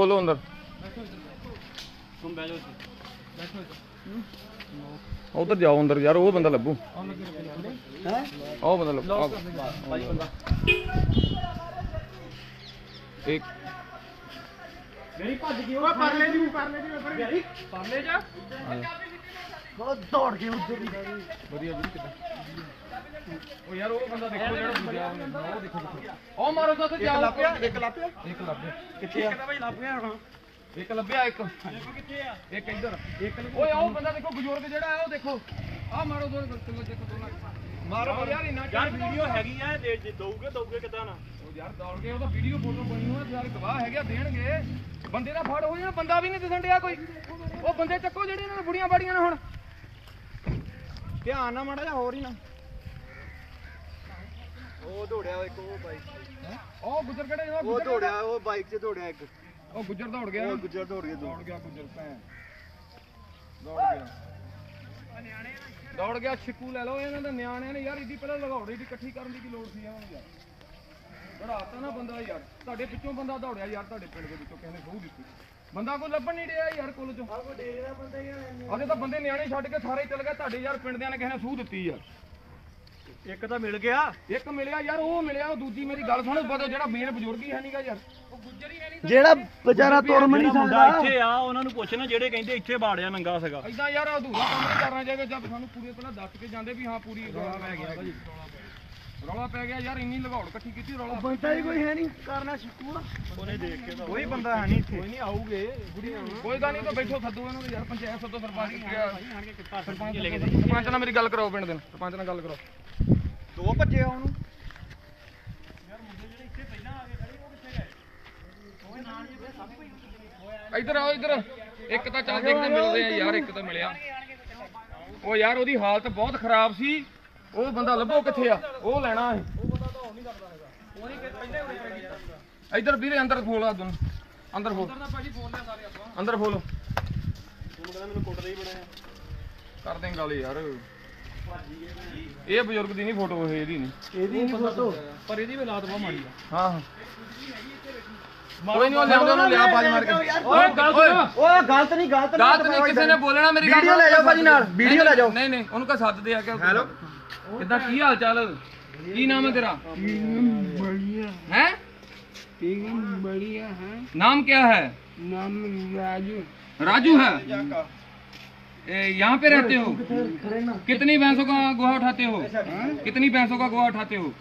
खोलो अंदर। उधर जाओ अंदर यार, वो बंदा लभू, आओ बंदा लभू। एक दौड़ के उधर यार वो बंदा देखो जेड़ा दूजा वो देखो ओ मारो तो जा लापिया एक लापिया किथे आ भाई लापिया हां एक लभ्या एक किथे आ एक इधर एक ओए आओ बंदा देखो बुजुर्ग जेड़ा है वो देखो आ मारो दो देखो दोनों मारो यार इना यार वीडियो हैगी है दे दोगे किदा ना ओ यार दौड़ के ਉਹਦਾ ਵੀਡੀਓ ਫੋਟੋ ਬਣੀ ਹੋਈ ਯਾਰ ਗਵਾਹ ਹੈਗਾ ਦੇਣਗੇ ਬੰਦੇ ਦਾ ਫੜ ਹੋ ਜਾਣਾ ਬੰਦਾ ਵੀ ਨਹੀਂ ਦਿਸਣ ਡਿਆ ਕੋਈ ਉਹ ਬੰਦੇ ਚੱਕੋ ਜਿਹੜੇ ਇਹਨਾਂ ਨੇ ਬੁੜੀਆਂ ਬਾੜੀਆਂ ਨੇ ਹੁਣ ਧਿਆਨ ਨਾਲ ਮਾੜਾ ਜਿਹਾ ਹੋਰ ਹੀ ਨਾ ਉਹ ਦੌੜਿਆ ਇੱਕ ਉਹ ਬਾਈਕ ਉਹ ਗੁੱਜਰ ਕਿਹੜੇ ਉਹ ਦੌੜਿਆ ਉਹ ਬਾਈਕ 'ਤੇ ਦੌੜਿਆ ਇੱਕ ਉਹ ਗੁੱਜਰ ਦੌੜ ਗਿਆ ਉਹ ਗੁੱਜਰ ਦੌੜ ਗਿਆ ਗੁੱਜਰ ਭੈਣ ਦੌੜ ਗਿਆ ਛਿੱਕੂ ਲੈ ਲਓ ਇਹਨਾਂ ਦੇ ਨਿਆਣਿਆਂ ਨੇ ਯਾਰ ਇੱਡੀ ਪਹਿਲਾਂ ਲਗਾਉੜੀ ਦੀ ਇਕੱਠੀ ਕਰਨ ਦੀ ਕੀ ਲੋੜ ਸੀ ਇਹਨਾਂ ਨੂੰ ਯਾਰ ਬੜਾਤਾ ਨਾ ਬੰਦਾ ਯਾਰ ਤੁਹਾਡੇ ਪਿੱਛੋਂ ਬੰਦਾ ਦੌੜਿਆ ਯਾਰ ਤੁਹਾਡੇ ਪਿੰਡ ਦੇ ਵਿੱਚੋਂ ਕਿਸੇ ਨੇ ਖੂਹ ਦਿੱਤੀ ਬੰਦਾ ਕੋਈ ਲੱਭਣ ਨਹੀਂ ਰਿਹਾ ਯਾਰ ਕੋਲ ਚੋਂ ਅਜੇ ਤਾਂ ਬੰਦੇ ਨਿਆਣੇ ਛੱਡ ਕੇ ਸਾਰੇ ਚੱਲ ਗਏ ਤੁਹਾਡੇ ਯਾਰ ਪਿੰਡ ਦਿਆਂ ਨੇ ਕਿਸੇ ਨੇ ਸੂਹ ਦਿੱਤੀ ਯਾਰ ਇੱਕ ਤਾਂ ਮਿਲ ਗਿਆ ਇੱਕ ਮਿਲਿਆ ਯਾਰ ਉਹ ਮਿਲਿਆ ਉਹ ਦੂਜੀ ਮੇਰੀ ਗੱਲ ਸੁਣ ਬਦੋ ਜਿਹੜਾ ਮੇਨ ਬਜ਼ੁਰਗ ਹੀ ਹੈ ਨਹੀਂਗਾ ਯਾਰ ਉਹ ਗੁੱਜਰ ਹੀ ਹੈ ਨਹੀਂ ਜਿਹੜਾ ਵਿਚਾਰਾ ਤੁਰਮ ਨਹੀਂ ਸਕਦਾ ਇੱਥੇ ਆ ਉਹਨਾਂ ਨੂੰ ਪੁੱਛਣਾ ਜਿਹੜੇ ਕਹਿੰਦੇ ਇੱਥੇ ਬਾੜਿਆ ਨੰਗਾ ਸੀਗਾ ਇਦਾਂ ਯਾਰ ਅਧੂਰਾ ਕੰਮ ਨਹੀਂ ਕਰਨਾ ਚਾਹੀਦਾ ਜਦ ਸਾਨੂੰ ਪੂਰੇ ਪਹਿਲਾਂ ਦੱਸ ਕੇ ਜਾਂਦੇ ਵੀ ਹਾਂ ਪੂਰੀ ਰੌਲਾ ਪੈ ਗਿਆ ਭਾਜੀ ਰੌਲਾ ਪੈ ਗਿਆ ਯਾਰ ਇੰਨੀ ਲਗਾਉੜ ਇਕੱਠੀ ਕੀਤੀ ਰੌਲਾ ਬੰਦਾ ਹੀ ਕੋਈ ਹੈ ਨਹੀਂ ਕਰਨਾ ਸਿੱਕੂ ਉਹਨੇ ਦੇਖ ਕੇ ਕੋਈ ਬੰਦਾ ਹੈ ਨਹੀਂ ਇੱਥੇ ਕੋਈ ਨਹੀਂ ਆਉਗੇ ਕੋਈ ਗੱਲ ਨਹੀਂ ਤਾਂ ਬੈਠੋ ਸੱਦੋ ਇਹਨਾਂ ਨੂੰ ਯਾਰ ਪੰਚਾਇਤ ਸੱਦੋ ਸਰਪੰਚ ਨਾਲ ਮੇਰੀ ਗੱਲ ਕਰਾਓ ਪਿੰਡ ਦੇ ਸਰਪੰਚ ਨਾਲ ਗੱਲ ਕਰਾਓ ਦੋ ਭੱਜੇ ਆ ਉਹਨੂੰ ਯਾਰ ਮੁੰਡੇ ਜਿਹੜੇ ਇੱਥੇ ਪਹਿਲਾਂ ਆ ਕੇ ਖੜੇ ਉਹ ਕਿੱਥੇ ਗਏ ਉਹ ਨਾਲ ਜੀ ਸਭ ਕੋਈ ਇੱਧਰ ਆਓ ਇੱਧਰ ਇੱਕ ਤਾਂ ਚੱਲ ਦੇਖਦੇ ਮਿਲਦੇ ਆ ਯਾਰ ਇੱਕ ਤਾਂ ਮਿਲਿਆ ਉਹ ਯਾਰ ਉਹਦੀ ਹਾਲਤ ਬਹੁਤ ਖਰਾਬ ਸੀ ਉਹ ਬੰਦਾ ਲੱਭੋ ਕਿੱਥੇ ਆ ਉਹ ਲੈਣਾ ਹੈ ਉਹ ਬੰਦਾ ਤਾਂ ਹੁਣ ਨਹੀਂ ਕਰਦਾ ਹੈਗਾ ਉਹ ਨਹੀਂ ਪਹਿਲੇ ਉਰੇ ਕੀਤਾ ਇੱਧਰ ਵੀਰੇ ਅੰਦਰ ਖੋਲ ਆ ਦੋਨ ਅੰਦਰ ਖੋਲ ਅੰਦਰ ਤਾਂ ਭਾਜੀ ਫੋਨ ਲਿਆ ਸਾਰੇ ਆਪਾਂ ਅੰਦਰ ਖੋਲੋ ਤੂੰ ਕਹਿੰਦਾ ਮੈਨੂੰ ਕੁੱਟਦਾ ਹੀ ਬੜਾ ਕਰ ਦੇ ਗੱਲ ਯਾਰ ਇਹ ਬਜ਼ੁਰਗ ਦੀ ਨਹੀਂ ਫੋਟੋ ਇਹਦੀ ਨਹੀਂ ਫੋਟੋ ਪਰ ਇਹਦੀ ਵੀ ਲਾਤ ਬਹੁਤ ਮਾੜੀ ਆ ਹਾਂ ਕੋਈ ਨਹੀਂ ਉਹ ਲਿਆਉਂਦੇ ਉਹਨੂੰ ਲਿਆ ਬਾਜ ਮਾਰ ਕੇ ਓਏ ਗਲਤ ਨਹੀਂ ਕਿਸੇ ਨੇ ਬੋਲਣਾ ਮੇਰੀ ਗੱਲ ਵੀਡੀਓ ਲੈ ਜਾਓ ਭਾਜੀ ਨਾਲ ਵੀਡੀਓ ਲੈ ਜਾਓ ਨਹੀਂ ਉਹਨੂੰ ਕਹ ਸੱਦ ਦੇ ਆ ਕੇ ਹੈਲੋ ਕਿੱਦਾਂ ਕੀ ਹਾਲ ਚਾਲ ਕੀ ਨਾਮ ਹੈ ਤੇਰਾ बढ़िया है बढ़िया है नाम क्या है नाम राजू है यहाँ पे रहते हो कितनी भैंसों का गोहा उठाते हो कितनी भैंसों का गोहा उठाते हो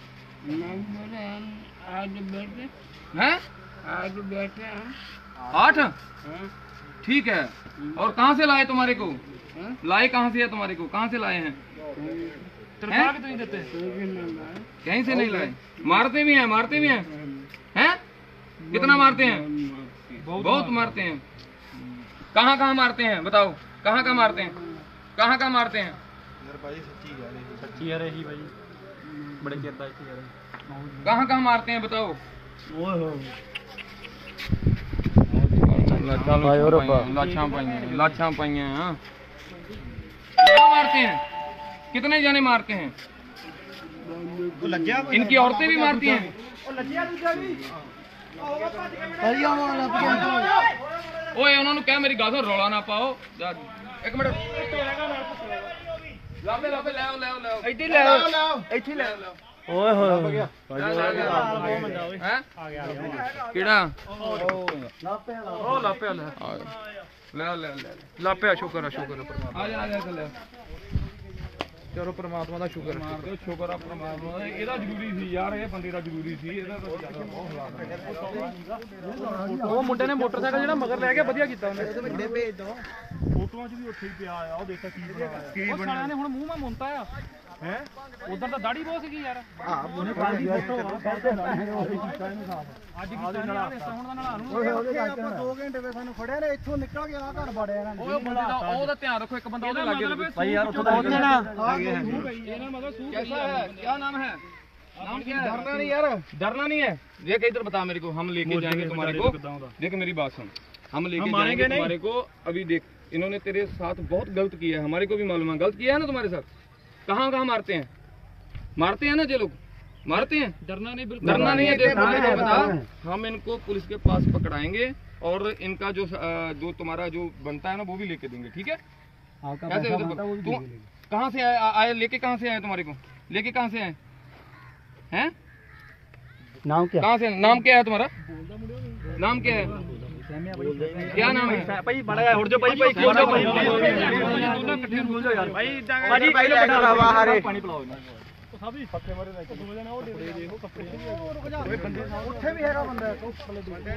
आज बैठे हैं 8 ठीक है और कहाँ से लाए तुम्हारे को लाए कहाँ से है तुम्हारे को कहाँ से लाए हैं नहीं देते कहीं से नहीं लाए मारते भी हैं हैं कितना मारते हैं बहुत मारते हैं कहाँ मारते हैं बताओ कहाँ मारते हैं कहाँ मारते हैं सच्ची यार यही भाई बड़े चिरदा इत्थे यार कहाँ मारते हैं बताओ लाछा पाइया मारते हैं कितने जाने मारते हैं इनकी औरतें भी मारती हैं ओए उन्होंने क्या मेरी गल रौला ना पाओ एक मिनट लापे ले ओए होए हैं किड़ा लापे लापे शुक्र है आ जा ले चलो परमात्मा का शुक्र शुक्र है परमात्मा का ਇਹਦਾ ਜ਼ਰੂਰੀ ਸੀ ਯਾਰ ਇਹ ਬੰਦੇ ਦਾ ਜ਼ਰੂਰੀ ਸੀ ਇਹਦਾ ਬਹੁਤ ਹਾਲਾਤ ਉਹ ਮੁੰਡੇ ਨੇ ਮੋਟਰਸਾਈਕਲ ਜਿਹੜਾ ਮਗਰ ਲੈ ਕੇ ਵਧੀਆ ਕੀਤਾ ਉਹਨੇ ਵੱਡੇ ਭੇਜ ਦੋ ਫੋਟੋਆਂ 'ਚ ਵੀ ਉੱਥੇ ਹੀ ਪਿਆ ਆ ਉਹ ਦੇਖਾ ਕੀ ਸਾਲਿਆਂ ਨੇ ਹੁਣ ਮੂੰਹ ਮਾ ਮੁੰਤਾ ਆ ਹੈ ਉਧਰ ਤਾਂ ਦਾੜੀ ਬਹੁਤ ਸੀਗੀ ਯਾਰ ਉਹਨੇ ਪਾਲੀ ਫੋਟੋ ਅੱਜ ਕੀ ਹੁਣ ਦਾ ਨਲਾ ਨੂੰ ਆਪਾਂ 2 ਘੰਟੇ ਵੇ ਸਾਨੂੰ ਫੜਿਆ ਨੇ ਇੱਥੋਂ ਨਿਕਲ ਕੇ ਆ ਘਰ ਵੜਿਆ ਇਹਨਾਂ ਨੇ ਉਹ ਬੰਦੇ ਦਾ ਉਹਦਾ ਧਿਆਨ ਰੱਖੋ ਇੱਕ ਬੰਦਾ ਉਹਦੇ ਲੱਗੇ ਭਾਈ ਯਾਰ ਉੱਥੋਂ ਦਾ ਇਹਨਾਂ मतलब कैसा है क्या नाम है नाम क्या है डरना नहीं है देख इधर बता मेरे को हम लेके जाएंगे तुम्हारे को देख मेरी बात सुन हम लेके जाएंगे तुम्हारे को अभी देख इन्होंने तेरे साथ बहुत गलत किया है हमारे को भी मालूम है गलत किया है ना तुम्हारे साथ कहाँ मारते हैं ना ये लोग मारते हैं डरना नहीं है देख बता हम इनको पुलिस के पास पकड़ाएंगे और इनका जो तुम्हारा जो बनता है ना वो भी लेके देंगे, ठीक है? कैसे तुम कहाँ से आए लेके कहाँ से आए तुम्हारे को लेके कहाँ से आए हैं? नाम क्या? कहाँ से नाम क्या है तुम्हारा? नाम क्या है? क्या नाम है भाई? बड़ा उड़ जाओ भाई, भाई खोल जाओ भाई, दोनों इकट्ठे खोल जाओ यार भाई। भाई भाई लो बैठा रहा पानी पिलाओ ना सभी पक्के मारे ना दो जने और दे देखो कपड़े ओए बंदे ਉੱਥੇ ਵੀ ਹੈਗਾ ਬੰਦਾ ਬੰਦੇ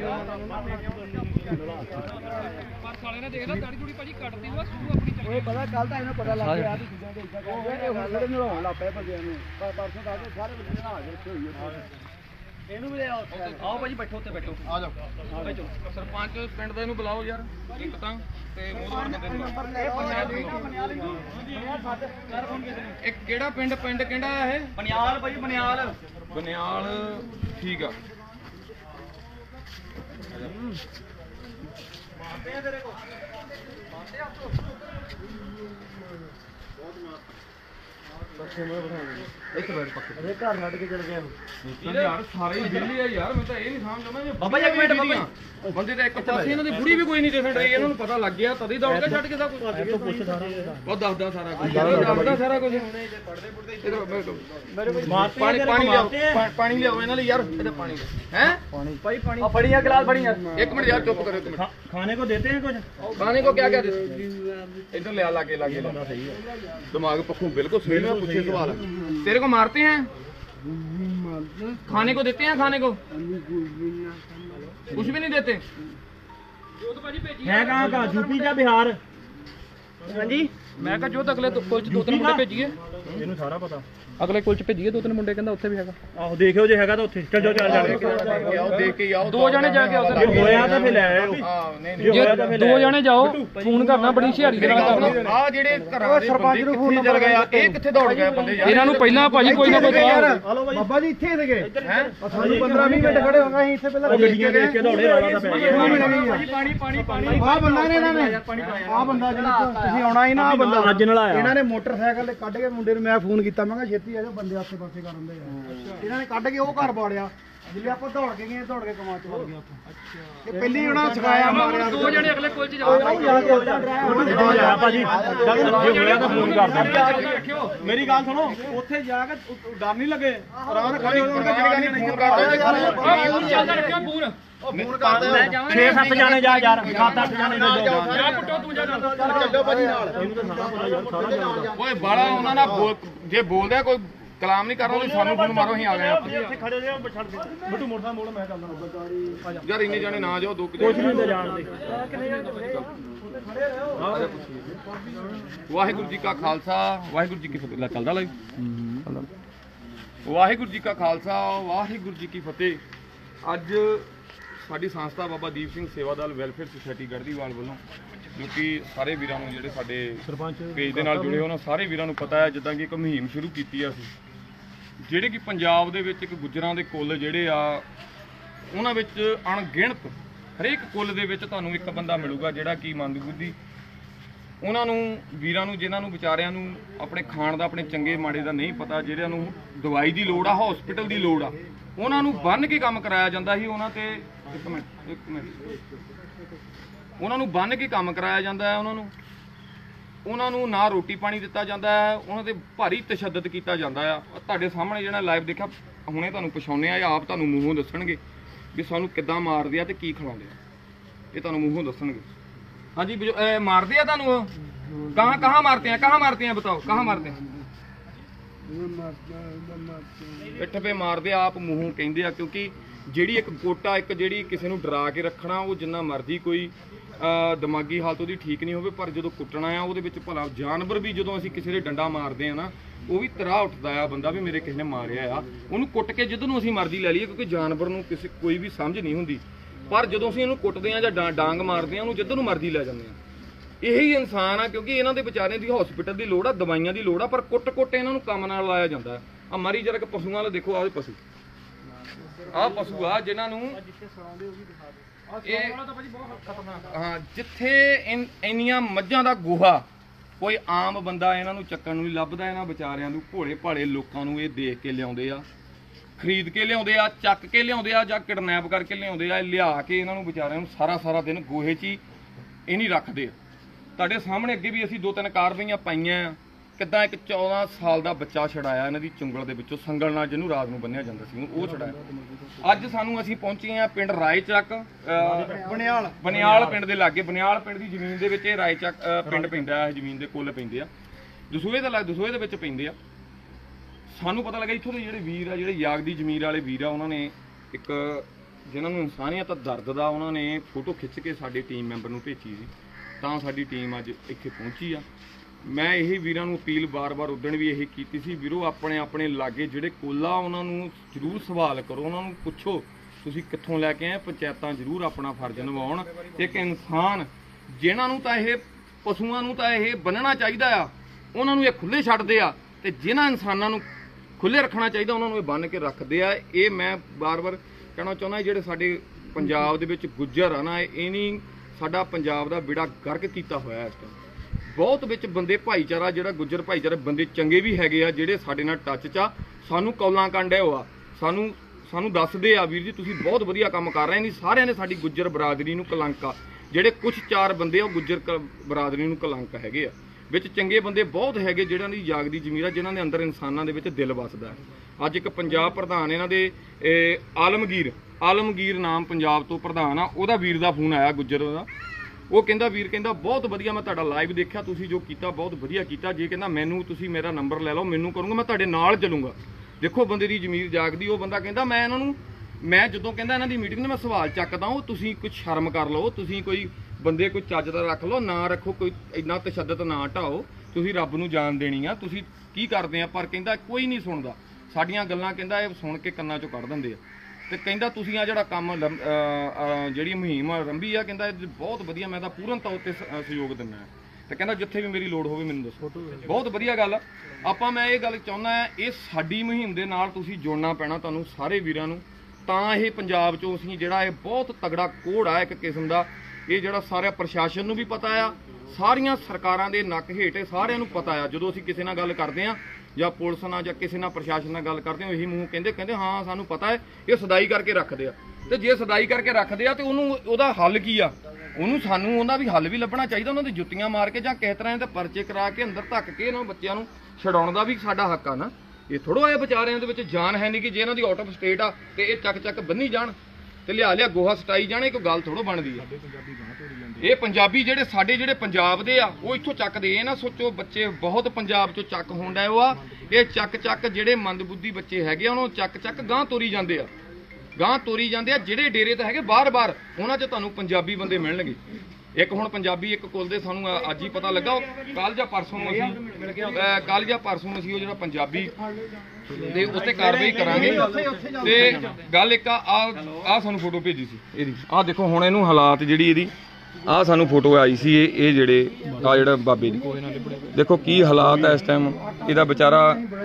ਪਰ ਸਾਲੇ ਨੇ ਦੇਖ ਲਾ ਦਾੜੀ ਦੂੜੀ ਭਾਜੀ ਕੱਟਦੀ ਵਾ ਸੂ ਆਪਣੀ ਚੱਲ। ਓਏ ਪਤਾ ਕੱਲ ਤਾਂ ਇਹਨੂੰ ਪਤਾ ਲੱਗ ਗਿਆ ਆ ਚੀਜ਼ਾਂ ਦੇ ਇੱਦਾਂ ਉਹ ਹੁਣ ਨਲਾਉਣ ਲੱਗ ਪਏ ਬੰਦਿਆਂ ਨੂੰ ਪਰਸੋਂ ਦਾ ਸਾਰੇ ਬੰਦੇ ਨਹਾ ਕੇ ਰੱਖੇ ਹੋਈ ਆ ਇਹਨੂੰ ਵੀ ਆਓ ਭਾਜੀ ਬੈਠੋ ਉੱਤੇ ਬੈਠੋ ਆ ਜਾਓ ਭਾਈ ਚਲੋ ਸਰਪੰਚ ਪਿੰਡ ਦੇ ਨੂੰ ਬੁਲਾਓ ਯਾਰ ਇੱਕ ਤਾਂ ਤੇ ਮੋਹਰ ਬੰਦੇ ਨੂੰ ਇੱਕ ਕਿਹੜਾ ਪਿੰਡ ਕਿਹੜਾ ਇਹ? ਬਨਿਆਲ ਭਾਈ ਬਨਿਆਲ ਠੀਕ ਆ। ਮਾਰਦੇ ਆ ਤੇਰੇ ਕੋ ਮਾਰਦੇ ਆ ਇੱਕ ਮਿੰਟ ਪੱਕੇ ਅਰੇ ਘਰ ਛੱਡ ਕੇ ਚਲ ਗਿਆ ਯਾਰ ਸਾਰੇ ਹੀ ਵਿਹਲੇ ਆ ਯਾਰ। ਮੈਂ ਤਾਂ ਇਹ ਨਹੀਂ ਸਮਝ ਆਉਂਦਾ ਬਾਬਾ ਇੱਕ ਮਿੰਟ ਬਾਬਾ ਬੰਦੇ ਤਾਂ ਇੱਕ ਪਾਸੇ ਇਹਨਾਂ ਦੀ ਬੁੜੀ ਵੀ ਕੋਈ ਨਹੀਂ ਦਿਖਣ ਰਹੀ, ਇਹਨਾਂ ਨੂੰ ਪਤਾ ਲੱਗ ਗਿਆ ਤਦ ਹੀ ਦੌੜ ਕੇ ਛੱਡ ਕੇ ਸਭ ਕੁਝ ਉਹ ਦੱਸਦਾ ਸਾਰਾ ਕੁਝ ਦੱਸਦਾ ਸਾਰਾ ਕੁਝ। ਪਾਣੀ ਲਿਆਓ ਇਹਨਾਂ ਲਈ ਯਾਰ, ਇਹਦਾ ਪਾਣੀ ਹੈ ਭਾਈ ਪਾਣੀ ਫੜੀਆਂ ਗਲਾਸ ਫੜੀਆਂ। ਇੱਕ ਮਿੰਟ ਯਾਰ ਚੁੱਪ ਕਰੋ ਇੱਕ ਮਿੰਟ। ਖਾਣੇ ਕੋ देते हैं कुछ? खाने को क्या क्या देते? इधर ले लाके लाके सही है दिमाग पक्खों बिल्कुल सही है। पूछे सवाल तेरे को मारते हैं? खाने को देते हैं? खाने को कुछ भी नहीं देते? है कहाँ का? यूपी या बिहार? हाँ जी मैं कहा जो अगले कुल दो तीन मुंडे भेजिए, ਇਹਨੂੰ ਸਾਰਾ ਪਤਾ ਅਗਲੇ ਕੁਲ ਚ ਭੇਜੀਏ ਦੋ ਤਿੰਨ ਮੁੰਡੇ ਕਹਿੰਦਾ ਉੱਥੇ ਵੀ ਹੈਗਾ। ਆਹੋ ਦੇਖਿਓ ਜੇ ਹੈਗਾ ਤਾਂ ਉੱਥੇ ਚੱਲ ਜਾਓ ਚੱਲ ਜਾਓ ਦੇਖ ਕੇ ਆਓ ਦੋ ਜਣੇ ਜਾ ਕੇ ਆਓ ਜੇ ਹੋਇਆ ਤਾਂ ਫਿਰ ਲੈ ਆਇਓ। ਜੇ ਦੋ ਜਣੇ ਜਾਓ ਫੋਨ ਕਰਨਾ ਬੜੀ ਹੁਸ਼ਿਆਰੀ ਦੇ ਨਾਲ ਕਰਨਾ। ਆ ਜਿਹੜੇ ਘਰਾਂ ਦੇ ਸਰਪੰਚ ਨੂੰ ਫੋਨ ਚੱਲ ਗਿਆ ਇਹ ਕਿੱਥੇ ਦੌੜ ਗਏ ਬੰਦੇ ਯਾਰ? ਇਹਨਾਂ ਨੂੰ ਪਹਿਲਾਂ ਭਾਜੀ ਕੋਈ ਨਾ ਕੋਈ ਬਾਬਾ ਜੀ ਇੱਥੇ ਸੀਗੇ ਹੈ ਸਾਨੂੰ 15-20 ਮਿੰਟ ਖੜੇ ਹੋ ਗਏ ਅਸੀਂ ਇੱਥੇ ਪਹਿਲਾਂ ਗੱਡੀਆਂ ਦੇਖ ਕੇ ਦੌੜੇ ਰੌਲਾ ਤਾਂ ਪੈ ਗਿਆ। ਪਾਣੀ ਪਾਣੀ ਪਾਣੀ ਆ ਬੰਦਾ ਨੇ ਇਹਨਾਂ ਨੇ ਆ ਬੰਦਾ ਜਿਹੜਾ ਤੁਸੀਂ ਆਉਣਾ ਹੀ ਨਾ ਆ ਬੰਦਾ ਅੱਜ ਨਾਲ ਆਇਆ ਇਹਨਾਂ ਨੇ ਮੋਟਰਸਾਈਕਲ ਤੇ ਕੱਢ ਕੇ ਮੁੰਡੇ ਨੂੰ ਮੈਂ ਫੋਨ ਕੀਤਾ ਮੈਂ ਕਿਹਾ ਛੇਤੀ ਆ ਜਾਓ ਬੰਦੇ ਆਸੇ ਪਾਸੇ ਕਰਨ ਦੇ ਆ। ਇਹਨਾਂ ਨੇ ਕੱਢ ਕੇ ਉਹ ਘਰ ਬਾੜਿਆ ਜਿੱਲੇ ਆਪਾਂ ਦੌੜ ਕੇ ਗਏ ਦੌੜ ਕੇ ਕਮਾ ਚ ਵੜ ਗਿਆ ਉੱਥੇ। ਇਹ ਪਹਿਲੀ ਉਹਨਾਂ ਸਿਖਾਇਆ ਮਾਰਿਆ ਦੋ ਜਣੇ ਅਗਲੇ ਕੋਲ ਚ ਜਾਓ ਭਾਜੀ ਜੇ ਹੋਇਆ ਤਾਂ ਫੋਨ ਕਰ ਮੇਰੀ ਗੱਲ ਸੁਣੋ ਉੱਥੇ ਜਾ ਕੇ ਡਰ ਨਹੀਂ ਲੱਗੇ ਆਰਾਮ ਨਾਲ ਖੜੇ ਹੋ ਜਾਓ। ਫੋਨ ਕਰ ਦੋ ਰੱਖਿਓ ਫੋਨ ਫੋਨ ਕਰਦੇ 6-7 ਜਾਣੇ ਜਾ ਯਾਰ 7-8 ਜਾਣੇ ਜਾ ਪੁੱਟੋ ਤੂੰ ਜਾ ਚੱਲੋ ਭਾਜੀ ਨਾਲ ਇਹਨੂੰ ਤਾਂ ਸਾਰਾ ਪਤਾ ਯਾਰ ਸਾਰਾ ਜਾਣਦਾ। ਓਏ ਬਾਲਾ ਉਹਨਾਂ ਨਾਲ ਜੇ ਬੋਲਦਾ ਕੋਈ ਕਲਾਮ ਨਹੀਂ ਕਰਨਾ ਤੁਸੀਂ ਸਾਨੂੰ ਫੋਨ ਮਾਰੋ ਅਸੀਂ ਆ ਗਏ ਆਪਾਂ ਇੱਥੇ ਖੜੇ ਜੇ ਛੱਡ ਦੇ ਬਿੱਟੂ ਮੋਟਰਸਾਈਕਲ ਮੋੜ ਮੈਂ ਚੱਲਦਾ ਯਾਰ ਇੰਨੇ ਜਾਣੇ ਨਾ ਜਾਓ ਦੋ ਕੁਝ ਨਹੀਂ ਹੁੰਦਾ ਜਾਣ ਦੇ ਖੜੇ ਰਹੋ। ਵਾਹਿਗੁਰੂ ਜੀ ਕਾ ਖਾਲਸਾ ਵਾਹਿਗੁਰੂ ਜੀ ਕੀ ਫਤਿਹ। ਚੱਲਦਾ ਲਾਈਵ ਵਾਹਿਗੁਰੂ ਜੀ ਕਾ ਖਾਲਸਾ ਵਾਹਿਗੁਰੂ ਜੀ ਕੀ ਫਤਿਹ। ਅੱਜ ਸਾਡੀ ਸੰਸਥਾ ਬਾਬਾ ਦੀਪ ਸਿੰਘ ਸੇਵਾਦਾਰ ਵੈਲਫੇਅਰ ਸੁਸਾਇਟੀ ਗੜਦੀਵਾਲ ਵੱਲੋਂ ਜੋ ਕਿ ਸਾਰੇ ਵੀਰਾਂ ਨੂੰ ਜਿਹੜੇ ਸਾਡੇ ਸਰਪੰਚ ਪੇਜ ਦੇ ਨਾਲ ਜੁੜੇ ਉਹਨਾਂ ਸਾਰੇ ਵੀਰਾਂ ਨੂੰ ਪਤਾ ਹੈ ਜਿੱਦਾਂ ਕਿ ਇੱਕ ਮੁਹਿੰਮ ਸ਼ੁਰੂ ਕੀਤੀ ਆ ਅਸੀਂ ਜਿਹੜੇ ਕਿ ਪੰਜਾਬ ਦੇ ਵਿੱਚ ਇੱਕ ਗੁੱਜਰਾਂ ਦੇ ਕੁੱਲ ਜਿਹੜੇ ਆ ਉਹਨਾਂ ਵਿੱਚ ਅਣਗਿਣਤ ਹਰੇਕ ਕੁੱਲ ਦੇ ਵਿੱਚ ਤੁਹਾਨੂੰ ਇੱਕ ਬੰਦਾ ਮਿਲੂਗਾ ਜਿਹੜਾ ਕਿ ਮੰਦਬੁੱਧੀ ਉਹਨਾਂ ਨੂੰ ਵੀਰਾਂ ਨੂੰ ਜਿਨ੍ਹਾਂ ਨੂੰ ਵਿਚਾਰਿਆਂ ਨੂੰ ਆਪਣੇ ਖਾਣ ਦਾ ਆਪਣੇ ਚੰਗੇ ਮਾੜੇ ਦਾ ਨਹੀਂ ਪਤਾ ਜਿਹੜਿਆਂ ਨੂੰ ਦਵਾਈ ਦੀ ਲੋੜ ਆ ਹਸਪੀਟਲ ਦੀ ਲੋੜ ਆ ਉਹਨਾਂ ਨੂੰ ਬੰਨ੍ਹ ਕੇ ਕੰਮ ਕਰਾਇਆ ਜਾਂਦਾ ਸੀ। ਉਹਨਾਂ ਤੇ ਇੱਕ ਮਿੰਟ ਉਹਨਾਂ ਨੂੰ ਬੰਨ੍ਹ ਕੇ ਕੰਮ ਕਰਾਇਆ ਜਾਂਦਾ ਹੈ। ਉਹਨਾਂ ਨੂੰ ਨਾ ਰੋਟੀ ਪਾਣੀ ਦਿੱਤਾ ਜਾਂਦਾ ਹੈ। ਉਹਨਾਂ ਤੇ ਭਾਰੀ ਤਸ਼ੱਦਦ ਕੀਤਾ ਜਾਂਦਾ ਆ। ਤੁਹਾਡੇ ਸਾਹਮਣੇ ਜਿਹੜਾ ਲਾਈਵ ਦੇਖਿਆ ਹੁਣੇ ਤੁਹਾਨੂੰ ਪਛਾਣਿਆ ਆ ਆਪ ਤੁਹਾਨੂੰ ਮੂੰਹੋਂ ਦੱਸਣਗੇ ਵੀ ਸਾਨੂੰ ਕਿੱਦਾਂ ਮਾਰਦੇ ਆ ਤੇ ਕੀ ਖਿਲਾਉਂਦੇ ਆ ਇਹ ਤੁਹਾਨੂੰ ਮੂੰਹੋਂ ਦੱਸਣਗੇ। हाँ जी मार दिया थानू कहाँ कहाँ मारते हैं बताओ कहाँ मारते हैं? पिठ पे मारते आप मूहों कहते हैं क्योंकि ਜਿਹੜੀ ਇੱਕ ਕੋਟਾ ਇੱਕ ਜਿਹੜੀ ਕਿਸੇ ਨੂੰ ਡਰਾ ਕੇ ਰੱਖਣਾ ਉਹ ਜਿੰਨਾ ਮਰਜ਼ੀ ਕੋਈ ਦਿਮਾਗੀ ਹਾਲਤ ਉਹਦੀ ਠੀਕ ਨਹੀਂ ਹੋਵੇ ਪਰ ਜਦੋਂ ਕੁੱਟਣਾ ਆ ਉਹਦੇ ਵਿੱਚ ਭਲਾ ਜਾਨਵਰ ਵੀ ਜਦੋਂ ਅਸੀਂ ਕਿਸੇ ਦੇ ਡੰਡਾ ਮਾਰਦੇ ਆ ਨਾ ਉਹ ਵੀ ਤਰਾ ਉੱਠਦਾ ਆ ਬੰਦਾ ਵੀ ਮੇਰੇ ਕਿਸੇ ਨੇ ਮਾਰਿਆ ਆ ਉਹਨੂੰ ਕੁੱਟ ਕੇ ਜਿੱਦ ਨੂੰ ਅਸੀਂ ਮਰਜ਼ੀ ਲੈ ਲਈਏ ਕਿਉਂਕਿ ਜਾਨਵਰ ਨੂੰ ਕਿਸੇ ਕੋਈ ਵੀ ਸਮਝ ਨਹੀਂ ਹੁੰਦੀ ਪਰ ਜਦੋਂ ਅਸੀਂ ਇਹਨੂੰ ਕੁੱਟਦੇ ਆ ਜਾਂ ਡਾਂਗ ਮਾਰਦੇ ਆ ਉਹਨੂੰ ਜਿੱਦ ਨੂੰ ਮਰਜ਼ੀ ਲੈ ਜਾਂਦੇ ਆ। ਇਹੀ ਇਨਸਾਨ ਆ ਕਿਉਂਕਿ ਇਹਨਾਂ ਦੇ ਵਿਚਾਰਿਆਂ ਦੀ ਹਸਪੀਟਲ ਦੀ ਲੋੜ ਆ ਦਵਾਈਆਂ ਦੀ ਲੋੜ ਆ ਪਰ ਕੁੱਟ ਇਹਨਾਂ ਨੂੰ ਕੰਮ ਨਾਲ ਲਾਇਆ ਜਾਂਦਾ ਆ। ਮਾਰੀ ਜਰਾ ਕਿ ਪਸ਼ੂਆਂ ਵਾਲੇ ਦੇਖੋ ਆਹ ਪਸ਼ੂ ਆਹ ਪਸ਼ੂ ਆ ਜਿਨ੍ਹਾਂ ਨੂੰ ਹਾਂ ਜਿੱਥੇ ਇੰਨੀਆਂ ਮੱਝਾਂ ਦਾ ਗੋਹਾ ਕੋਈ ਆਮ ਬੰਦਾ ਇਹਨਾਂ ਨੂੰ ਚੱਕਣ ਨੂੰ ਨਹੀਂ ਲੱਭਦਾ ਇਹਨਾਂ ਵਿਚਾਰਿਆਂ ਨੂੰ ਭੋਲੇ ਭਾਲੇ ਲੋਕਾਂ ਨੂੰ ਇਹ ਦੇਖ ਕੇ ਲਿਆਉਂਦੇ ਆ ਖਰੀਦ ਕੇ ਲਿਆਉਂਦੇ ਆ, ਚੱਕ ਕੇ ਲਿਆਉਂਦੇ ਆ ਜਾਂ ਕਿਡਨੈਪ ਕਰਕੇ ਲਿਆਉਂਦੇ ਆ, ਲਿਆ ਕੇ ਇਹਨਾਂ ਨੂੰ ਵਿਚਾਰਿਆਂ ਨੂੰ ਸਾਰਾ ਦਿਨ ਗੋਹੇ 'ਚ ਹੀ ਇਹ ਨਹੀਂ ਰੱਖਦੇ। ਤੁਹਾਡੇ ਸਾਹਮਣੇ ਅੱਗੇ ਵੀ ਅਸੀਂ 2-3 ਕਾਰਵਾਈਆਂ ਪਾਈਆਂ ਆ, ਕਿੱਦਾਂ ਇੱਕ 14 ਸਾਲ ਦਾ ਬੱਚਾ ਛਡਾਇਆ ਇਹਨਾਂ ਦੀ ਚੁੰਗਲ ਦੇ ਵਿੱਚੋਂ, ਸੰਗਲ ਨਾਲ ਜਿਹਨੂੰ ਰਾਤ ਨੂੰ ਬੰਨਿਆ ਜਾਂਦਾ ਸੀ ਉਹ ਛਡਾਇਆ। ਅੱਜ ਸਾਨੂੰ ਅਸੀਂ ਪਹੁੰਚੇ ਆ ਪਿੰਡ ਰਾਏਚੱਕ, ਬਨਿਆਲ ਪਿੰਡ ਦੇ ਲਾਗੇ, ਬਨਿਆਲ ਪਿੰਡ ਦੀ ਜ਼ਮੀਨ ਦੇ ਵਿੱਚ ਇਹ ਰਾਏਚੱਕ ਪਿੰਡ ਪੈਂਦਾ ਹੈ, ਜ਼ਮੀਨ ਦੇ ਕੁੱਲ ਪੈਂਦੇ ਆ, ਦਸੂਹੇ ਦੇ ਵਿੱਚ ਪੈਂਦੇ ਆ। ਸਾਨੂੰ ਪਤਾ ਲੱਗਾ ਇੱਥੋਂ ਦੇ ਜਿਹੜੇ ਵੀਰ ਆ, ਜਿਹੜੇ ਯਾਗ ਦੀ ਜ਼ਮੀਰ ਵਾਲੇ ਵੀਰ ਆ, ਉਹਨਾਂ ਨੇ ਇੱਕ ਜਿਨ੍ਹਾਂ ਨੂੰ ਇਨਸਾਨੀਅਤ ਦਰਦ ਦਾ, ਉਹਨਾਂ ਨੇ ਫੋਟੋ ਖਿੱਚ ਕੇ ਸਾਡੇ ਟੀਮ ਮੈਂਬਰ ਨੂੰ ਭੇਜੀ ਸੀ, ਤਾਂ ਸਾਡੀ ਟੀਮ ਅੱਜ ਇੱਥੇ ਪਹੁੰਚੀ ਆ। ਮੈਂ ਇਹ ਵੀਰਾਂ ਨੂੰ ਅਪੀਲ ਬਾਰ-ਬਾਰ ਉਦਣ ਵੀ ਇਹ ਕੀਤੀ ਸੀ, ਵੀਰੋ ਆਪਣੇ ਲਾਗੇ ਜਿਹੜੇ ਕੋਲਾ ਉਹਨਾਂ ਨੂੰ ਜ਼ਰੂਰ ਸਵਾਲ ਕਰੋ, ਉਹਨਾਂ ਨੂੰ ਪੁੱਛੋ ਤੁਸੀਂ ਕਿੱਥੋਂ ਲੈ ਕੇ ਆਏ। ਪੰਚਾਇਤਾਂ ਜ਼ਰੂਰ ਆਪਣਾ ਫਰਜ਼ ਨਿਭਾਉਣ। ਇੱਕ ਇਨਸਾਨ ਜਿਨ੍ਹਾਂ ਨੂੰ ਤਾਂ ਇਹ ਪਸ਼ੂਆਂ ਨੂੰ ਤਾਂ ਇਹ ਬੰਨਣਾ ਚਾਹੀਦਾ ਆ, ਉਹਨਾਂ ਨੂੰ ਇਹ ਖੁੱਲੇ ਛੱਡਦੇ ਆ, ਤੇ ਜਿਨ੍ਹਾਂ ਇਨਸਾਨਾਂ ਨੂੰ ਖੁੱਲੇ ਰੱਖਣਾ ਚਾਹੀਦਾ ਉਹਨਾਂ ਨੂੰ ਇਹ ਬੰਨ ਕੇ ਰੱਖਦੇ ਆ। ਇਹ ਮੈਂ ਬਾਰ-ਬਾਰ ਕਹਿਣਾ ਚਾਹੁੰਦਾ, ਜਿਹੜੇ ਸਾਡੇ ਪੰਜਾਬ ਦੇ ਵਿੱਚ ਗੁੱਜਰ ਆ ਨਾ, ਇਹ ਨਹੀਂ ਸਾਡਾ ਪੰਜਾਬ ਦਾ ਬੇੜਾ ਗਰਕ ਕੀਤਾ ਹੋਇਆ ਇਸ ਟਾਈਮ। ਬਹੁਤ ਵਿੱਚ ਬੰਦੇ ਭਾਈਚਾਰਾ, ਜਿਹੜਾ ਗੁੱਜਰ ਭਾਈਚਾਰਾ, ਬੰਦੇ ਚੰਗੇ ਵੀ ਹੈਗੇ ਆ ਜਿਹੜੇ ਸਾਡੇ ਨਾਲ ਟੱਚ 'ਚ ਆ, ਸਾਨੂੰ ਕੌਲਾਂ ਕੰਡੇ ਹੋਆ, ਸਾਨੂੰ ਦੱਸਦੇ ਆ ਵੀਰ ਜੀ ਤੁਸੀਂ ਬਹੁਤ ਵਧੀਆ ਕੰਮ ਕਰ ਰਹੇ ਨਹੀਂ। ਸਾਰਿਆਂ ਨੇ ਸਾਡੀ ਗੁੱਜਰ ਬਰਾਦਰੀ ਨੂੰ ਕਲੰਕ ਆ, ਜਿਹੜੇ ਕੁਝ 4 ਬੰਦੇ ਆ ਉਹ ਗੁੱਜਰ ਬਰਾਦਰੀ ਨੂੰ ਕਲੰਕ ਹੈਗੇ ਆ। ਵਿੱਚ ਚੰਗੇ ਬੰਦੇ ਬਹੁਤ ਹੈਗੇ ਜਿਹੜਾਂ ਦੀ ਯਾਗ ਦੀ ਜ਼ਮੀਰ ਆ, ਜਿਨ੍ਹਾਂ ਦੇ ਅੰਦਰ ਇਨਸਾਨਾਂ ਦੇ ਵਿੱਚ ਦਿਲ ਵਸਦਾ। ਅੱਜ ਇੱਕ ਪੰਜਾਬ ਪ੍ਰਧਾਨ ਇਹਨਾਂ ਦੇ ਆਲਮਗੀਰ ਨਾਮ ਪੰਜਾਬ ਤੋਂ ਪ੍ਰਧਾਨ ਆ, ਉਹਦਾ ਵੀਰ ਦਾ ਫੋਨ ਆਇਆ ਗੁੱਜਰ ਦਾ, ਉਹ ਕਹਿੰਦਾ ਵੀਰ ਕਹਿੰਦਾ ਬਹੁਤ ਵਧੀਆ, ਮੈਂ ਤੁਹਾਡਾ ਲਾਈਵ ਦੇਖਿਆ, ਤੁਸੀਂ ਜੋ ਕੀਤਾ ਬਹੁਤ ਵਧੀਆ ਕੀਤਾ, ਜੇ ਕਹਿੰਦਾ ਮੈਨੂੰ ਤੁਸੀਂ ਮੇਰਾ ਨੰਬਰ ਲੈ ਲਓ, ਮੈਨੂੰ ਕਰੂੰਗਾ, ਮੈਂ ਤੁਹਾਡੇ ਨਾਲ ਚੱਲੂੰਗਾ। ਦੇਖੋ ਬੰਦੇ ਦੀ ਜ਼ਮੀਰ ਜਾਗਦੀ। ਉਹ ਬੰਦਾ ਕਹਿੰਦਾ ਮੈਂ ਜਦੋਂ ਕਹਿੰਦਾ ਇਹਨਾਂ ਦੀ ਮੀਟਿੰਗ ਨੇ ਮੈਂ ਸਵਾਲ ਚੱਕਦਾ, ਉਹ ਤੁਸੀਂ ਕੁਝ ਸ਼ਰਮ ਕਰ ਲਓ, ਤੁਸੀਂ ਕੋਈ ਬੰਦੇ ਕੋਈ ਚੱਜ ਦਾ ਰੱਖ ਲਓ, ਨਾ ਰੱਖੋ, ਕੋਈ ਇੰਨਾ ਤਸ਼ੱਦਦ ਨਾ ਢਾਓ, ਤੁਸੀਂ ਰੱਬ ਨੂੰ ਜਾਣ ਦੇਣੀ ਆ, ਤੁਸੀਂ ਕੀ ਕਰਦੇ ਆ। ਪਰ ਕਹਿੰਦਾ ਕੋਈ ਨਹੀਂ ਸੁਣਦਾ ਸਾਡੀਆਂ ਗੱਲਾਂ, ਕਹਿੰਦਾ ਇਹ ਸੁਣ ਕੇ ਕੰਨਾਂ 'ਚੋਂ ਕੱਢ ਦਿੰਦੇ ਆ। ਤੇ ਕਹਿੰਦਾ ਤੁਸੀਂ ਆ ਜਿਹੜਾ ਕੰਮ ਜਿਹੜੀ ਮੁਹਿੰਮ ਆਰੰਭੀ ਆ, ਕਹਿੰਦਾ ਬਹੁਤ ਵਧੀਆ, ਮੈਂ ਤਾਂ ਪੂਰਨ ਤੌਰ ਤੇ ਸਹਿਯੋਗ ਦਿੰਦਾ। ਤੇ ਕਹਿੰਦਾ ਜਿੱਥੇ ਵੀ ਮੇਰੀ ਲੋੜ ਹੋਵੇ ਮੈਨੂੰ ਦੱਸੋ। ਬਹੁਤ ਵਧੀਆ ਗੱਲ ਆ। ਆਪਾਂ ਮੈਂ ਇਹ ਗੱਲ ਚਾਹੁੰਦਾ, ਇਹ ਸਾਡੀ ਮੁਹਿੰਮ ਦੇ ਨਾਲ ਤੁਸੀਂ ਜੁੜਨਾ ਪੈਣਾ ਤੁਹਾਨੂੰ ਸਾਰੇ ਵੀਰਾਂ ਨੂੰ, ਤਾਂ ਇਹ ਪੰਜਾਬ 'ਚੋਂ ਅਸੀਂ ਜਿਹੜਾ ਇਹ ਬਹੁਤ ਤਗੜਾ ਕੋੜ ਆ ਇੱਕ ਕਿਸਮ ਦਾ, ਇਹ ਜਿਹੜਾ ਸਾਰੇ ਪ੍ਰਸ਼ਾਸਨ ਨੂੰ ਵੀ ਪਤਾ ਆ, ਸਾਰੀਆਂ ਸਰਕਾਰਾਂ ਦੇ ਨੱਕ ਹੇਠ ਸਾਰਿਆਂ ਨੂੰ ਪਤਾ ਆ। ਜਦੋਂ ਅਸੀਂ ਕਿਸੇ ਨਾਲ ਗੱਲ ਕਰਦੇ ਆ ਜਾਂ ਪੁਲਿਸ ਨਾਲ ਜਾਂ ਕਿਸੇ ਨਾਲ ਪ੍ਰਸ਼ਾਸਨ ਨਾਲ ਗੱਲ ਕਰਦੇ ਹਾਂ, ਇਹੀ ਮੂੰਹ ਕਹਿੰਦੇ ਹਾਂ ਸਾਨੂੰ ਪਤਾ ਹੈ, ਇਹ ਸਦਾਈ ਕਰਕੇ ਰੱਖਦੇ ਆ। ਤੇ ਜੇ ਸਦਾਈ ਕਰਕੇ ਰੱਖਦੇ ਆ ਤੇ ਉਹਦਾ ਹੱਲ ਕੀ ਆ? ਸਾਨੂੰ ਉਹਦਾ ਵੀ ਹੱਲ ਵੀ ਲੱਭਣਾ ਚਾਹੀਦਾ। ਉਹਨਾਂ ਦੀ ਜੁੱਤੀਆਂ ਮਾਰ ਕੇ ਜਾਂ ਕਿਸੇ ਤਰ੍ਹਾਂ ਦੇ ਪਰਚੇ ਕਰਾ ਕੇ ਅੰਦਰ ਧੱਕ ਕੇ ਇਹਨਾਂ ਬੱਚਿਆਂ ਨੂੰ ਛਡਾਉਣ ਦਾ ਵੀ ਸਾਡਾ ਹੱਕ ਆ ਨਾ। ਇਹ ਥੋੜ੍ਹਾ ਇਹ ਵਿਚਾਰਿਆਂ ਦੇ ਵਿੱਚ ਜਾਨ ਹੈ ਨਹੀਂ ਕਿ ਜੇ ਇਹਨਾਂ ਦੀ ਆਊਟ ਆਫ ਸਟੇਟ ਆ ਤੇ ਇਹ ਚੱਕ ਬੰਨੀ ਜਾਣ ਤੇ ਲਿਆ ਗੋਹਾ ਸਟਾਈ ਜਾਣੇ, ਕੋਈ ਗੱਲ ਥੋੜ੍ਹਾ ਬਣਦੀ ਆ। ਇਹ ਪੰਜਾਬੀ ਜਿਹੜੇ ਪੰਜਾਬ ਦੇ ਆ ਉਹ ਇੱਥੋਂ ਚੱਕਦੇ। ਇਹ ਨਾ ਸੋਚੋ ਬੱਚੇ ਬਹੁਤ ਪੰਜਾਬ 'ਚੋਂ ਚੱਕ ਹੋਣ ਡਏ ਆ। ਇਹ ਚੱਕ ਜਿਹੜੇ ਮੰਦਬੁੱਧੀ ਬੱਚੇ ਹੈਗੇ ਆ ਉਹਨੂੰ ਚੱਕ ਗਾਂਹ ਤੋਰੀ ਜਾਂਦੇ ਆ, ਜਿਹੜੇ ਡੇਰੇ ਤਾਂ ਹੈਗੇ ਬਾਹਰ ਉਹਨਾਂ 'ਚ ਤੁਹਾਨੂੰ ਪੰਜਾਬੀ ਬੰਦੇ ਮਿਲਣਗੇ। ਇੱਕ ਹੁਣ ਪੰਜਾਬੀ ਇੱਕ ਕੁੱਲ ਦੇ ਸਾਨੂੰ ਅੱਜ ਹੀ ਪਤਾ ਲੱਗਾ, ਕੱਲ ਜਾਂ ਪਰਸੋਂ ਅਸੀਂ ਉਹ ਜਿਹੜਾ ਪੰਜਾਬੀ ਤੇ ਉੱਤੇ ਕਾਰਵਾਈ ਕਰਾਂਗੇ। ਤੇ ਗੱਲ ਇੱਕ ਆ ਸਾਨੂੰ ਫੋਟੋ ਭੇਜੀ ਸੀ ਇਹਦੀ, ਆਹ ਦੇਖੋ ਹੁਣ ਇਹਨੂੰ ਹਾਲਾਤ ਜਿਹੜੀ ਇਹਦੀ ਆਹ ਸਾਨੂੰ ਫੋਟੋ ਆਈ ਸੀ, ਇਹ ਜਿਹੜਾ ਬਾਬੇ ਦੀ ਦੇਖੋ ਕੀ ਹਾਲਾਤ ਹੈ ਇਸ ਟਾਈਮ। ਇਹਦਾ ਵਿਚਾਰਾ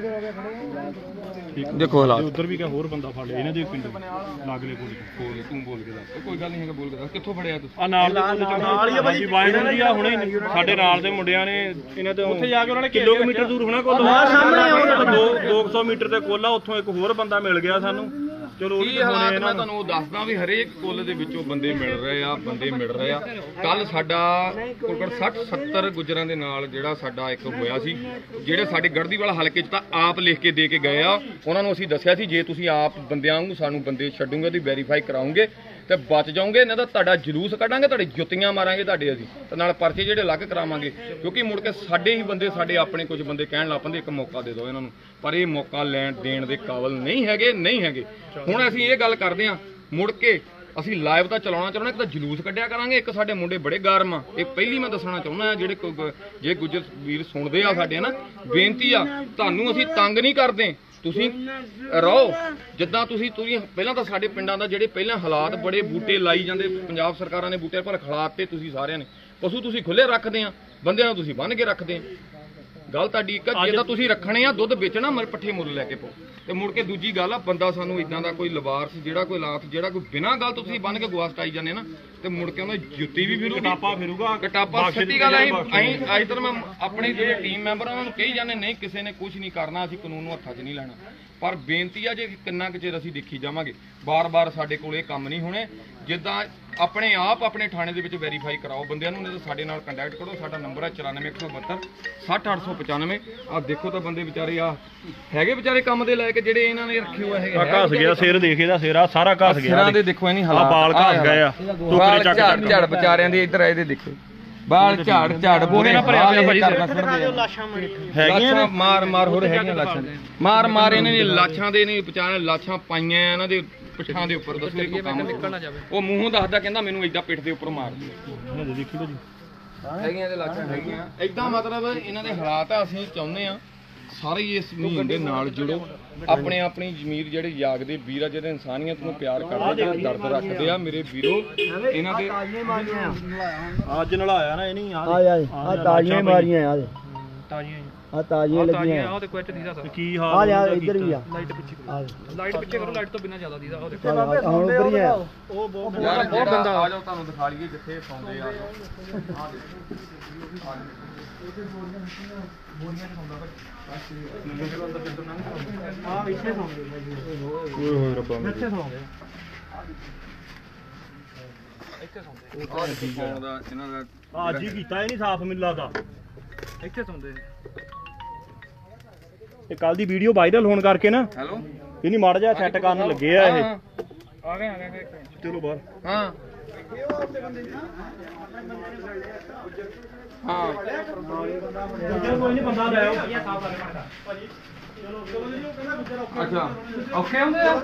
ਦੇਖੋ ਹਾਲਾਤ। ਉਧਰ ਵੀ ਹੋਰ ਬੰਦਾ ਫੜ ਲਿਆ ਇਹਨਾਂ ਦੇ ਪਿੰਡ ਲਾਗਲੇ ਕੋਲ। ਤੂੰ ਬੋਲ ਕੇ ਦੱਸ, ਕੋਈ ਗੱਲ ਨਹੀਂ ਹੈਗਾ, ਬੋਲ ਕੇ ਦੱਸ ਕਿੱਥੋਂ ਫੜਿਆ ਤੂੰ? ਆ ਨਾਲ ਹੀ ਆ ਭਾਜੀ, ਵਾਇਰਲ ਦੀ ਆ ਹੁਣੇ ਸਾਡੇ ਨਾਲ ਦੇ ਮੁੰਡਿਆਂ ਨੇ ਇਹਨਾਂ ਤੋਂ ਉੱਥੇ ਜਾ ਕੇ ਉਹਨਾਂ ਨੇ ਕਿਲੋਮੀਟਰ ਦੂਰ ਹੋਣਾ ਕੋਲ ਸਾਹਮਣੇ 200 ਮੀਟਰ ਤੇ ਕੋਲਾ, ਉੱਥੋਂ ਇੱਕ ਹੋਰ ਬੰਦਾ ਮਿਲ ਗਿਆ ਸਾਨੂੰ। ਚਲੋ ਕੀ ਹਾਲਾਤ ਮੈਂ ਤੁਹਾਨੂੰ ਉਹ ਦੱਸਦਾ ਵੀ ਹਰੇਕ ਕੁੱਲ ਦੇ ਵਿੱਚੋਂ ਬੰਦੇ ਮਿਲ ਰਹੇ ਆ। ਕੱਲ ਸਾਡਾ ਘੱਟੋ ਘੱਟ 60-70 ਗੁੱਜਰਾਂ ਦੇ ਨਾਲ ਜਿਹੜਾ ਸਾਡਾ ਇੱਕ ਹੋਇਆ ਸੀ, ਜਿਹੜੇ ਸਾਡੇ ਗੜਦੀਵਾਲਾ ਹਲਕੇ 'ਚ ਤਾਂ ਆਪ ਲਿਖ ਕੇ ਦੇ ਕੇ ਗਏ ਆ। ਉਹਨਾਂ ਨੂੰ ਅਸੀਂ ਦੱਸਿਆ ਸੀ ਜੇ ਤੁਸੀਂ ਆਪ ਬੰਦਿਆਂ ਵਾਂਗੂ ਸਾਨੂੰ ਬੰਦੇ ਛੱਡੋਗੇ ਤੇ ਵੈਰੀਫਾਈ ਕਰਾਉਂਗੇ ਤੇ ਬਚ ਜਾਓਗੇ, ਇਹਨਾਂ ਦਾ ਤੁਹਾਡਾ ਜਲੂਸ ਕੱਢਾਂਗੇ, ਤੁਹਾਡੇ ਜੁੱਤੀਆਂ ਮਾਰਾਂਗੇ ਤੁਹਾਡੇ ਅਸੀਂ, ਤੇ ਨਾਲ ਪਰਚੇ ਜਿਹੜੇ ਅਲੱਗ ਕਰਾਵਾਂਗੇ। ਕਿਉਂਕਿ ਮੁੜ ਕੇ ਸਾਡੇ ਹੀ ਬੰਦੇ, ਸਾਡੇ ਆਪਣੇ ਕੁਝ ਬੰਦੇ ਕਹਿਣ ਲੱਗ ਪੈਂਦੇ ਇੱਕ ਮੌਕਾ ਦੇ ਦਿਓ ਇਹਨਾਂ ਨੂੰ, ਪਰ ਇਹ ਮੌਕਾ ਦੇਣ ਦੇ ਕਾਬਲ ਨਹੀਂ ਹੈਗੇ। ਹੁਣ ਅਸੀਂ ਇਹ ਗੱਲ ਕਰਦੇ ਹਾਂ, ਮੁੜ ਕੇ ਅਸੀਂ ਲਾਈਵ ਤਾਂ ਚਲਾਉਣਾ ਚਾਹੁੰਦੇ, ਇੱਕ ਤਾਂ ਜਲੂਸ ਕੱਢਿਆ ਕਰਾਂਗੇ, ਇੱਕ ਸਾਡੇ ਮੁੰਡੇ ਬੜੇ ਗਰਮ ਆ। ਇਹ ਪਹਿਲੀ ਮੈਂ ਦੱਸਣਾ ਚਾਹੁੰਦਾ ਆ, ਜੇ ਗੁੱਜਰ ਵੀਰ ਸੁਣਦੇ ਆ ਸਾਡੇ ਨਾ, ਬੇਨਤੀ ਆ ਤੁਹਾਨੂੰ ਅਸੀਂ ਤੰਗ ਨਹੀਂ ਕਰਦੇ, ਤੁਸੀਂ ਰਹੋ ਜਿੱਦਾਂ ਤੁਸੀਂ ਪਹਿਲਾਂ ਤਾਂ ਸਾਡੇ ਪਿੰਡਾਂ ਦਾ ਜਿਹੜੇ ਪਹਿਲਾਂ ਹਾਲਾਤ ਬੜੇ ਬੂਟੇ ਲਾਈ ਜਾਂਦੇ, ਪੰਜਾਬ ਸਰਕਾਰਾਂ ਨੇ ਬੂਟੇ ਪਰ ਖਿਲਾਫ ਤੇ ਤੁਸੀਂ ਸਾਰਿਆਂ ਨੇ ਪਸ਼ੂ ਤੁਸੀਂ ਖੁੱਲੇ ਰੱਖਦੇ ਆ, ਬੰਦਿਆਂ ਨੂੰ ਤੁਸੀਂ ਬੰਨ੍ਹ ਕੇ ਰੱਖਦੇ ਆ। ਗੱਲ ਤੁਹਾਡੀ ਇੱਕ ਜੇ ਤਾਂ ਤੁਸੀਂ ਰੱਖਣੇ ਆ ਦੁੱਧ ਵੇਚਣਾ ਮਰ ਪੱਠੇ ਮੁੱਲ ਲੈ ਕੇ ਪਾਓ। ਤੇ ਮੁੜ ਕੇ ਦੂਜੀ ਗੱਲ ਆ, ਬੰਦਾ ਸਾਨੂੰ ਇਦਾਂ ਦਾ ਕੋਈ ਲਵਾਰਸ ਜਿਹੜਾ ਕੋਈ ਬਿਨਾਂ ਗੱਲ ਤੋਂ ਤੁਸੀਂ ਬੰਨ ਕੇ ਗੋਆ ਸਟਾਈ ਜਾਂਦੇ ਨਾ, ਤੇ ਮੁੜ ਕੇ ਉਹਨਾਂ ਜੁੱਤੀ ਵੀ ਫਿਰੂਗਾ ਕਟਾਪਾ। ਸੱਚੀ ਗੱਲ ਅਸੀਂ ਅੱਜ ਤੱਕ ਮੈਂ ਆਪਣੇ ਜਿਹੜੇ ਟੀਮ ਮੈਂਬਰ ਉਹਨਾਂ ਨੂੰ ਕਹੀ ਜਾਂਦੇ ਨਹੀਂ ਕਿਸੇ ਨੇ ਕੁਝ ਨਹੀਂ ਕਰਨਾ, ਅਸੀਂ ਕਾਨੂੰਨ ਨੂੰ ਹੱਥਾਂ 'ਚ ਨਹੀਂ ਲੈਣਾ, ਪਰ ਬੇਨਤੀ ਆ ਜੇ ਕਿੰਨਾ ਕੁ ਚਿਰ ਅਸੀਂ ਦੇਖੀ ਜਾਵਾਂਗੇ, ਬਾਰ-ਬਾਰ ਸਾਡੇ ਕੋਲ ਇਹ ਕੰਮ ਨਹੀਂ ਹੋਣੇ। ਜਿੱਦਾਂ ਆਪਣੇ ਆਪ ਆਪਣੇ ਥਾਣੇ ਦੇ ਵਿੱਚ ਵੈਰੀਫਾਈ ਕਰਾਓ ਬੰਦਿਆਂ ਨੂੰ, ਨਹੀਂ ਤਾਂ ਸਾਡੇ ਨਾਲ ਕੰਟੈਕਟ ਕਰੋ। ਸਾਡਾ ਨੰਬਰ ਹੈ 94 172 60895। ਆ ਦੇਖੋ ਤਾਂ ਬੰਦੇ ਵਿਚਾਰੇ ਆ ਹੈਗੇ ਵਿਚਾਰੇ ਕੰਮ ਦੇ ਲੈ ਕੇ ਜਿਹੜੇ ਇਹਨਾਂ ਨੇ ਰੱਖੇ ਹੋਏ ਹੈਗੇ। ਘਸ ਗਿਆ ਸਿਰ, ਦੇਖ ਇਹਦਾ ਸਿਰ ਆ ਸਾਰਾ ਘਸ ਗਿਆ। ਸਿਰਾਂ ਦੇ ਦੇਖੋ ਇਹ ਨਹੀਂ ਹਾਲਾਤ, ਬਾਲ ਘਸ ਗਏ ਆ, ਬਾਲ ਝਾੜ ਵਿਚਾਰਿਆਂ ਦੇ। ਇੱਧਰ ਇਹਦੇ ਦੇਖੋ ਬਾਲ ਝਾੜ ਬੋਰੇ ਨਾਲ ਭਰਿਆ ਪਿਆ ਭਾਜੀ। ਲਾਸ਼ਾਂ ਮਾਰ ਹੋ ਰਹੇ ਹੈਗੀਆਂ, ਲਾਸ਼ਾਂ ਮਾਰ ਇਹਨਾਂ ਨੇ ਲਾਸ਼ਾਂ ਦੇ ਨਹੀਂ ਵਿਚਾਰੇ ਲਾਸ਼ਾਂ ਪਾਈਆਂ ਇਹਨਾਂ ਦੇ ਪਿੱਠਾਂ ਦੇ ਉੱਪਰ। ਦੱਸੋ ਇਹ ਕੰਮ ਨਿਕਲਣਾ ਜਾਵੇ। ਉਹ ਮੂੰਹੋਂ ਦੱਸਦਾ ਕਹਿੰਦਾ ਮੈਨੂੰ ਏਦਾਂ ਪਿੱਠ ਦੇ ਉੱਪਰ ਮਾਰ ਦਿਓ। ਦੇਖੀ ਭਾਜੀ ਹੈਗੀਆਂ ਤੇ ਲਾਸ਼ਾਂ ਹੈਗੀਆਂ ਏਦਾਂ। ਮਤਲਬ ਇਹਨਾਂ ਦੇ ਹਾਲਾਤ ਆ। ਅਸੀਂ ਚਾਹੁੰਦੇ ਆ ਸਾਰੇ ਇਸ ਮੁਹਿੰਮ ਦੇ ਨਾਲ ਜੁੜੋ। ਆਪਣੀ ਜ਼ਮੀਰ ਜਿਹੜੇ ਜਾਗਦੇ ਵੀਰ ਆ, ਜਿਹੜੇ ਇਨਸਾਨੀਅਤ ਨੂੰ ਪਿਆਰ ਕਰਦੇ ਆ, ਦਰਦ ਰੱਖਦੇ ਆ, ਮੇਰੇ ਵੀਰੋ ਇਹਨਾਂ ਦੇ ਅੱਜ ਨਲਾਇਆ ਨਾ ਇਹ ਨਹੀਂ ਆ ਤਾਜ਼ੀਆਂ ਮਾਰੀਆਂ ਆ ਤਾਜ਼ੀਆਂ ਆ ਤਾਜ਼ੀਆਂ ਲੱਗੀਆਂ ਆ ਤੇ ਕੁਐਚ ਦੀਦਾ ਸਰ। ਕੀ ਹਾਲ ਆ ਇੱਧਰ ਵੀ ਆ ਲਾਈਟ ਪਿੱਛੇ ਕਰੋ, ਲਾਈਟ ਤੋਂ ਬਿਨਾਂ ਜ਼ਿਆਦਾ ਦੀਦਾ। ਉਹ ਦੇਖੋ ਹੁਣ ਉੱਪਰ ਹੀ ਆ। ਯਾਰ ਬਹੁਤ ਬੰਦਾ ਆ ਜਾਓ ਤੁਹਾਨੂੰ ਦਿਖਾ ਲਈਏ ਜਿੱਥੇ ਸੌਂਦੇ ਆ। ਓਏ ਰੱਬਾ ਇੱਥੇ ਸੌਂਦੇ ਇਹਨਾਂ ਦਾ ਅੱਜ ਹੀ ਕੀਤਾ ਇਹ ਨਹੀਂ ਸਾਫ਼ ਮਿਲਦਾ ਦਾ। ਇੱਥੇ ਸੌਂਦੇ। ਇਹ ਕੱਲ ਦੀ ਵੀਡੀਓ ਵਾਇਰਲ ਹੋਣ ਕਰਕੇ ਨਾ ਹੈਲੋ ਇਹ ਨਹੀਂ ਮਾੜਾ ਜਿਹਾ ਸੈੱਟ ਕਰਨ ਲੱਗੇ ਆ ਇਹ। ਆ ਗਏ ਚਲੋ ਬਾਹਰ। ਹਾਂ ਹਾਂ ਕੋਈ ਨਹੀਂ ਬੰਦਾ ਲੈ ਆਓ। ਅੱਛਾ ਔਖੇ ਹੁੰਦੇ ਆ।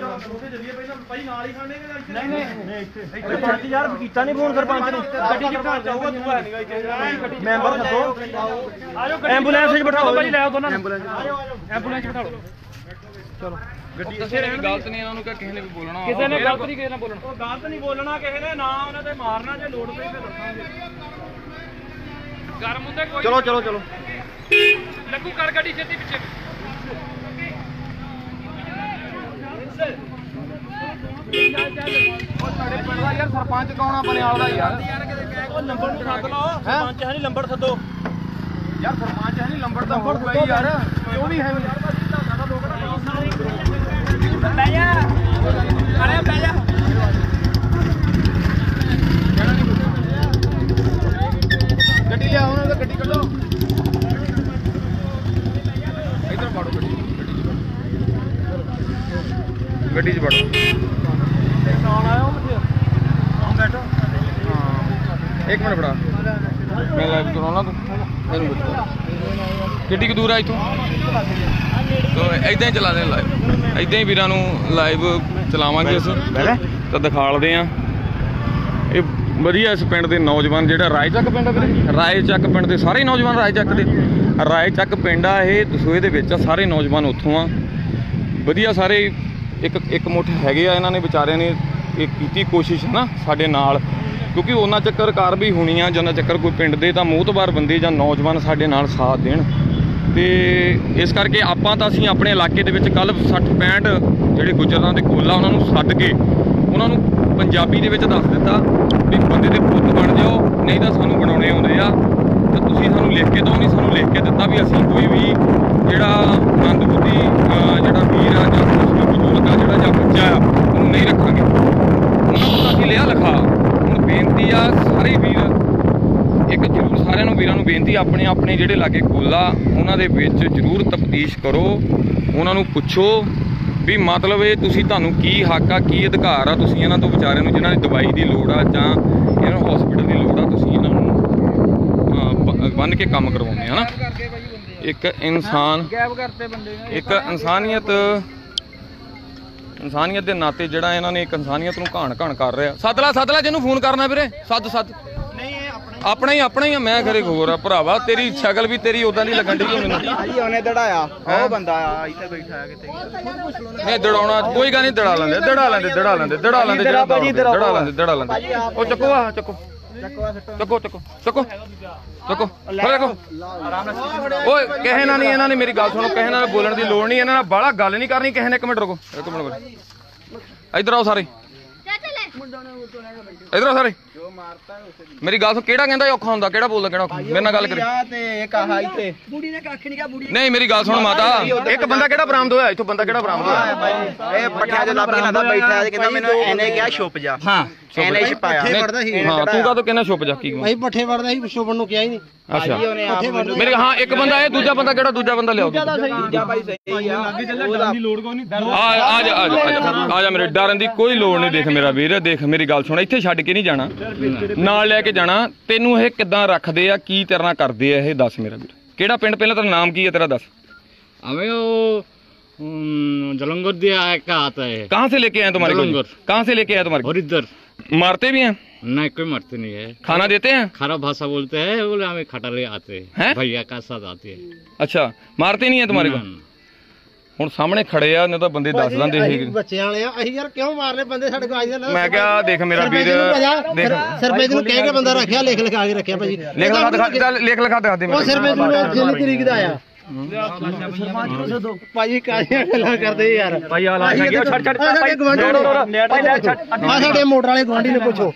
ਨਹੀਂ ਯਾਰ ਕੀਤਾ ਨਹੀਂ ਫੋਨ ਸਰਪੰਚ ਨੂੰ। ਗੱਡੀ 'ਚ ਬਿਠਾ ਜਾਊਗਾ ਤੂੰ ਹੈ ਨਹੀਂਗਾ ਇੱਥੇ। ਮੈਂਬਰ ਸੱਦੋ, ਆਜੋ ਐਂਬੂਲੈਂਸ 'ਚ ਬਿਠਾਓ ਭਾਜੀ। ਲੈ ਆਓ ਦੋਨਾਂ ਨੂੰ ਐਂਬੂਲੈਂਸ 'ਚ ਬਿਠਾ ਲਓ। ਚਲੋ ਗੱਡੀ ਕਿਸੇ ਨੇ ਵੀ ਗਲਤ ਨਹੀਂ ਇਹਨਾਂ ਨੂੰ ਕਿ ਕਿਸੇ ਨੇ ਵੀ ਬੋਲਣਾ। ਕਿਸੇ ਨੇ ਗਲਤ ਨਹੀਂ, ਕਿਸੇ ਨੇ ਬੋਲਣਾ। ਉਹ ਗਲਤ ਨਹੀਂ ਬੋਲਣਾ ਕਿਸੇ ਨੇ, ਨਾ ਉਹਨਾਂ ਤੇ ਮਾਰਨਾ। ਜੇ ਲੋੜ ਪਈ ਫਿਰ ਦੱਸਾਂਗੇ। ਗਰਮ ਹੁੰਦੇ ਕੋਈ। ਚਲੋ ਲੱਗੂ ਕਰ ਗੱਡੀ ਛੇਤੀ ਪਿੱਛੇ। ਸਾਡੇ ਪਿੰਡ ਦਾ ਯਾਰ ਸਰਪੰਚ ਕੌਣ ਆ ਬਣਿਆ ਉਹਦਾ ਯਾਰ? ਉਹ ਨੰਬਰ ਨੂੰ ਸੱਦ ਲਓ। ਸਰਪੰਚ ਹੈ ਨਹੀਂ, ਨੰਬਰ ਸੱਦੋ ਯਾਰ ਸਰਪੰਚ ਹੈ ਨਹੀਂ, ਲੰਬੜ ਤਾਂ ਫੋਟ ਪਈ ਯਾਰ। ਉਹ ਵੀ ਹੈ ਬਹਿ ਜਾ ਅਰੇ ਬਹਿ ਜਾ। ਗੱਡੀ ਲਿਆਓ ਨਾ, ਗੱਡੀ ਕੱਢੋ। ਇੱਧਰ ਪਾੜੋ ਗੱਡੀ 'ਚ ਵੜੋ। ਨਾਲ ਆਇਓ ਕਿੱਥੇ ਆ ਬੈਠੋ। ਹਾਂ 1 ਮਿੰਟ ਫੜਾ, ਮੈਂ ਲਾਈਵ ਕਰਾਉਣਾ ਤੂੰ ਮੈਨੂੰ ਬਤਾ ਕਿੱਡੀ ਕੁ ਦੂਰ ਆ ਇੱਥੋਂ। ਇਦਾਂ ਹੀ ਚਲਾ ਦੇ ਲਾਈਵ, ਇਦਾਂ ਹੀ ਵੀਰਾਂ ਨੂੰ ਲਾਈਵ ਚਲਾਵਾਂਗੇ ਅਸੀਂ ਤਾਂ ਦਿਖਾਲਦੇ ਆ। ਇਹ ਵਧੀਆ ਇਸ ਪਿੰਡ ਦੇ ਨੌਜਵਾਨ ਜਿਹੜਾ ਰਾਏਚੱਕ ਪਿੰਡ ਆ ਵੀਰੇ, ਰਾਏਚੱਕ ਪਿੰਡ ਦੇ ਸਾਰੇ ਨੌਜਵਾਨ ਰਾਏਚੱਕ ਦੇ, ਰਾਏਚੱਕ ਪਿੰਡ ਆ ਇਹ ਦਸੂਹੇ ਦੇ ਵਿੱਚ ਆ। ਸਾਰੇ ਨੌਜਵਾਨ ਉੱਥੋਂ ਆ, ਵਧੀਆ ਸਾਰੇ ਇੱਕ ਮੁੱਠ ਹੈਗੇ ਆ। ਇਹਨਾਂ ਨੇ ਵਿਚਾਰਿਆਂ ਨੇ ਇਹ ਕੀਤੀ ਕੋਸ਼ਿਸ਼ ਨਾ ਸਾਡੇ ਨਾਲ, ਕਿਉਂਕਿ ਉਹਨਾਂ ਚੱਕਰ ਕਾਰਵਾਈ ਹੋਣੀ ਆ ਜਿੰਨਾ ਚੱਕਰ ਕੋਈ ਪਿੰਡ ਦੇ ਤਾਂ ਮੋਹਤਬਾਰ ਬੰਦੇ ਜਾਂ ਨੌਜਵਾਨ ਸਾਡੇ ਨਾਲ ਸਾਥ ਦੇਣ। ਤੇ ਇਸ ਕਰਕੇ ਆਪਾਂ ਤਾਂ ਅਸੀਂ ਆਪਣੇ ਇਲਾਕੇ ਦੇ ਵਿੱਚ ਕੱਲ੍ਹ 60-65 ਜਿਹੜੇ ਗੁੱਜਰਾਂ ਦੇ ਕੋਲਾ ਉਹਨਾਂ ਨੂੰ ਸੱਦ ਕੇ ਉਹਨਾਂ ਨੂੰ ਪੰਜਾਬੀ ਦੇ ਵਿੱਚ ਦੱਸ ਦਿੱਤਾ ਵੀ ਬੰਦੇ ਦੇ ਪੁੱਤ ਬਣ ਜਾਓ, ਨਹੀਂ ਤਾਂ ਸਾਨੂੰ ਬਣਾਉਣੇ ਆਉਂਦੇ ਆ। ਤਾਂ ਤੁਸੀਂ ਸਾਨੂੰ ਲਿਖ ਕੇ ਦਿਓ। ਨਹੀਂ ਸਾਨੂੰ ਲਿਖ ਕੇ ਦਿੱਤਾ ਵੀ ਅਸੀਂ ਕੋਈ ਵੀ ਜਿਹੜਾ ਮੰਦਬੁੱਧੀ ਜਿਹੜਾ ਵੀਰ ਆ ਜਾਂ ਬਜ਼ੁਰਗ ਆ ਜਿਹੜਾ ਜਾਂ ਬੱਚਾ ਆ ਉਹਨੂੰ ਨਹੀਂ ਰੱਖਾਂਗੇ। ਉਹਨਾਂ ਨੂੰ ਅਸੀਂ ਲਿਆ ਲਿਖਾ। ਹੁਣ ਬੇਨਤੀ ਆ ਸਾਰੇ ਵੀਰ, ਇੱਕ ਜ਼ਰੂਰ ਸਾਰਿਆਂ ਨੂੰ ਵੀਰਾਂ ਨੂੰ ਬੇਨਤੀ, ਆਪਣੇ ਜਿਹੜੇ ਲਾਗੇ ਕੋਲਾ ਉਹਨਾਂ ਦੇ ਵਿੱਚ ਜ਼ਰੂਰ ਤਫਤੀਸ਼ ਕਰੋ। ਉਹਨਾਂ ਨੂੰ ਪੁੱਛੋ ਵੀ ਮਤਲਬ ਇਹ ਤੁਸੀਂ ਤੁਹਾਨੂੰ ਕੀ ਹੱਕ ਆ, ਕੀ ਅਧਿਕਾਰ ਆ। ਤੁਸੀਂ ਇਹਨਾਂ ਤੋਂ ਵਿਚਾਰਿਆਂ ਨੂੰ ਜਿਹਨਾਂ ਦੀ ਦਵਾਈ ਦੀ ਲੋੜ ਆ ਜਾਂ ਇਹਨਾਂ ਨੂੰ ਹਸਪੀਟਲ ਦੀ ਲੋੜ ਆ, ਤੁਸੀਂ ਇਹਨਾਂ ਨੂੰ ਬੰਨ੍ਹ ਕੇ ਕੰਮ ਕਰਵਾਉਂਦੇ ਆ ਨਾ। ਇੱਕ ਇਨਸਾਨ, ਇੱਕ ਇਨਸਾਨੀਅਤ ਦੇ ਨਾਤੇ ਜਿਹੜਾ ਇਹਨਾਂ ਨੇ ਇੱਕ ਇਨਸਾਨੀਅਤ ਨੂੰ ਘਾਣ ਕਰ ਰਿਹਾ। ਸੱਦ ਲਾ ਜਿਹਨੂੰ ਫੋਨ ਕਰਨਾ ਵੀਰੇ, ਸੱਦ ਨਹੀਂ ਇਹ ਆਪਣਾ ਹੀ ਆ। ਮੈਂ ਖਰੇ ਹੋਰ ਆ ਭਰਾਵਾ, ਤੇਰੀ ਸ਼ਕਲ ਵੀ ਤੇਰੀ ਉਦਾਂ ਦੀ ਲੱਗਣ ਡਈ ਮੈਨੂੰ। ਭਾਜੀ ਉਹਨੇ ਦੜਾਇਆ, ਉਹ ਬੰਦਾ ਆ ਇੱਥੇ ਬੈਠਾ ਹੈ ਕਿਤੇ। ਨਹੀਂ ਦੜਾਉਣਾ ਕੋਈ ਗੱਲ ਨਹੀਂ, ਦੜਾ ਲੈਂਦੇ। ਉਹ ਚੱਕੋ ਆ, ਚੱਕੋ ਓਏ ਕਿਸੇ ਨਾਲ ਨਹੀਂ, ਇਹਨਾਂ ਨੇ ਮੇਰੀ ਗੱਲ ਸੁਣੋ, ਕਿਸੇ ਨਾਲ ਬੋਲਣ ਦੀ ਲੋੜ ਨਹੀਂ, ਇਹਨਾਂ ਨਾਲ ਬਾਹਲਾ ਗੱਲ ਨਹੀਂ ਕਰਨੀ ਕਿਸੇ ਨੇ। 1 ਮਿੰਟ ਰੁਕੋ, 1 ਮਿੰਟ ਇੱਧਰ ਆਓ ਸਾਰੇ, ਇੱਧਰ ਆਓ ਸਾਰੇ। ਮੇਰੀ ਗੱਲ ਸੁਣ, ਕਿਹੜਾ ਕਹਿੰਦਾ ਔਖਾ ਹੁੰਦਾ, ਕਿਹੜਾ ਬੋਲਦਾ, ਕਿਹੜਾ ਔਖਾ? ਮੇਰੇ ਨਾਲ ਗੱਲ ਕਰੀ ਤੇ ਇੱਕ ਆਹ ਇੱਥੇ ਬੁੜੀ ਨੇ ਕੱਖ ਨਹੀਂ ਕਿਹਾ ਬੁੜੀ ਨਹੀਂ, ਮੇਰੀ ਗੱਲ ਸੁਣ ਮਾਤਾ, ਇੱਕ ਬੰਦਾ ਕਿਹੜਾ ਬਰਾਮਦ ਹੋਇਆ ਇੱਥੋਂ, ਬੰਦਾ ਕਿਹੜਾ ਬਰਾਮਦ ਹੋਇਆ? ਇਹ ਪੱਠਿਆਂ ਦੇ ਲੱਭ ਕੇ ਲਾਦਾ ਬੈਠਾ ਤੇ ਕਹਿੰਦਾ ਮੈਨੂੰ ਇਹਨੇ ਕਿਹਾ ਛੁਪ ਜਾ। ਹਾਂ ਇਹਨੇ ਛਪਾਇਆ। ਹਾਂ ਤੂੰ ਕਾਹਤੋਂ ਕਹਿੰਦਾ ਛੁਪ ਜਾ? ਕੀ ਭਾਈ ਪੱਠੇ ਵੜਦਾ ਸੀ, ਛੁਪਣ ਨੂੰ ਕਿਹਾ ਹੀ ਨਹੀਂ। ਅੱਛਾ ਮੇਰੇ, ਹਾਂ ਇੱਕ ਬੰਦਾ ਇਹ, ਦੂਜਾ ਬੰਦਾ ਕਿਹੜਾ? ਦੂਜਾ ਬੰਦਾ ਲਿਆਓ। ਦੂਜਾ ਭਾਈ ਸਹੀ ਆ। ਆ ਜਾ ਮੇਰੇ, ਡਰਨ ਦੀ ਕੋਈ ਲੋੜ ਨਹੀਂ। ਦੇਖ ਮੇਰਾ ਵੀਰ, ਦੇਖ ਮੇਰੀ ਗੱਲ ਸੁਣ, ਇੱਥੇ ਛੱਡ ਕੇ ਨਹੀਂ ਜਾਣਾ, ਨਾਲ ਲੈ ਕੇ ਜਾਣਾ। ਤੈਨੂੰ ਇਹ ਕਿੱਦਾਂ ਰੱਖਦੇ ਆ, ਕੀ ਤੇਰੇ ਨਾਲ ਕਰਦੇ ਆ, ਇਹ ਦੱਸ ਮੇਰਾ ਵੀਰ। ਕਿਹੜਾ ਪਿੰਡ? ਪਹਿਲਾਂ ਤੇਰਾ ਨਾਮ ਕੀ ਹੈ, ਤੇਰਾ ਦੱਸ। हमें वो जलंगर दिया का आता है। कहाँ से लेके आए तुम्हारे को? कहाँ से लेके आए तुम्हारे को? और इधर मारते भी हैं? नहीं, कोई मरते नहीं है। खाना देते हैं? खराब भाषा बोलते हैं, बोले हमें खटाले आते हैं? भैया का साथ आते हैं। अच्छा, मारते नहीं है तुम्हारे को? ਹੁਣ ਸਾਹਮਣੇ ਖੜੇ ਆ, ਨਹੀਂ ਤਾਂ ਬੰਦੇ ਦੱਸ ਦਿੰਦੇ ਸੀ। ਬੱਚਿਆਂ ਵਾਲੇ ਆ ਅਸੀਂ, ਯਾਰ ਕਿਉਂ ਮਾਰਨੇ ਬੰਦੇ ਸਾਡੇ ਕੋਲ ਆਈ ਜਾਂਦੇ। ਮੈਂ ਕਿਹਾ ਦੇਖ ਮੇਰਾ ਵੀਰ, ਦੇਖ ਸਰਪੰਚ ਨੂੰ ਕਹਿ ਕੇ ਬੰਦਾ ਰੱਖਿਆ, ਲਿਖ ਲਿਖਾ ਕੇ ਰੱਖਿਆ ਭਾਜੀ। ਲਿਖ ਲਿਖਾ ਦਿਖਾ, ਚੱਲ ਲਿਖ ਲਿਖਾ ਦਿਖਾ ਦੇ ਉਹ ਸਰਪੰਚ ਨੂੰ ਜਿੰਨੀ ਤਰੀਕ ਦਾ ਆਇਆ ਭਾਜੀ, ਕਾਹਦੀਆਂ ਗੱਲਾਂ ਕਰਦੇ ਯਾਰ। ਭਾਈ ਆ ਲਾ ਗਿਆ, ਛੱਡ ਛੱਡ ਸਾਡੇ ਗਵਾਂਢੀ ਆ, ਸਾਡੇ ਮੋਟਰ ਵਾਲੇ ਗਵਾਂਢੀ ਨੇ ਪੁੱਛੋ।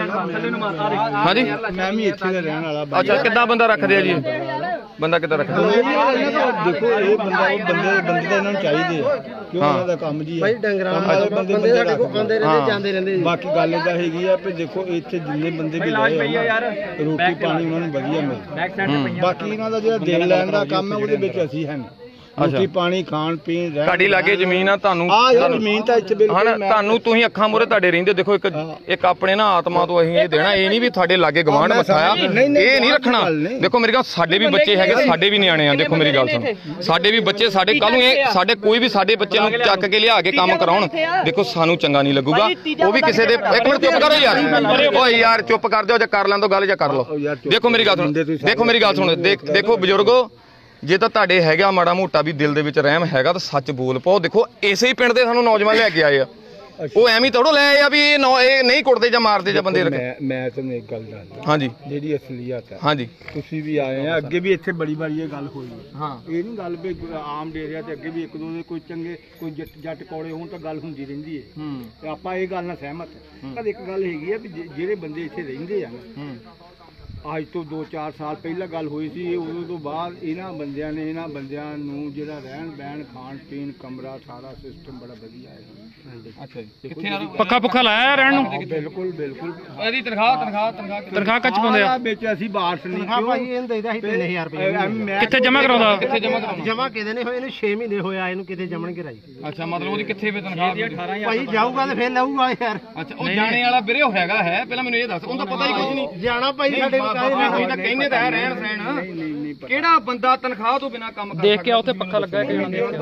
ਹਾਂਜੀ ਮੈਂ ਵੀ ਇੱਥੇ ਦਾ ਰਹਿਣ ਵਾਲਾ। ਅੱਛਾ, ਕਿੱਦਾਂ ਬੰਦਾ ਰੱਖਦੇ ਆ ਜੀ? ਬੰਦਾ ਕਿੱਦਾਂ ਰੱਖਦੇ? ਦੇਖੋ ਇਹ ਬੰਦਾ, ਉਹ ਬੰਦੇ ਤਾਂ ਇਹਨਾਂ ਨੂੰ ਚਾਹੀਦੇ ਆ, ਕਿਉਂ ਉਹਨਾਂ ਦਾ ਕੰਮ ਜੀ ਭਾਈ ਡੰਗਰਾਂ ਵਾਲੇ ਬੰਦੇ ਸਾਡੇ ਕੋਲ ਆਉਂਦੇ ਰਹਿੰਦੇ, ਜਾਂਦੇ ਰਹਿੰਦੇ। ਬਾਕੀ ਗੱਲ ਇਹਦਾ ਹੈਗੀ ਆ ਵੀ ਦੇਖੋ ਇੱਥੇ ਜਿੰਨੇ ਬੰਦੇ ਵੀ ਲਏ ਆ ਰੋਟੀ ਪਾਣੀ ਉਹਨਾਂ ਨੂੰ ਵਧੀਆ ਮਿਲਦਾ। ਬਾਕੀ ਇਹਨਾਂ ਦਾ ਜਿਹੜਾ ਦੇਣ ਲੈਣ ਦਾ ਕੰਮ ਹੈ ਉਹਦੇ ਵਿੱਚ ਅਸੀਂ ਹੈ ਰੋਟੀ ਪਾਣੀ ਖਾਣ ਪੀਣ ਤੁਹਾਡੀ ਲਾਗੇ ਜ਼ਮੀਨ ਆ, ਤੁਹਾਨੂੰ ਜ਼ਮੀਨ ਤਾਂ ਇੱਥੇ ਬਿਲਕੁਲ ਹਨਾ, ਤੁਹਾਨੂੰ ਤੁਸੀਂ ਅੱਖਾਂ ਮੂਹਰੇ ਤੁਹਾਡੇ ਰਹਿੰਦੇ। ਦੇਖੋ ਇੱਕ ਆਪਣੇ ਨਾ ਆਤਮਾ ਤੋਂ ਅਸੀਂ ਇਹ ਦੇਣਾ, ਇਹ ਨਹੀਂ ਵੀ ਤੁਹਾਡੇ ਲਾਗੇ ਗਵਾਂਢ ਵਸਾਇਆ, ਇਹ ਨਹੀਂ ਰੱਖਣਾ। ਦੇਖੋ ਮੇਰੀ ਗੱਲ, ਸਾਡੇ ਵੀ ਬੱਚੇ ਹੈਗੇ, ਸਾਡੇ ਵੀ ਨਿਆਣੇ ਆ। ਦੇਖੋ ਮੇਰੀ ਗੱਲ ਸੁਣ, ਸਾਡੇ ਵੀ ਬੱਚੇ, ਸਾਡੇ ਕੱਲ ਨੂੰ ਇਹ ਸਾਡੇ ਕੋਈ ਵੀ ਸਾਡੇ ਬੱਚੇ ਨੂੰ ਚੱਕ ਕੇ ਲਿਆ ਕੇ ਕੰਮ ਕਰਾਉਣ, ਦੇਖੋ ਸਾਨੂੰ ਚੰਗਾ ਨਹੀਂ ਲੱਗੂਗਾ। ਉਹ ਵੀ ਕਿਸੇ ਦੇ, ਇੱਕ ਮਿੰਟ ਚੁੱਪ ਕਰੋ ਯਾਰ, ਓਏ ਯਾਰ ਚੁੱਪ ਕਰ ਦਿਓ, ਜਾਂ ਕਰ ਲੈਣ ਦੋ ਗੱਲ, ਜਾਂ ਕਰ ਲਓ। ਦੇਖੋ ਮੇਰੀ ਗੱਲ ਸੁਣ, ਦੇਖੋ ਮੇਰੀ ਗੱਲ ਸੁਣ, ਦੇਖੋ ਬਜ਼ੁਰਗੋ, ਜੇ ਤਾਂ ਤੁਹਾਡੇ ਹੈਗਾ ਮਾੜਾ ਮੋਟਾ ਵੀ ਦਿਲ ਦੇ ਵਿੱਚ ਰਹਿਮ ਹੈਗਾ ਤਾਂ ਸੱਚ ਬੋਲ ਪਾਓ। ਦੇਖੋ ਇਸੇ ਹੀ ਪਿੰਡ ਦੇ ਸਾਨੂੰ ਨੌਜਵਾਨ ਲੈ ਕੇ ਆਏ ਆ, ਉਹ ਐਵੇਂ ਤੋੜੋ ਲੈ ਆਏ ਆ ਵੀ ਇਹ ਨਹੀਂ ਕੁੱਟਦੇ ਜਾਂ ਮਾਰਦੇ ਜਾਂ ਬੰਦੇ ਰੱਖੇ। ਮੈਂ ਤੁਹਾਨੂੰ ਇੱਕ ਗੱਲ ਦੱਸਦਾ, ਹਾਂਜੀ ਜਿਹੜੀ ਅਸਲੀਅਤ ਹੈ, ਹਾਂਜੀ ਤੁਸੀਂ ਵੀ ਆਏ ਆ, ਅੱਗੇ ਵੀ ਇੱਥੇ ਬੜੀ ਵਾਰੀ ਇਹ ਗੱਲ ਹੋਈ ਹੈ। ਹਾਂ, ਇਹ ਨਹੀਂ ਗੱਲ ਵੀ ਆਮ ਡੇਰਿਆ ਤੇ ਅੱਗੇ ਵੀ ਇੱਕ ਦੋ ਦੇ ਕੋਈ ਚੰਗੇ ਕੋਈ ਜੱਟ ਕੌੜੇ ਹੋਣ ਤਾਂ ਗੱਲ ਹੁੰਦੀ ਰਹਿੰਦੀ ਹੈ। ਤੇ ਆਪਾਂ ਇਹ ਗੱਲ ਨਾਲ ਸਹਿਮਤ ਹਾਂ। ਪਰ ਇੱਕ ਗੱਲ ਹੈਗੀ ਆ ਵੀ ਜਿਹੜੇ ਬੰਦੇ ਇੱਥੇ ਰਹਿੰਦੇ ਆ ਨਾ, ਅੱਜ ਤੋਂ 2-4 ਸਾਲ ਪਹਿਲਾਂ ਗੱਲ ਹੋਈ ਸੀ, ਉਦੋਂ ਤੋਂ ਬਾਅਦ ਇਹਨਾਂ ਬੰਦਿਆਂ ਨੂੰ ਜਿਹੜਾ ਰਹਿਣ ਬਹਿਣ ਖਾਣ ਪੀਣ ਕਮਰਾ ਸਾਰਾ ਸਿਸਟਮ ਬੜਾ ਵਧੀਆ ਹੈ। ਅੱਛਾ ਜੀ, ਕਿੱਥੇ ਪੱਖਾ ਪੁੱਖਾ ਲਾਇਆ ਰਹਿਣ ਨੂੰ? ਬਿਲਕੁਲ ਬਿਲਕੁਲ। ਇਹਦੀ ਤਨਖਾਹ ਕੱਚ ਪਾਉਂਦੇ ਆ ਵਿੱਚ, ਅਸੀਂ ਬਾਰਸ ਨਹੀਂ ਹਾਂ ਭਾਈ, ਇਹਨੂੰ ਦੇਈਦਾ ਸੀ 3000 ਰੁਪਏ। ਕਿੱਥੇ ਜਮਾ ਕਰਾਉਂਦਾ? ਕਿੱਥੇ ਜਮਾ ਕਰਾਉਣਾ? ਜਮਾ ਕਿਤੇ ਨਹੀਂ ਹੋਏ, ਇਹਨੂੰ 6 ਮਹੀਨੇ ਹੋਏ ਆਏ ਨੂੰ, ਕਿਤੇ ਜਮਣ ਕਰਾਈ। ਅੱਛਾ, ਮਤਲਬ ਉਹਦੀ ਕਿੱਥੇ ਵੇ ਤਨਖਾਹ? ਭਾਈ ਜਾਊਗਾ ਤੇ ਫੇਰ ਲਊਗਾ ਯਾਰ। ਅੱਛਾ, ਉਹ ਜਾਣੇ ਵਾਲਾ ਵੀਰੇ ਹੈਗਾ ਹੈ, ਪਹਿਲਾਂ ਮੈਨੂੰ ਇਹ ਦੱਸ, ਉਹਨੂੰ ਤਾਂ ਪਤਾ ਹੀ ਕੁਝ ਨਹੀਂ। ਜਾਣਾ ਭਾਈ ਸਾਡੇ ਤੁਸੀਂ ਤਾਂ ਕਹਿੰਦੇ ਤਾਂ ਹੈ ਰਹਿਣ ਸਹਿਣ, ਕਿਹੜਾ ਬੰਦਾ ਤਨਖਾਹ ਤੋਂ ਬਿਨਾ ਕੰਮ ਕਰਦਾ? ਦੇਖ ਕੇ ਉੱਥੇ ਪੱਖਾ ਲੱਗਾ ਹੈ,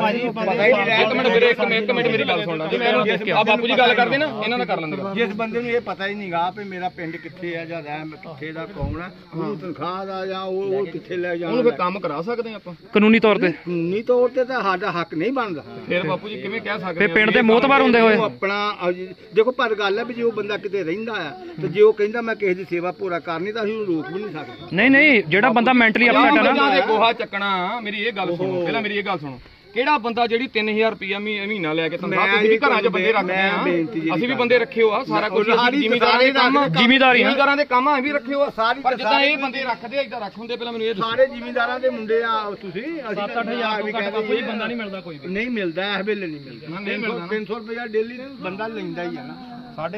ਇੱਕ ਮਿੰਟ ਵੀਰੇ, ਇੱਕ ਮਿੰਟ ਮੇਰੀ ਗੱਲ ਸੁਣ ਲੈ ਜੀ, ਮੈਂ ਦੇਖ ਕੇ ਆ ਬਾਪੂ ਜੀ ਗੱਲ ਕਰਦੇ ਨਾ, ਇਹਨਾਂ ਦਾ ਕਰ ਲੈਂਦੇ। ਜਿਸ ਬੰਦੇ ਨੂੰ ਇਹ ਪਤਾ ਹੀ ਨਹੀਂਗਾ ਵੀ ਮੇਰਾ ਪਿੰਡ ਕਿੱਥੇ ਆ ਜਾਂ ਰਹਿਣ ਕਿੱਥੇ ਦਾ ਕੌਣ ਆ, ਉਹਨੂੰ ਤਨਖਾਹ ਦਾ ਜਾਂ ਉਹ ਕਿੱਥੇ ਲੈ ਜਾਣਾ, ਉਹਨੂੰ ਫਿਰ ਕੰਮ ਕਰਾ ਸਕਦੇ ਆਪਾਂ ਕਾਨੂੰਨੀ ਤੌਰ ਤੇ? ਕਾਨੂੰਨੀ ਤੌਰ ਤੇ ਤਾਂ ਸਾਡਾ ਹੱਕ ਨਹੀਂ ਬਣਦਾ। ਫਿਰ ਬਾਪੂ ਜੀ ਕਿਵੇਂ ਕਹਿ ਸਕਦੇ ਤੇ ਪਿੰਡ ਦੇ ਮੋਹਤਬਾਰ ਹੁੰਦੇ ਹੋਏ ਆਪਣਾ ਦੇਖੋ, ਪਰ ਗੱਲ ਹੈ ਵੀ ਜੇ ਉਹ ਬੰਦਾ ਕਿਤੇ ਰਹਿੰਦਾ ਆ ਤੇ ਜੇ ਉਹ ਕਹਿੰਦਾ ਮੈਂ ਕਿਸੇ ਦੀ ਸੇਵਾ ਪੂਰਾ ਕਰਨੀ ਤਾਂ ਅਸੀਂ ਉਹਨੂੰ ਰੋਕ ਵੀ ਨਹੀਂ ਸਕਦੇ। ਨਹੀਂ, ਜਿਹੜਾ ਬੰਦਾ ਮੈਂਟਲੀ ਅਪਸੈਟ ਹੈ ਨਾ, ਦੇ ਗੋਹਾ ਚੱਕਣਾ। ਮੇਰੀ ਇਹ ਗੱਲ ਸੁਣੋ, ਪਹਿਲਾਂ ਮੇਰੀ ਇਹ ਗੱਲ ਸੁਣੋ, ਕਿਹੜਾ ਬੰਦਾ ਜਿਹੜੀ 3000 ਰੁਪਇਆ ਮਹੀਨਾ ਲੈ ਕੇ ਤਨਖਾਹ, ਤੁਸੀਂ ਵੀ ਘਰਾਂ 'ਚ ਬੰਦੇ ਰੱਖਦੇ ਆ, ਅਸੀਂ ਵੀ ਬੰਦੇ ਰੱਖੇ ਹੋ ਆ, ਸਾਰਾ ਕੁਝ ਜ਼ਿਮੀਦਾਰਾਂ ਦੇ ਕੰਮ ਅਸੀਂ ਵੀ ਰੱਖੇ ਹੋ ਆ। ਪਰ ਜਿੱਦਾਂ ਇਹ ਬੰਦੇ ਰੱਖਦੇ ਆ, ਇਦਾਂ ਰੱਖ ਹੁੰਦੇ, ਪਹਿਲਾਂ ਮੈਨੂੰ ਇਹ ਦੱਸੋ। ਸਾਰੇ ਜ਼ਿਮੀਦਾਰਾਂ ਦੇ ਮੁੰਡੇ ਆ ਤੁਸੀਂ, ਅਸੀਂ 7-8 ਵੀ ਕਹਿੰਦੇ ਕੋਈ ਬੰਦਾ ਨਹੀਂ ਮਿਲਦਾ, ਕੋਈ ਵੀ ਨਹੀਂ ਮਿਲਦਾ, ਇਸ ਵੇਲੇ ਨਹੀਂ ਮਿਲਦਾ। ਨਹੀਂ ਮਿਲਦਾ, 300 ਰੁਪਇਆ ਡੇਲੀ ਬੰਦਾ ਲੈਂਦਾ ਹੀ ਆ ਨਾ। ਮੈਨੂੰ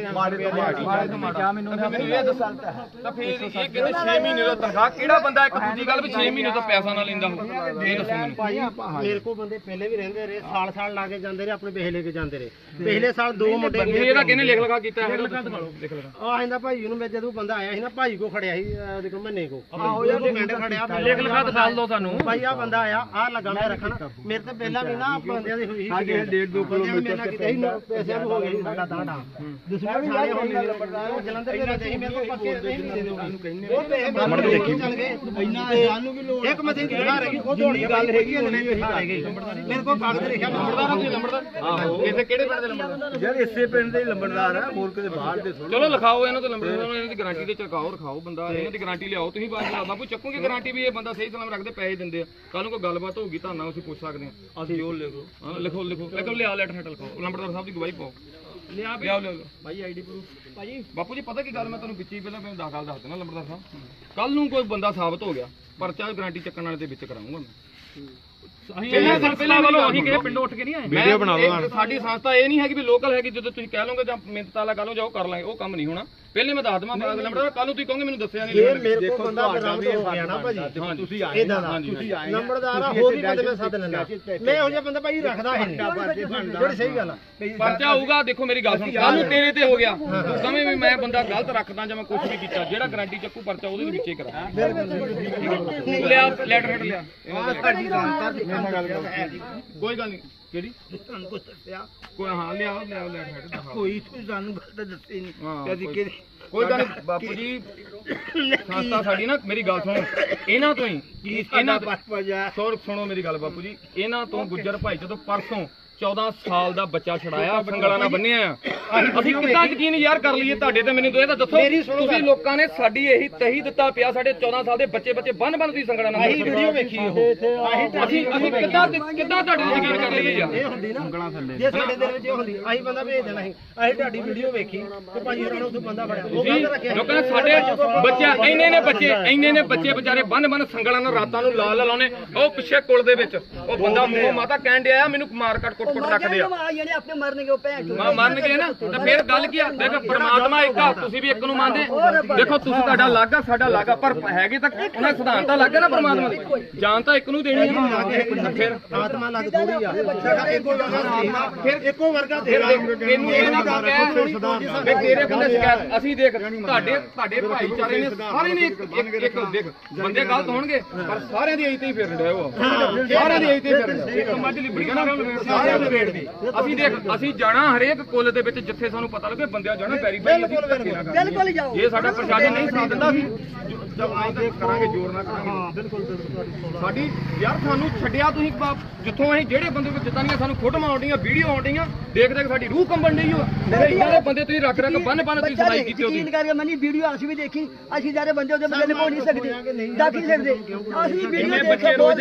ਇਹ ਦੱਸੋ ਤਾਂ ਫਿਰ ਇਹ ਕਹਿੰਦੇ 6 ਮਹੀਨੇ ਦਾ ਤਨਖਾਹ, ਕਿਹੜਾ ਬੰਦਾ ਇੱਕ ਦੂਜੀ ਗੱਲ ਵੀ 6 ਮਹੀਨੇ ਤੋਂ ਪੈਸਾ ਨਾ ਲੈਂਦਾ ਹੋ? ਇਹ ਦੱਸੋ ਮੈਨੂੰ। ਭਾਈ ਮੇਰੇ ਕੋਲ ਬੰਦੇ ਪਹਿਲੇ ਵੀ ਰਹਿੰਦੇ ਰਹੇ, ਸਾਲ ਲਾ ਕੇ ਜਾਂਦੇ ਰਹੇ, ਆਪਣੇ ਪੈਸੇ ਲੈ ਕੇ ਜਾਂਦੇ ਰਹੇ। ਪਿਛਲੇ ਸਾਲ 2 ਮੁੰਡੇ ਇਹਦਾ ਕਿਹਨੇ ਲਿਖ ਲਗਾ ਕੀਤਾ ਹੈ? ਲਿਖ ਲਗਾ ਆ ਇਹਦਾ ਭਾਈ ਨੂੰ, ਮੈਂ ਜਦੋਂ ਬੰਦਾ ਆਇਆ ਸੀ ਨਾ, ਭਾਈ ਕੋ ਖੜਿਆ ਸੀ, ਦੇਖੋ ਮਹੀਨੇ ਕੋ ਪਿੰਡ ਖੜਿਆ, ਲਿਖ ਲਗਾ ਦਿਖਾ ਦੋ ਤੁਹਾਨੂੰ। ਭਾਈ ਆ ਬੰਦਾ ਆਇਆ, ਆ ਲੱਗਾ ਮੈਂ ਰੱਖਣ, ਮੇਰੇ ਤੇ ਪਹਿਲਾਂ ਵੀ ਨਾ ਬੰਦਿਆਂ ਦੀ ਹੋਈ ਸੀ, 1.5-2 ਕਿਲੋਮੀਟਰ ਪੈਸਿਆਂ ਨੂੰ ਹੋ ਗਿਆ ਸੀ ਸਾਡਾ ਤਾਂ ਦੁਸ਼ਮਣ ਖਾਣੇ ਹੋਣੇ ਜਲੰਧਰ ਦੇ ਰਹਿੰਦੇ ਸੀ, ਮੇਰੇ ਕੋਲ ਪੱਕੇ ਨਹੀਂ ਦੇ ਦੋ ਉਹ ਪੈਸੇ ਦੇਖੀ ਚੱਲ ਗਏ। ਸਾਨੂੰ ਵੀ ਲੋੜ ਇੱਕ ਮਸ਼ੀਨ ਦੀ ਜਗ੍ਹਾ ਰਹੀ, ਉਹ ਦੌੜੀ ਗੱਲ ਹੈਗੀ ਨਹੀਂ ਇਹੀ ਗੱਲ ਹੈਗੀ। ਮੇਰੇ ਕੋਲ ਕਾਗਜ਼ ਲਿਖਿਆ ਲੰਬੜਦਾਰ। ਆਹੋ, ਇਥੇ ਕਿਹੜੇ ਪਿੰਡ ਦੇ ਲੰਬੜਦਾਰ? ਯਾਰ ਇਸੇ ਪਿੰਡ ਦੇ ਲੰਬੜਦਾਰ ਆ, ਹੋਰ ਕਿਤੇ ਬਾਹਰ ਦੇ ਥੋੜਾ। ਚਲੋ ਲਿਖਾਓ ਇਹਨਾਂ ਤੋਂ ਲੰਬੜਦਾਰ, ਇਹਨਾਂ ਦੀ ਗਾਰੰਟੀ ਤੇ ਚਰਕਾਓ, ਰਖਾਓ ਬੰਦਾ, ਇਹਨਾਂ ਦੀ ਗਾਰੰਟੀ ਲਿਆਓ ਤੁਸੀਂ। ਬਾਪੂ ਚੱਕੋਗੇ ਗਾਰੰਟੀ ਵੀ ਇਹ ਬੰਦਾ ਸਹੀ ਸਲਾਮ ਰੱਖਦੇ, ਪੈਸੇ ਦਿੰਦੇ ਆ, ਕੱਲ ਨੂੰ ਕੋਈ ਗੱਲਬਾਤ ਹੋਊਗੀ ਤੁਹਾਨੂੰ ਅਸੀਂ ਪੁੱਛ ਸਕਦੇ ਹਾਂ। ਅਸੀਂ ਜੋ ਲਿਖੋ ਲਿਖੋ ਲਿਖੋ ਲਿਖੋ ਲਿਆ ਲੈਟਰ ਹੈਟ ਲਿਖਾਓ, ਲੰਬੜਦਾਰ ਸਾਹਿਬ ਦੀ ਗਵਾਹੀ ਪਾਓ। ਲਿਆਓ ਭਾਈ ਆਈਡੀ ਪ੍ਰੂਫ ਭਾਜੀ। ਬਾਪੂ ਜੀ ਪਤਾ ਕੀ ਗੱਲ, ਮੈਂ ਤੁਹਾਨੂੰ ਵਿੱਚ ਹੀ ਪਹਿਲਾਂ ਮੈਂ ਗੱਲ ਦੱਸ ਦੇਣਾ ਲੰਬੜਦਾਰ ਸਾਹਿਬ, ਕੱਲ ਨੂੰ ਕੋਈ ਬੰਦਾ ਸਾਬਤ ਹੋ ਗਿਆ ਪਰਚਾ ਗਾਰੰਟੀ ਚੱਕਣ ਵਾਲੇ ਦੇ ਵਿੱਚ ਕਰਾਉਂਗਾ ਮੈਂ। ਪਹਿਲਾਂ ਵੱਲੋਂ ਅਸੀਂ ਕਿਸੇ ਪਿੰਡੋਂ ਉੱਠ ਕੇ ਨਹੀਂ ਆਏ। ਵੀਡੀਓ ਬਣਾ ਲਓ। ਸਾਡੀ ਸੰਸਥਾ ਇਹ ਨਹੀਂ ਹੈਗੀ ਵੀ ਲੋਕਲ ਹੈਗੀ, ਜਦੋਂ ਤੁਸੀਂ ਕਹਿ ਲਓਗੇ ਜਾਂ ਮਿੰਤ ਵਾਲਾ ਗੱਲ ਹੋ ਜਾਓ ਕਰ ਲਾਂਗੇ, ਉਹ ਕੰਮ ਨਹੀਂ ਹੋਣਾ। ਪਹਿਲੇ ਮੈਂ ਦੱਸ ਦਵਾਂ ਲੰਬੜਦਾਰ, ਕੱਲ ਨੂੰ ਤੁਸੀਂ ਕਹੋਗੇ ਮੈਨੂੰ ਦੱਸਿਆ ਨਹੀਂ। ਇਹ ਮੇਰੇ ਕੋਲ ਬੰਦਾ ਬਰਾਮਦ ਹੋ ਗਿਆ ਨਾ ਭਾਜੀ, ਤੁਸੀਂ ਆਏ ਨੰਬਰਦਾਰ ਆ, ਹੋਰ ਵੀ ਬੰਦੇ ਮੈਂ ਸੱਦ ਲੈਣਾ। ਮੈਂ ਇਹੋ ਜਿਹਾ ਬੰਦਾ ਭਾਈ ਰੱਖਦਾ ਹੈ ਨਹੀਂ, ਜਿਹੜੀ ਸਹੀ ਗੱਲ ਆ। ਪਰਚਾ ਹੋਊਗਾ, ਦੇਖੋ ਮੇਰੀ ਗੱਲ ਸੁਣ, ਕੱਲ ਨੂੰ ਤੇਰੇ ਤੇ ਹੋ ਗਿਆ ਤੂੰ ਕਵੇਂ ਵੀ ਮੈਂ ਬੰਦਾ ਗਲਤ ਰੱਖਦਾ ਜਾਂ ਮੈਂ ਕੁਝ ਵੀ ਕੀਤਾ, ਜਿਹੜਾ ਗਾਰੰਟੀ ਚੱਕੂ ਪਰਚਾ ਉਹਦੇ ਵਿੱਚ ਹੀ ਕਰਾ। ਲਿਆ ਲੈਟਰ ਹੈਡ ਲਿਆ, ਕੋਈ ਗੱਲ ਨਹੀਂ। ਕਿਹੜੀ ਤੁਹਾਨੂੰ ਕੁਝ ਦੱਸਿਆ ਕੋਈ? ਹਾਂ ਲਿਆਓ ਲੈਟਰ ਹੈਡ ਕੋਈ ਸਾਨੂੰ ਗੱਲ ਦੱਸੀ ਨਹੀਂ। ਕੋਈ ਗੱਲ ਨਹੀਂ ਬਾਪੂ ਜੀ, ਸੰਸਥਾ ਸਾਡੀ ਨਾ, ਮੇਰੀ ਗੱਲ ਸੁਣੋ, ਇਹਨਾਂ ਤੋਂ ਹੀ ਸੁਣੋ ਮੇਰੀ ਗੱਲ ਬਾਪੂ ਜੀ, ਇਹਨਾਂ ਤੋਂ ਗੁੱਜਰ ਭਾਈ ਜਦੋਂ ਪਰਸੋਂ 14 ਸਾਲ ਦਾ ਬੱਚਾ ਛੜਾਇਆ, ਸੰਗਲਾਂ ਨਾਲ ਬੰਨਿਆ ਆ, ਅਸੀਂ ਕਿੱਦਾਂ ਯਕੀਨ ਯਾਰ ਕਰ ਲਈਏ ਤੁਹਾਡੇ ਤੇ? ਮੈਨੂੰ ਇਹ ਤਾਂ ਦੱਸੋ, ਤੁਸੀਂ ਲੋਕਾਂ ਨੇ ਸਾਡੀ ਇਹੀ ਤਹੀ ਦਿੱਤਾ ਪਿਆ, ਸਾਡੇ 14 ਸਾਲ ਦੇ ਬੱਚੇ ਬੰਨ ਤੁਸੀਂ ਸੰਗਲਾਂ ਨਾਲ। ਅਸੀਂ ਵੀਡੀਓ ਵੇਖੀ ਅਸੀਂ ਕਿੱਦਾਂ ਤੁਹਾਡੇ ਤੇ ਯਕੀਨ ਕਰ ਲਈਏ ਯਾਰ? ਇਹ ਹੁੰਦੀ ਨਾ ਜੇ ਸਾਡੇ ਦਿਲ ਵਿੱਚ ਇਹ ਹੁੰਦੀ, ਅਸੀਂ ਬੰਦਾ ਭੇਜ ਦੇਣਾ ਸੀ। ਅਸੀਂ ਤੁਹਾਡੀ ਵੀਡੀਓ ਵੇਖੀ ਤੇ ਭਾਜੀ ਹੋਰਾਂ ਨੇ ਉੱਥੇ ਬੰਦਾ ਫੜਿਆ, ਉਹ ਗਲਤ ਰੱਖਿਆ। ਲੋਕਾਂ ਨੇ ਸਾਡੇ ਬੱਚੇ ਇੰਨੇ ਨੇ ਬੱਚੇ ਵਿਚਾਰੇ ਬੰਨ ਸੰਗਲਾਂ ਨਾਲ ਰਾਤਾਂ ਨੂੰ ਲਾ ਲਾਉਣੇ। ਉਹ ਪਿੱਛੇ ਕੁਲ ਦੇ ਵਿੱਚ ਉਹ ਬੰਦਾ ਮੂੰਹ ਮਾਤਾ ਕਹਿਣ ਡਿਆ ਮੈਨੂੰ ਮਾਰ ਕੱਟ ਕੁੱਟ ਰੱਖਦੇ ਆ, ਆਪਣੇ ਮਰਨਗੇ ਉਹ ਭੈਣ ਮੰਨ ਗਏ ਨਾ। ਤਾਂ ਫਿਰ ਗੱਲ ਕੀ ਆ? ਦੇਖੋ ਪਰਮਾਤਮਾ ਇੱਕ ਆ, ਤੁਸੀਂ ਵੀ ਇੱਕ ਨੂੰ ਮੰਨਦੇ। ਦੇਖੋ ਤੁਸੀਂ ਤੁਹਾਡਾ ਅਲੱਗ ਆ, ਸਾਡਾ ਅਲੱਗ ਆ, ਪਰ ਹੈਗੇ ਤਾਂ ਉਹਨਾਂ ਸਿਧਾਂਤ ਤਾਂ ਅਲੱਗ ਆ ਨਾ ਪਰਮਾਤਮਾ ਦੀ। ਜਾਨ ਤਾਂ ਇੱਕ ਨੂੰ ਦੇਣੀ ਹੈ। ਫਿਰ ਆਤਮਾ ਲੱਗ ਥੋੜੀ ਆ, ਸਾਡਾ ਇੱਕੋ ਵਰਗਾ, ਫਿਰ ਇੱਕੋ ਵਰਗਾ ਤੇਰਾ। ਇਹਨੂੰ ਇਹ ਨਾ ਕਹਿ ਵੀ ਤੇਰੇ ਬੰਦੇ ਸ਼ਿਕਾਇਤ। ਅਸੀਂ ਦੇਖ ਤੁਹਾਡੇ ਭਾਈਚਾਰੇ ਨੇ ਸਾਰੇ ਨੇ ਇੱਕ ਦੇਖ ਬੰਦੇ ਗਲਤ ਹੋਣਗੇ, ਪਰ ਸਾਰਿਆਂ ਦੀ ਇੱਥੇ ਹੀ ਫਿਰ ਰਿਹਾ ਉਹ, ਸਾਰਿਆਂ ਦੀ ਇੱਥੇ ਫਿਰ ਰਿਹਾ। ਇੱਕ ਮੱਝ ਲਿਬੜ ਗਿਆ ਨਾ ਸਾਰਿਆਂ ਦੇ ਵੇੜ ਦੀ। ਅਸੀਂ ਜਾਣਾ ਹਰੇਕ ਕੁੱਲ ਦੇ ਵਿੱਚ ਜਿੱਥੇ ਸਾਨੂੰ ਪਤਾ ਲੱਗੇ ਬੰਦਿਆਂ ਜਾਣਾ ਵੈਰੀਫਾਈ। ਬਿਲਕੁਲ ਜਾਓ। ਜੇ ਸਾਡਾ ਪ੍ਰਸ਼ਾਸਨ ਨਹੀਂ ਸਾਥ ਦਿੰਦਾ ਸੀ ਕਰਾਂਗੇ, ਜ਼ੋਰ ਨਾ ਕਰਾਂਗੇ। ਬਿਲਕੁਲ ਸਾਡੀ ਯਾਰ ਸਾਨੂੰ ਛੱਡਿਆ ਤੁਸੀਂ ਜਿੱਥੋਂ ਅਸੀਂ ਜਿਹੜੇ ਬੰਦੇ ਵਿੱਚ ਜਿੱਤਾਂਗੇ, ਸਾਨੂੰ ਫੋਟੋਆਂ ਆਉਂਦੀਆਂ, ਵੀਡੀਓ ਆਉਂਦੀਆਂ, ਦੇਖ ਸਾਡੀ ਰੂਹ ਕੰਬਣ ਡਈ ਹੋ। ਇਦਾਂ ਦੇ ਬੰਦੇ ਤੁਸੀਂ ਰੱਖ ਬੰਨ ਤੁਸੀਂ ਸਫਾਈ ਕੀਤੀ ਉਹਦੀ। ਯਕੀਨ ਕਰਕੇ ਮਨੀ ਵੀਡੀਓ ਅਸੀਂ ਵੀ ਦੇਖੀ, ਅਸੀਂ ਜਿਹੜੇ ਬੰਦੇ ਉਹਦੇ ਬੰਦੇ ਹੋ ਨਹੀਂ ਸਕਦੇ, ਦੱਸ ਨਹੀਂ ਸਕਦੇ। ਅਸੀਂ ਵੀਡੀਓ ਦੇਖੇ ਬਹੁਤ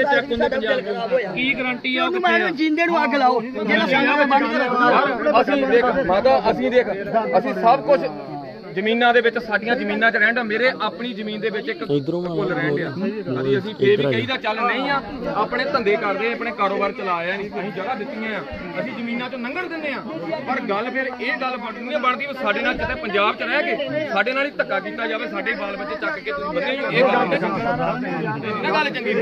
ਕੀ ਗਾਰੰਟੀ ਆ? ਉਹਨੂੰ ਮੈਂ ਜਿੰਦੇ ਨੂੰ ਅੱਗ ਲਾਓ ਜਿਹੜਾ ਸਾਨੂੰ ਬੰਨ ਕੇ ਰੱਖਦਾ। ਅਸੀਂ ਦੇਖ ਮਾਤਾ, ਅਸੀਂ ਸਭ ਕੁਝ ਜ਼ਮੀਨਾਂ ਦੇ ਵਿੱਚ, ਸਾਡੀਆਂ ਜ਼ਮੀਨਾਂ 'ਚ ਰਹਿੰਦਾ, ਮੇਰੇ ਆਪਣੀ ਜ਼ਮੀਨ ਦੇ ਵਿੱਚ ਇੱਕ ਕੁੱਲ ਰਹਿੰਦੇ ਆ। ਅਸੀਂ ਫੇਰ ਵੀ ਕਹੀਦਾ ਚੱਲ ਨਹੀਂ ਆ, ਆਪਣੇ ਧੰਦੇ ਕਰਦੇ, ਆਪਣੇ ਕਾਰੋਬਾਰ ਚਲਾਇਆ ਨਹੀਂ, ਅਸੀਂ ਜਗ੍ਹਾ ਦਿੱਤੀਆਂ ਆ, ਅਸੀਂ ਜ਼ਮੀਨਾਂ 'ਚੋਂ ਲੰਘਣ ਦਿੰਦੇ ਆ। ਪਰ ਗੱਲ ਫਿਰ ਇਹ ਗੱਲ ਬਣਦੀ ਵੀ ਸਾਡੇ ਨਾਲ ਕਿਤੇ ਪੰਜਾਬ 'ਚ ਰਹਿ ਕੇ ਸਾਡੇ ਨਾਲ ਹੀ ਧੱਕਾ ਕੀਤਾ ਜਾਵੇ, ਸਾਡੇ ਬਾਲ ਬੱਚੇ ਚੱਕ ਕੇ ਤੁਸੀਂ ਬੰਦੇ ਹੋ। ਇਹ ਗੱਲ ਨਹੀਂ ਗੱਲ ਚੰਗੀ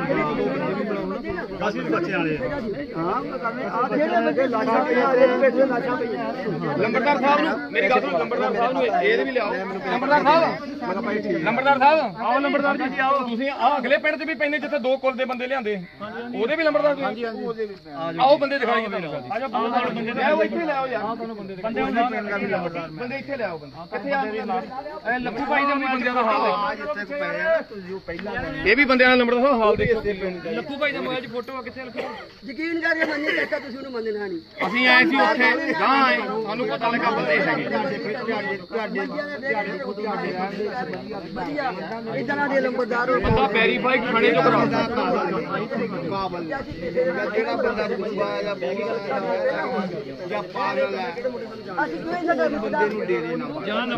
ਲੰਬੜਦਾਰ ਸਾਹਿਬ ਨੂੰ ਮੇਰੀ ਗੱਲ ਸੁਣੋ, ਲੰਬੜਦਾਰ ਸਾਹਿਬ ਨੂੰ ਇਹਦੇ ਵੀ ਲਿਆਓ। ਲੰਬੜਦਾਰ ਸਾਹਿਬ ਆਓ, ਲੰਬੜਦਾਰ ਜੀ ਆਓ। ਤੁਸੀਂ ਆ ਅਗਲੇ ਪਿੰਡ 'ਚ ਵੀ ਪੈਂਦੇ ਜਿੱਥੇ ਦੋ ਕੁੱਲ ਦੇ ਬੰਦੇ ਲਿਆਂਦੇ, ਉਹਦੇ ਵੀ ਲੰਬੜਦਾਰ ਆਓ ਬੰਦੇ ਦਿਖਾਈਏ ਮੈਨੂੰ। ਆਓ ਇੱਥੇ ਲਿਆਓ ਯਾਰ, ਬੰਦੇ ਇੱਥੇ ਲਿਆਓ। ਕਿੱਥੇ ਆ ਲੱਖੂ ਭਾਈ ਦੇ ਬੰਦਿਆਂ ਦਾ ਹਾਲ ਇਹ ਵੀ ਬੰਦਿਆਂ ਦਾ ਲੰਬੜਦਾਰ ਸਾਹਿਬ ਹਾਲ ਦੇਖੋ। ਲੱਖੂ ਭਾਈ ਦਾ ਮੋਬਾਈਲ 'ਚ ਫੋਟੋ ਆ, ਕਿੱਥੇ ਯਕੀਨ ਕਰਕੇ ਮੰਨੀ ਦੇਖਿਆ, ਤੁਸੀਂ ਉਹਨੂੰ ਮੰਨਣਾ ਨਹੀਂ। ਅਸੀਂ ਆਏ ਸੀ ਉੱਥੇ ਗਾਂ ਆਏ, ਸਾਨੂੰ ਪਤਾ ਲੱਗਾ ਬੰਦੇ ਹੈਗੇ। ਇਦਾਂ ਦੇ ਲੰਬੜਦਾਰ ਬੰਦਾ ਵੈਰੀਫਾਈ ਥਾਣੇ 'ਚ ਕਰਾਓ। ਜਿਹੜਾ ਬੰਦਾ ਗੁੰਗਾ ਜਾਂ ਜਾਂ ਪਾਗਲ ਹੈ, ਅਸੀਂ ਕੋਈ ਨਾ ਬੰਦੇ ਨੂੰ ਡੇਰੇ ਨਾ ਜਾਨ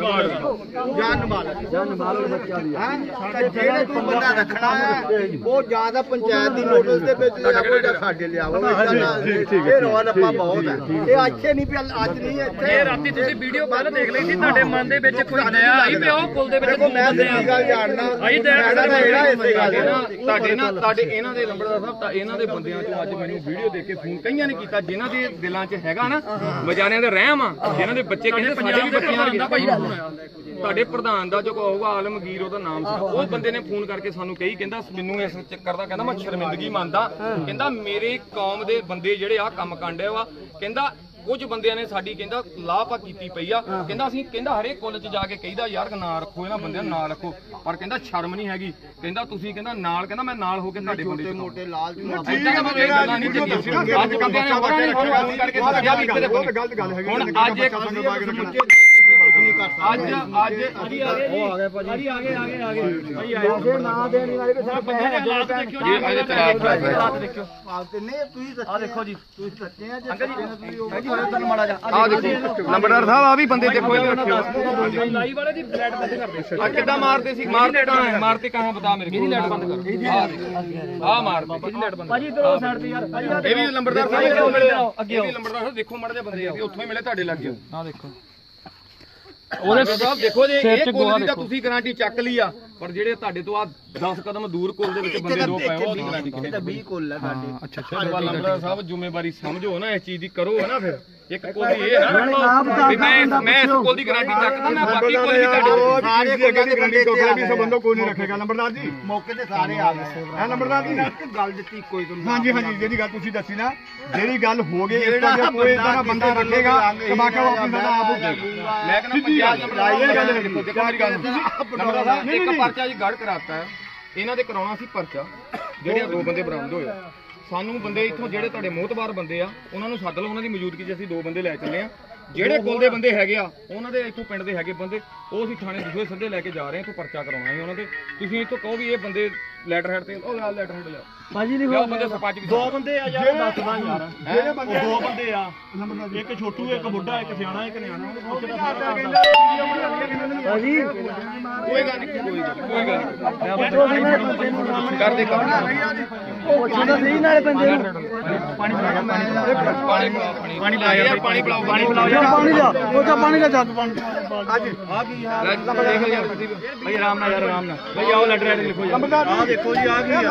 ਨਿਭਾਲ ਬੱਚਾ ਦੀ ਹੈ। ਜਿਹੜੇ ਤੂੰ ਬੰਦਾ ਰੱਖਣਾ ਹੈ ਉਹ ਜ਼ਿਆਦਾ ਪੰਚਾਇਤ ਦੀ ਨੋਟਿਸ ਦੇ ਵਿੱਚ ਲਿਆਵੋ ਜਾਂ ਸਾਡੇ ਲਿਆਵੋ। ਇਹ ਰੌਲਾ ਰੱਪਾ ਬਹੁਤ ਹੈ, ਇਹ ਅੱਛੇ ਨਹੀਂ ਪਿਆ, ਅੱਜ ਨਹੀਂ ਇੱਥੇ। ਇਹ ਰਾਤੀ ਤੁਸੀਂ ਵੀਡੀਓ ਕੱਲ ਦੇਖ ਲਈ ਸੀ, ਤੁਹਾਡੇ ਮਨ ਦੇ ਵਿੱਚ ਕੋਈ ਦਇਆ ਆਈ ਪਿਆ ਉਹ ਪੁੱਲ ਦੇ ਵਿੱਚ ਮੈਂ ਇਹ ਗੱਲ ਜਾਣਦਾ, ਆਈ ਦਇਆ ਇਸੇ ਗੱਲ ਤੁਹਾਡੇ ਇਹਨਾਂ ਦੇ ਲੰਬੜਦਾਰ ਸਾਹਿਬ ਤਾਂ ਇਹਨਾਂ ਦੇ ਬੰਦਿਆਂ ਚੋਂ ਅੱਜ ਮੈਨੂੰ ਵੀਡੀਓ ਦੇਖ ਕੇ ਫੋਨ ਕਈਆਂ ਨੇ ਕੀਤਾ, ਜਿਨ੍ਹਾਂ ਦੇ ਦਿਲਾਂ 'ਚ ਹੈਗਾ ਨਾ ਵਿਚਾਰਿਆਂ ਦੇ ਰਹਿਮ ਆ, ਜਿਨ੍ਹਾਂ ਦੇ ਬੱਚੇ ਕਹਿੰਦੇ ਸਾਡੇ ਵੀ ਬੱਚਿਆਂ ਵਰਗੇ ਭਾਈ। ਤੁਹਾਡੇ ਪ੍ਰਧਾਨ ਦਾ ਜੋ ਹੋਊਗਾ ਆਲਮਗੀਰ ਉਹਦਾ ਨਾਮ ਸੀ, ਉਹ ਬੰਦੇ ਨੇ ਫੋਨ ਕਰਕੇ ਸਾਨੂੰ ਕਹੀ, ਕਹਿੰਦਾ ਮੈਨੂੰ ਇਸ ਚੱਕਰ ਦਾ ਕਹਿੰਦਾ ਮੈਂ ਸ਼ਰਮਿੰਦਗੀ ਮੰਨਦਾ, ਕਹਿੰਦਾ ਮੇਰੇ ਕੌਮ ਦੇ ਬੰਦੇ ਜਿਹੜੇ ਆ ਕੰਮ ਕਾਂਡੇ ਵਾ, ਕਹਿੰਦਾ ਕੁਝ ਬੰਦਿਆਂ ਨੇ ਸਾਡੀ ਕਹਿੰਦਾ ਲਾਪਾ ਕੀਤੀ ਪਈ ਆ, ਕਹਿੰਦਾ ਅਸੀਂ ਕਹਿੰਦਾ ਹਰੇਕ ਕੁੱਲ 'ਚ ਜਾ ਕੇ ਕਹੀਦਾ ਯਾਰ ਨਾਂ ਰੱਖੋ, ਇਹਨਾਂ ਬੰਦਿਆਂ ਨੂੰ ਨਾਂ ਰੱਖੋ, ਪਰ ਕਹਿੰਦਾ ਸ਼ਰਮ ਨਹੀਂ ਹੈਗੀ, ਕਹਿੰਦਾ ਤੁਸੀਂ ਕਹਿੰਦਾ ਨਾਲ, ਕਹਿੰਦਾ ਮੈਂ ਨਾਲ ਹੋ ਕੇ ਤੁਹਾਡੇ ਬੰਦੇ ਮੋਟੇ ਲਾਲ ਗੱਲਾਂ ਨਹੀਂ ਚੰਗੀਆਂ। ਅੱਜ ਬੰਦਿਆਂ ਨੇ ਫੋਨ ਕਰਕੇ ਦੱਸਿਆ ਵੀ ਇੱਥੇ ਦੇਖੋ, ਹੁਣ ਅੱਜ ਇੱਕ ਨਹੀਂ ਕਰ ਸਕਦੇ ਅੱਜ ਉਹ ਆ ਗਏ ਭਾਜੀ ਆ ਗਏ ਪੈਸੇ ਨਾ ਦੇਣ ਵਾਲੇ ਕੋ ਸਾਰੇ ਪੈਸੇ ਦੇਖਿਓ ਜੀ ਇਹਦੇ ਤਲਾਕ ਦੇਖਿਓ ਪਾਲਤੇ ਨਹੀਂ ਤੁਸੀਂ ਸੱਚੇ ਆ ਦੇਖੋ ਜੀ ਤੁਸੀਂ ਸੱਚੇ ਆ ਜੇ ਅੰਕਲ ਜੀ ਤੁਸੀਂ ਉਹ ਤੁਹਾਨੂੰ ਮਾੜਾ ਜਾ ਆ ਦੇਖੋ ਨੰਬਰਦਾਰ ਸਾਹਿਬ ਆ ਵੀ ਬੰਦੇ ਦੇਖੋ ਇਹਦੇ ਰੱਖਿਓ ਲਾਈਵ ਵਾਲੇ ਦੀ ਲਾਈਟ ਬੰਦ ਕਰ ਦੇ ਆ ਕਿੱਦਾਂ ਮਾਰਦੇ ਸੀ ਮਾਰਤੇ ਕਹਾਂ ਬਤਾ ਮੇਰੇ ਕੋਲ ਲਾਈਟ ਬੰਦ ਕਰ ਆ ਮਾਰਦੇ ਇਹਦੀ ਲਾਈਟ ਬੰਦ ਭਾਜੀ ਇਧਰੋਂ ਸਾਈਡ ਤੇ ਯਾਰ ਇਹ ਵੀ ਨੰਬਰਦਾਰ ਸਾਹਿਬ ਅੱਗੇ ਆਓ ਨੰਬਰਦਾਰ ਸਾਹਿਬ ਦੇਖੋ ਮੜ ਦੇ ਬੰਦੇ ਆ ਉੱਥੋਂ ਹੀ ਮਿਲੇ ਤੁਹਾਡੇ ਲੱਗ ਗਏ ਆ ਦੇਖੋ ਉਹਦੇ ਸਾਹਿਬ ਦੇਖੋ ਜੇ ਇਹ ਕੋਲ ਦੀ ਤਾਂ ਤੁਸੀਂ ਗਾਰੰਟੀ ਚੱਕ ਲਈ ਆ ਪਰ ਜਿਹੜੇ ਤੁਹਾਡੇ ਤੋਂ ਆ 10 ਕਦਮ ਦੂਰ ਕੋਲ ਦੇ ਵਿੱਚ ਬੰਦੇ ਦੋ ਪਏ ਉਹਦੀ ਗਾਰੰਟੀ ਕਿਹਨੇ 20 ਕੋਲ ਹੈ ਸਾਡੇ ਅੱਛਾ ਨੰਬਰਦਾਰ ਸਾਹਿਬ ਜ਼ਿੰਮੇਵਾਰੀ ਸਮਝੋ ਨਾ ਇਸ ਚੀਜ਼ ਦੀ ਕਰੋ ਨਾ ਫਿਰ ਇੱਕ ਕੋਲ ਦੀ ਇਹ ਨਾ ਵੀ ਮੈਂ ਇਸ ਕੋਲ ਦੀ ਗਾਰੰਟੀ ਚੱਕਦਾ ਨਾ ਬਾਕੀ ਕੋਲ ਦੀ ਤੁਹਾਡੇ ਸਾਰੇ ਕੋਲ ਦੀ ਗਾਰੰਟੀ ਕੋਲ ਵੀ ਸੰਬੰਧੋ ਕੋਈ ਨਹੀਂ ਰੱਖੇਗਾ ਨੰਬਰਦਾਰ ਜੀ ਮੌਕੇ ਤੇ ਸਾਰੇ ਆ ਗਏ ਹੈ ਨੰਬਰਦਾਰ ਜੀ ਗੱਲ ਦਿੱਤੀ ਕੋਈ ਤੁਹਾਨੂੰ ਹਾਂਜੀ ਜਿਹੜੀ ਗੱਲ ਤੁਸੀਂ ਦੱਸੀ ਨਾ ਜਿਹੜੀ ਗੱਲ ਹੋ ਗਈ ਇਸ ਤੋਂ ਜੇ ਕੋਈ ਇਦਾਂ ਦਾ ਬੰਦਾ ਰੱਖੇਗਾ ਤਾਂ ਬਾਕੀ ਉਹ ਆਪਣੀ ਦਾ ਆਪ ਹੋਊਗਾ ਮੈਂ ਕਹਿੰਦਾ ਪੰਜਾਬ ਨੰਬਰਦਾਰ ਇਹ ਗੱਲ ਦੇਖੋ ਮੇਰੀ ਗੱਲ ਨੰਬਰਦਾਰ ਸਾਹਿਬ ਇੱਕ ਪਰਚਾ ਜੀ ਗੜ ਕਰਾਤਾ ਇਹਨਾਂ ਦੇ ਕਰਾਉਣਾ ਸੀ ਪਰਚਾ ਜਿਹੜੇ ਦੋ ਬੰਦੇ ਬਰਾਮਦ ਹੋਏ ਸਾਨੂੰ ਬੰਦੇ ਇੱਥੋਂ ਜਿਹੜੇ ਤੁਹਾਡੇ ਮੋਹਤਬਾਰ ਬੰਦੇ ਆ ਉਹਨਾਂ ਨੂੰ ਸੱਦ ਲਓ ਉਹਨਾਂ ਦੀ ਮੌਜੂਦਗੀ 'ਚ ਅਸੀਂ ਦੋ ਬੰਦੇ ਲੈ ਚੱਲੇ ਆ ਜਿਹੜੇ ਕੋਲ ਦੇ ਬੰਦੇ ਹੈਗੇ ਆ ਉਹਨਾਂ ਦੇ ਇੱਥੋਂ ਪਿੰਡ ਦੇ ਹੈਗੇ ਬੰਦੇ ਉਹ ਅਸੀਂ ਥਾਣੇ ਦੂਸਰੇ ਸਿੱਧੇ ਲੈ ਕੇ ਜਾ ਰਹੇ ਆ ਇੱਥੋਂ ਪਰਚਾ ਕਰਾਉਣਾ ਹੈ ਉਹਨਾਂ ਦੇ ਤੁਸੀਂ ਇੱਥੋਂ ਕਹੋ ਵੀ ਇਹ ਬੰਦੇ ਲੈਟਰ ਹੈਡ ਤੇ ਉਹ ਲੈਟਰ ਹੈਡ ਲਿਆਓ ਭਾਜੀ ਲਿਖੋ ਬੰਦੇ ਸਰਪੰਚ ਵੀ ਦੋ ਬੰਦੇ ਆ ਯਾਰ ਦੱਸਦਾ ਯਾਰ ਜਿਹੜੇ ਬੰਦੇ ਦੋ ਬੰਦੇ ਆ ਇੱਕ ਛੋਟੂ ਇੱਕ ਬੁੱਢਾ ਇੱਕ ਸਿਆਣਾ ਇੱਕ ਨਿਆਣਾ ਭਾਜੀ ਕੋਈ ਗੱਲ ਨਹੀਂ ਕੋਈ ਗੱਲ ਕਰਦੇ ਉਹਦਾ ਸਹੀ ਨਾਲੇ ਬੰਦੇ ਪਾਣੀ ਪਿਲਾਓ ਯਾਰ ਪਾਣੀ ਪਿਲਾਓ ਪਾਣੀ ਦਾ ਉਹ ਤਾਂ ਪਾਣੀ ਦਾ ਜੱਗ ਪਾਣੀ ਅੱਜ ਆ ਕੀ ਯਾਰ ਭਾਈ ਆਰਾਮ ਨਾਲ ਯਾਰ ਆਰਾਮ ਨਾਲ ਭਾਈ ਆਓ ਲੈਟਰ ਹੈਡ ਲਿਖੋ ਯਾਰ ਆ ਦੇਖੋ ਜੀ ਆ ਗਈ ਆ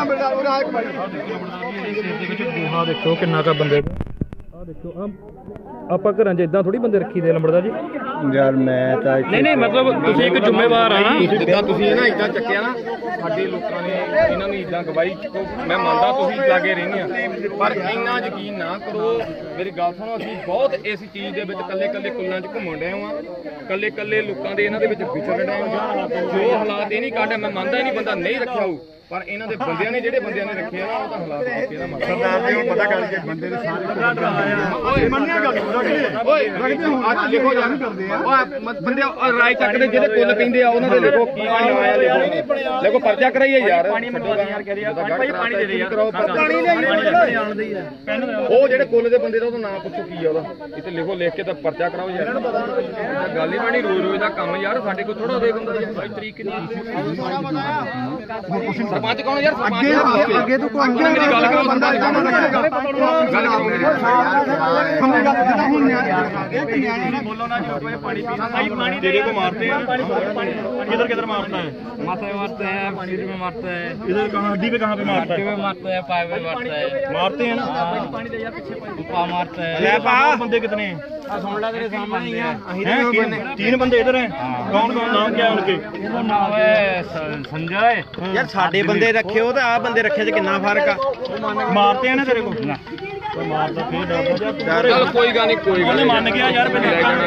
ਆ ਦੇਖੋ ਕਿੰਨਾ ਕਾ ਬੰਦੇ ਆ ਦੇਖੋ ਆਪਾਂ ਘਰਾਂ 'ਚ ਇਦਾਂ ਥੋੜੀ ਬੰਦੇ ਰੱਖੀ ਦੇ ਲੰਬੜਦਾ ਜੀ ਯਾਰ ਮੈਂ ਤਾਂ ਨਹੀਂ ਮਤਲਬ ਤੁਸੀਂ ਇੱਕ ਜ਼ਿੰਮੇਵਾਰ ਆ ਨਾ ਜਿੱਦਾਂ ਤੁਸੀਂ ਨਾ ਇਦਾਂ ਚੱਕਿਆ ਨਾ ਸਾਡੇ ਲੋਕਾਂ ਨੇ ਇਹਨਾਂ ਨੂੰ ਇਦਾਂ ਗਵਾਹੀ ਮੈਂ ਮੰਨਦਾ ਤੁਸੀਂ ਲਾਗੇ ਰਹਿੰਦੇ ਆ ਪਰ ਇੰਨਾ ਯਕੀਨ ਨਾ ਕਰੋ ਮੇਰੀ ਗੱਲ ਸੁਣੋ ਅਸੀਂ ਬਹੁਤ ਇਸ ਚੀਜ਼ ਦੇ ਵਿੱਚ ਕੱਲੇ ਕੁੱਲਾਂ 'ਚ ਘੁੰਮਣ ਡਏ ਹਾਂ ਕੱਲੇ ਲੋਕਾਂ ਦੇ ਇਹਨਾਂ ਦੇ ਵਿੱਚ ਵਿਚਰ ਰਹੇ ਹਾਂ ਜੋ ਹਾਲਾਤ ਇਹ ਨਹੀਂ ਕੱਢ ਮੈਂ ਮੰਨਦਾ ਨਹੀਂ ਬੰਦਾ ਨਹੀਂ ਰੱਖਿਆ ਹੋਊ ਪਰ ਇਹਨਾਂ ਦੇ ਬੰਦਿਆਂ ਨੇ ਜਿਹੜੇ ਬੰਦਿਆਂ ਨੇ ਰੱਖੇ ਆ ਨਾ ਉਹ ਤਾਂ ਹਾਲਾਤ ਰੱਖੇ ਨਾ ਸਰਦਾਰ ਜੀ ਹੁਣ ਪਤਾ ਗੱਲ ਕਿ ਬੰਦੇ ਦੇ ਸਾਰੇ ਓਏ ਮੰਨਿਆ ਗੱਲ ਓਏ ਅੱਜ ਲਿਖੋ ਯਾਰ ਓਏ ਬੰਦੇ ਰਾਏ ਚੱਕਦੇ ਜਿਹੜੇ ਕੁੱਲ ਪੈਂਦੇ ਆ ਉਹਨਾਂ ਦੇ ਲਿਖੋ ਕੀ ਨਾਂ ਆਇਆ ਲਿਖੋ ਪਰਚਾ ਕਰਾਈਏ ਯਾਰ ਪਾਣੀ ਮੰਗਵਾ ਯਾਰ ਕਹਿ ਰਿਹਾ ਪਾਣੀ ਦੇ ਦੇ ਯਾਰ ਪਾਣੀ ਲੈ ਉਹ ਜਿਹੜੇ ਕੁੱਲ ਦੇ ਬੰਦੇ ਦਾ ਉਹਦਾ ਨਾਂ ਪੁੱਛੋ ਕੀ ਆ ਉਹਦਾ ਇੱਥੇ ਲਿਖ ਕੇ ਤਾਂ ਪਰਚਾ ਕਰਾਓ ਯਾਰ ਗੱਲ ਹੀ ਬਣੀ ਰੋਜ਼ ਦਾ ਕੰਮ ਯਾਰ ਸਾਡੇ ਕੋਲ ਥੋੜਾ ਦੇਖ ਹੁੰਦਾ ਭਾਈ ਤਰੀਕ ਨਹੀਂ ਸਰਪੰਚ ਕੌਣ ਯਾਰ ਅੱਗੇ ਤੋਂ ਕੋਈ ਮੇਰੀ ਗੱਲ ਕਰੋ ਬੰਦਾ ਇਦਾਂ ਨਾ ਰੱਖੇਗਾ ਗੱਲ ਕਰੋ ਮੇਰੀ ਇੱਕ ਨਿਆਣੇ ਨੇ ਬੋਲੋ ਨਾ ਜੀ ਪਾਣੀ ਪੀਣਾ ਭਾਈ ਪਾਣੀ ਤੇਰੇ को मारते हैं किधर मारता है माथा में मारते हैं सिर में मारता है इधर कहाँ हड्डी पे कहाँ पे मारता है मारता है पाए में मारता है मारते हैं ना पानी दे यार पीछे पा मारता है ले पा बंदे कितने हैं सुन ला तेरे सामने ही है तीन बंदे इधर हैं कौन नाम क्या है उनके नाम है संजय ਯਾਰ ਸਾਡੇ ਬੰਦੇ ਰੱਖੇ ਉਹ ਤੇ ਆ ਬੰਦੇ ਰੱਖੇ ਚ ਕਿੰਨਾ ਫਰਕ ਆ मारते हैं ना तेरे को मारता फिर ਚੱਲ ਕੋਈ ਗੱਲ ਨਹੀਂ ਕੋਈ ਗੱਲ मान गया यार मैंने कहाँ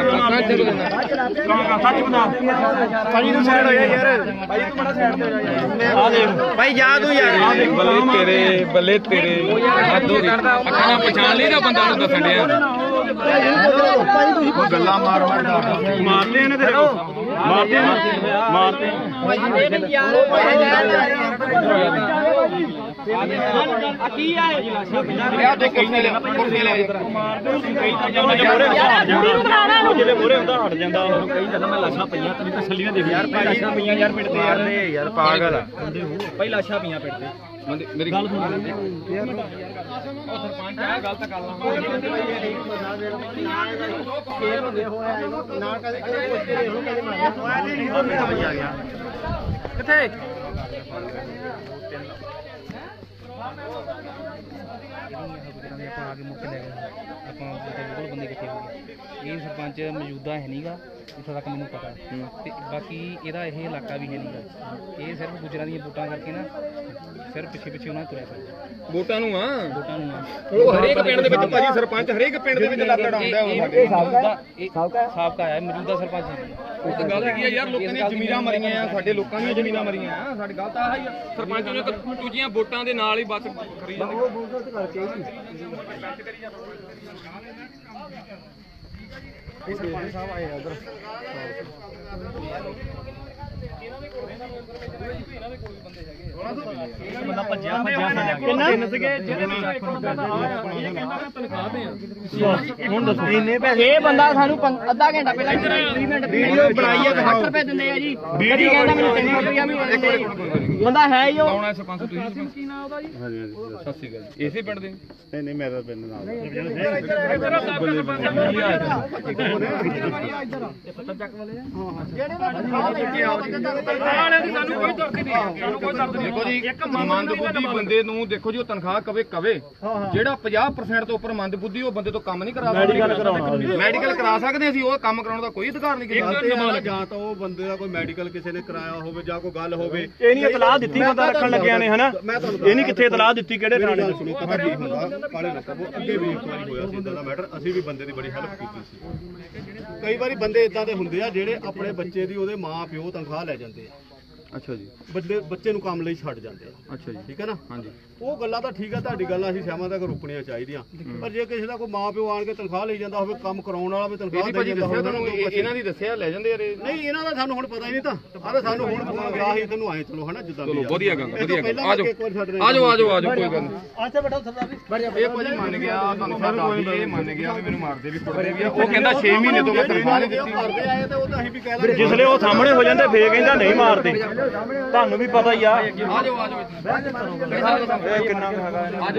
सच बता भाई तू साइड हो जा यार भाई तू बड़ा साइड पे हो जा आ देख ਭਾਈ ਜਾ ਤੂੰ ਯਾਰ ਬੱਲੇ ਤੇਰੇ ਅੱਖਾਂ ਪਛਾਣ ਲਈ ਨਾ ਬੰਦਾ ਨੂੰ ਦੱਸਣ ਡਿਆ ਗੱਲਾਂ ਮਾਰ मारते हैं ना तेरे को मारते हैं ਆ ਦੋ ਕੁਰਸੀ ਲੈ ਇੱਧਰ ਜਿਹਦੇ ਮੋਰੇ ਹੁੰਦਾ ਹਟ ਜਾਂਦਾ ਕਈ ਜਗ੍ਹਾ ਮੈਂ ਲਾਸ਼ਾਂ ਪਈਆਂ ਤੇਰੀ ਤਸੱਲੀਆਂ ਦੇਖ ਯਾਰ ਭਾਈ ਲਾਸ਼ਾਂ ਪਈਆਂ ਯਾਰ ਪਿੰਡ ਤੇ ਯਾਰ ਪਾਗਲ ਆ ਭਾਈ ਲਾਸ਼ਾਂ ਪਈਆਂ ਪਿੰਡ ਤੇ ਮੇਰੀ ਗੱਲ ਸੁਣ ਉਹ ਸਰਪੰਚ ਆ ਗੱਲ ਤਾਂ ਕਰ ਲਾਂ ਨਾ ਕਦੇ ਪੁੱਛਦੇ ਰਹੋ ਕਦੇ ਮਾਰਿਆ ਆ ਗਿਆ ਕਿੱਥੇ ਆਪਾਂ ਆਗੇ ਮੁੱਕ ਲੈ ਗਏ ਆਪਾਂ ਬਿਲਕੁਲ ਬੰਦੇ ਇਕੱਠੇ ਹੋ ਗਏ ਇਹ ਸਰਪੰਚ ਮੌਜੂਦਾ ਹੈ ਨਹੀਂਗਾ ਇੱਥੋਂ ਤੱਕ ਮੈਨੂੰ ਪਤਾ ਤੇ ਬਾਕੀ ਇਹਦਾ ਇਹ ਇਲਾਕਾ ਵੀ ਹੈ ਨਹੀਂਗਾ ਇਹ ਸਿਰਫ ਗੁਜਰਾਂ ਦੀਆਂ ਵੋਟਾਂ ਕਰਕੇ ਨਾ ਸਿਰ ਪਿੱਛੇ ਉਹਨਾਂ ਤੁਰਿਆ ਪਿਆ ਵੋਟਾਂ ਨੂੰ ਆ ਵੋਟਾਂ ਨੂੰ ਉਹ ਹਰੇਕ ਪਿੰਡ ਦੇ ਵਿੱਚ ਭਾਜੀ ਸਰਪੰਚ ਹਰੇਕ ਪਿੰਡ ਦੇ ਵਿੱਚ ਲੱਤੜ ਆਉਂਦਾ ਉਹ ਸਾਡੇ ਸਾਬਕਾ ਹੈ ਮੌਜੂਦਾ ਸਰਪੰਚ ਉਹ ਤਾਂ ਗੱਲ ਕੀ ਆ ਯਾਰ ਲੋਕਾਂ ਦੀਆਂ ਜ਼ਮੀਨਾਂ ਮਰੀਆਂ ਆ ਸਾਡੇ ਲੋਕਾਂ ਦੀਆਂ ਜ਼ਮੀਨਾਂ ਮਰੀਆਂ ਆ ਸਾਡੀ ਗੱਲ ਤਾਂ ਆਹ ਹੀ ਆ ਸਰਪੰਚ ਨੇ ਤਾਂ ਦੂਜੀਆਂ ਵੋਟਾਂ ਦੇ ਨਾਲ ਹੀ ਬਸ ਕਰੀ ਜਾਂਦੇ ਇਹ ਸਰਪੰਚ ਸਾਹਿਬ ਆਏ ਆ ਉਧਰ ਬੰਦਾ ਭੱਜਿਆ ਕਿੰਨਾ ਤਿੰਨ ਸੀਗੇ ਜਿਹਦੇ ਵਿੱਚੋਂ ਇੱਕ ਬੰਦਾ ਤਾਂ ਆਇਆ ਇਹ ਕਹਿੰਦਾ ਮੈਂ ਤਨਖਾਹ ਤੇ ਆ ਹੁਣ ਦੱਸੋ ਇੰਨੇ ਪੈਸੇ ਇਹ ਬੰਦਾ ਸਾਨੂੰ ਅੱਧਾ ਘੰਟਾ ਪਹਿਲਾਂ 20 ਮਿੰਟ ਵੀਡੀਓ ਬਣਾਈ ਆ 60 ਰੁਪਏ ਦਿੰਦੇ ਆ ਜੀ ਵੀਡੀਓ ਕਹਿੰਦਾ ਮੈਨੂੰ 300 ਰੁਪਇਆ ਵੀ ਦਿੰਦੇ ਬੰਦਾ ਹੈ ਹੀ ਉਹ ਕੌਣ ਹੈ ਸਰਪੰਚ ਤੁਸੀਂ ਕੀ ਨਾਮ ਉਹਦਾ ਜੀ ਹਾਂਜੀ ਸਤਿ ਸ਼੍ਰੀ ਅਕਾਲ ਜੀ ਇਸੇ ਪਿੰਡ ਦੇ ਨਹੀਂ ਮੇਰਾ ਪਿੰਡ ਨਾਲ ਦੇਖੋ ਜੀ ਮੰਦਬੁੱਧੀ ਬੰਦੇ ਨੂੰ ਦੇਖੋ ਜੀ ਉਹ ਤਨਖਾਹ ਕਵੇ ਜਿਹੜਾ 50% ਤੋਂ ਉੱਪਰ ਮੰਦਬੁੱਧੀ ਉਹ ਬੰਦੇ ਤੋਂ ਕੰਮ ਨਹੀਂ ਕਰਾ ਸਕਦਾ ਮੈਡੀਕਲ ਕਰਾ ਸਕਦੇ ਅਸੀਂ ਉਹ ਕੰਮ ਕਰਾਉਣ ਦਾ ਕੋਈ ਅਧਿਕਾਰ ਨਹੀਂ ਕਿਸੇ ਜਾਂ ਤਾਂ ਉਹ ਬੰਦੇ ਦਾ ਕੋਈ ਮੈਡੀਕਲ ਕਿਸੇ ਨੇ ਕਰਾਇਆ ਹੋਵੇ ਜਾਂ ਕੋਈ ਗੱਲ ਹੋਵੇ ਇਹ ਨਹੀਂ ਇਤਲਾਹ ਦਿੱਤੀ ਬੰਦਾ ਰੱਖਣ ਲੱਗਿਆ ਨੇ ਹਨਾ ਇਹ ਨਹੀਂ ਕਿੱਥੇ ਇਤਲਾਹ ਦਿੱਤੀ ਕਿਹੜੇ ਥਾਣੇ ਦੇ ਸੁਣੀ ਪਤਾ ਕੀ ਹੁੰਦਾ ਕਾਲੇ ਲੋਕਾਂ ਕੋਲ ਅੱਗੇ ਵੀ ਇੱਕ ਵਾਰੀ ਹੋਇਆ ਸੀ ਇਦਾਂ ਦਾ ਮੈਟਰ ਅਸੀਂ ਵੀ ਬੰਦੇ ਦੀ ਬੜੀ ਹੈਲਪ ਕੀਤੀ ਸੀ ਕਈ ਵਾਰੀ ਬੰਦੇ ਇਦਾਂ ਦੇ ਹੁੰਦੇ ਆ ਜਿਹੜੇ ਆਪਣੇ ਬੱਚੇ ਦੀ ਉਹਦੇ ਮਾਂ ਪਿਓ ਤਨਖਾਹ ਲੈ ਜਾਂਦੇ ਆ ਅੱਛਾ ਜੀ ਬੱਚੇ ਨੂੰ ਕੰਮ ਲਈ ਛੱਡ ਜਾਂਦੇ ਆ ਅੱਛਾ ਜੀ ਠੀਕ ਹੈ ਨਾ ਹਾਂਜੀ ਉਹ ਗੱਲਾਂ ਤਾਂ ਠੀਕ ਆ ਤੁਹਾਡੀ ਗੱਲ ਅਸੀਂ ਸਹਿਮਤ ਤੱਕ ਰੁਕਣੀਆਂ ਚਾਹੀਦੀਆਂ ਪਰ ਜੇ ਕਿਸੇ ਦਾ ਕੋਈ ਮਾਂ ਪਿਓ ਆਣ ਕੇ ਤਨਖਾਹ ਲਈ ਜਾਂਦਾ ਹੋਵੇ ਕੰਮ ਕਰਾਉਣ ਵਾਲਾ ਵੀ ਤਨਖਾਹ ਦੇ ਜਾਂਦਾ ਹੋਵੇ ਤੁਹਾਨੂੰ ਇਹਨਾਂ ਦੀ ਦੱਸਿਆ ਲੈ ਜਾਂਦੇ ਯਾਰ ਨਹੀਂ ਇਹਨਾਂ ਦਾ ਸਾਨੂੰ ਹੁਣ ਪਤਾ ਹੀ ਨਹੀਂ ਤਾਂ ਆਹ ਤਾਂ ਸਾਨੂੰ ਹੁਣ ਫੋਨ ਗਿਆ ਸੀ ਤੈਨੂੰ ਆਏ ਚਲੋ ਹਨਾ ਜਿੱਦਾਂ ਚਲੋ ਵਧੀਆ ਗੱਲ ਆ ਜਾਓ ਕੋਈ ਗੱਲ ਨਹੀਂ ਇੱਥੇ ਬੈਠੋ ਸਰਦਾਰ ਜੀ ਇਹ ਭਾਜੀ ਮੰਨ ਗਿਆ ਤੁਹਾਨੂੰ ਸਾਡਾ ਇਹ ਮੰਨ ਗਿਆ ਵੀ ਮੈਨੂੰ ਮਾਰਦੇ ਵੀ ਕੁੱਟਦੇ ਵੀ ਆ ਉਹ ਕਹਿੰਦਾ 6 ਮਹੀਨੇ ਤੋਂ ਮੈਂ ਤਨਖਾਹ ਨਹੀਂ ਦਿੱਤੀ ਕਰਦੇ ਆਏ ਤੇ ਉਹ ਤਾਂ ਅਸੀਂ ਵੀ ਕਹਿ ਲਾਂਗੇ ਜਿਸਲੇ ਉਹ ਸਾਹਮਣੇ ਹੋ ਜਾਂਦੇ ਫੇਰ ਕਹਿੰਦਾ ਨਹੀਂ ਮਾਰਦੇ ਤੁਹਾਨੂੰ ਵੀ ਪਤਾ ਹੀ ਆ ਆ ਜਾਓ ਇਹ ਕਿੰਨਾ ਹੈਗਾ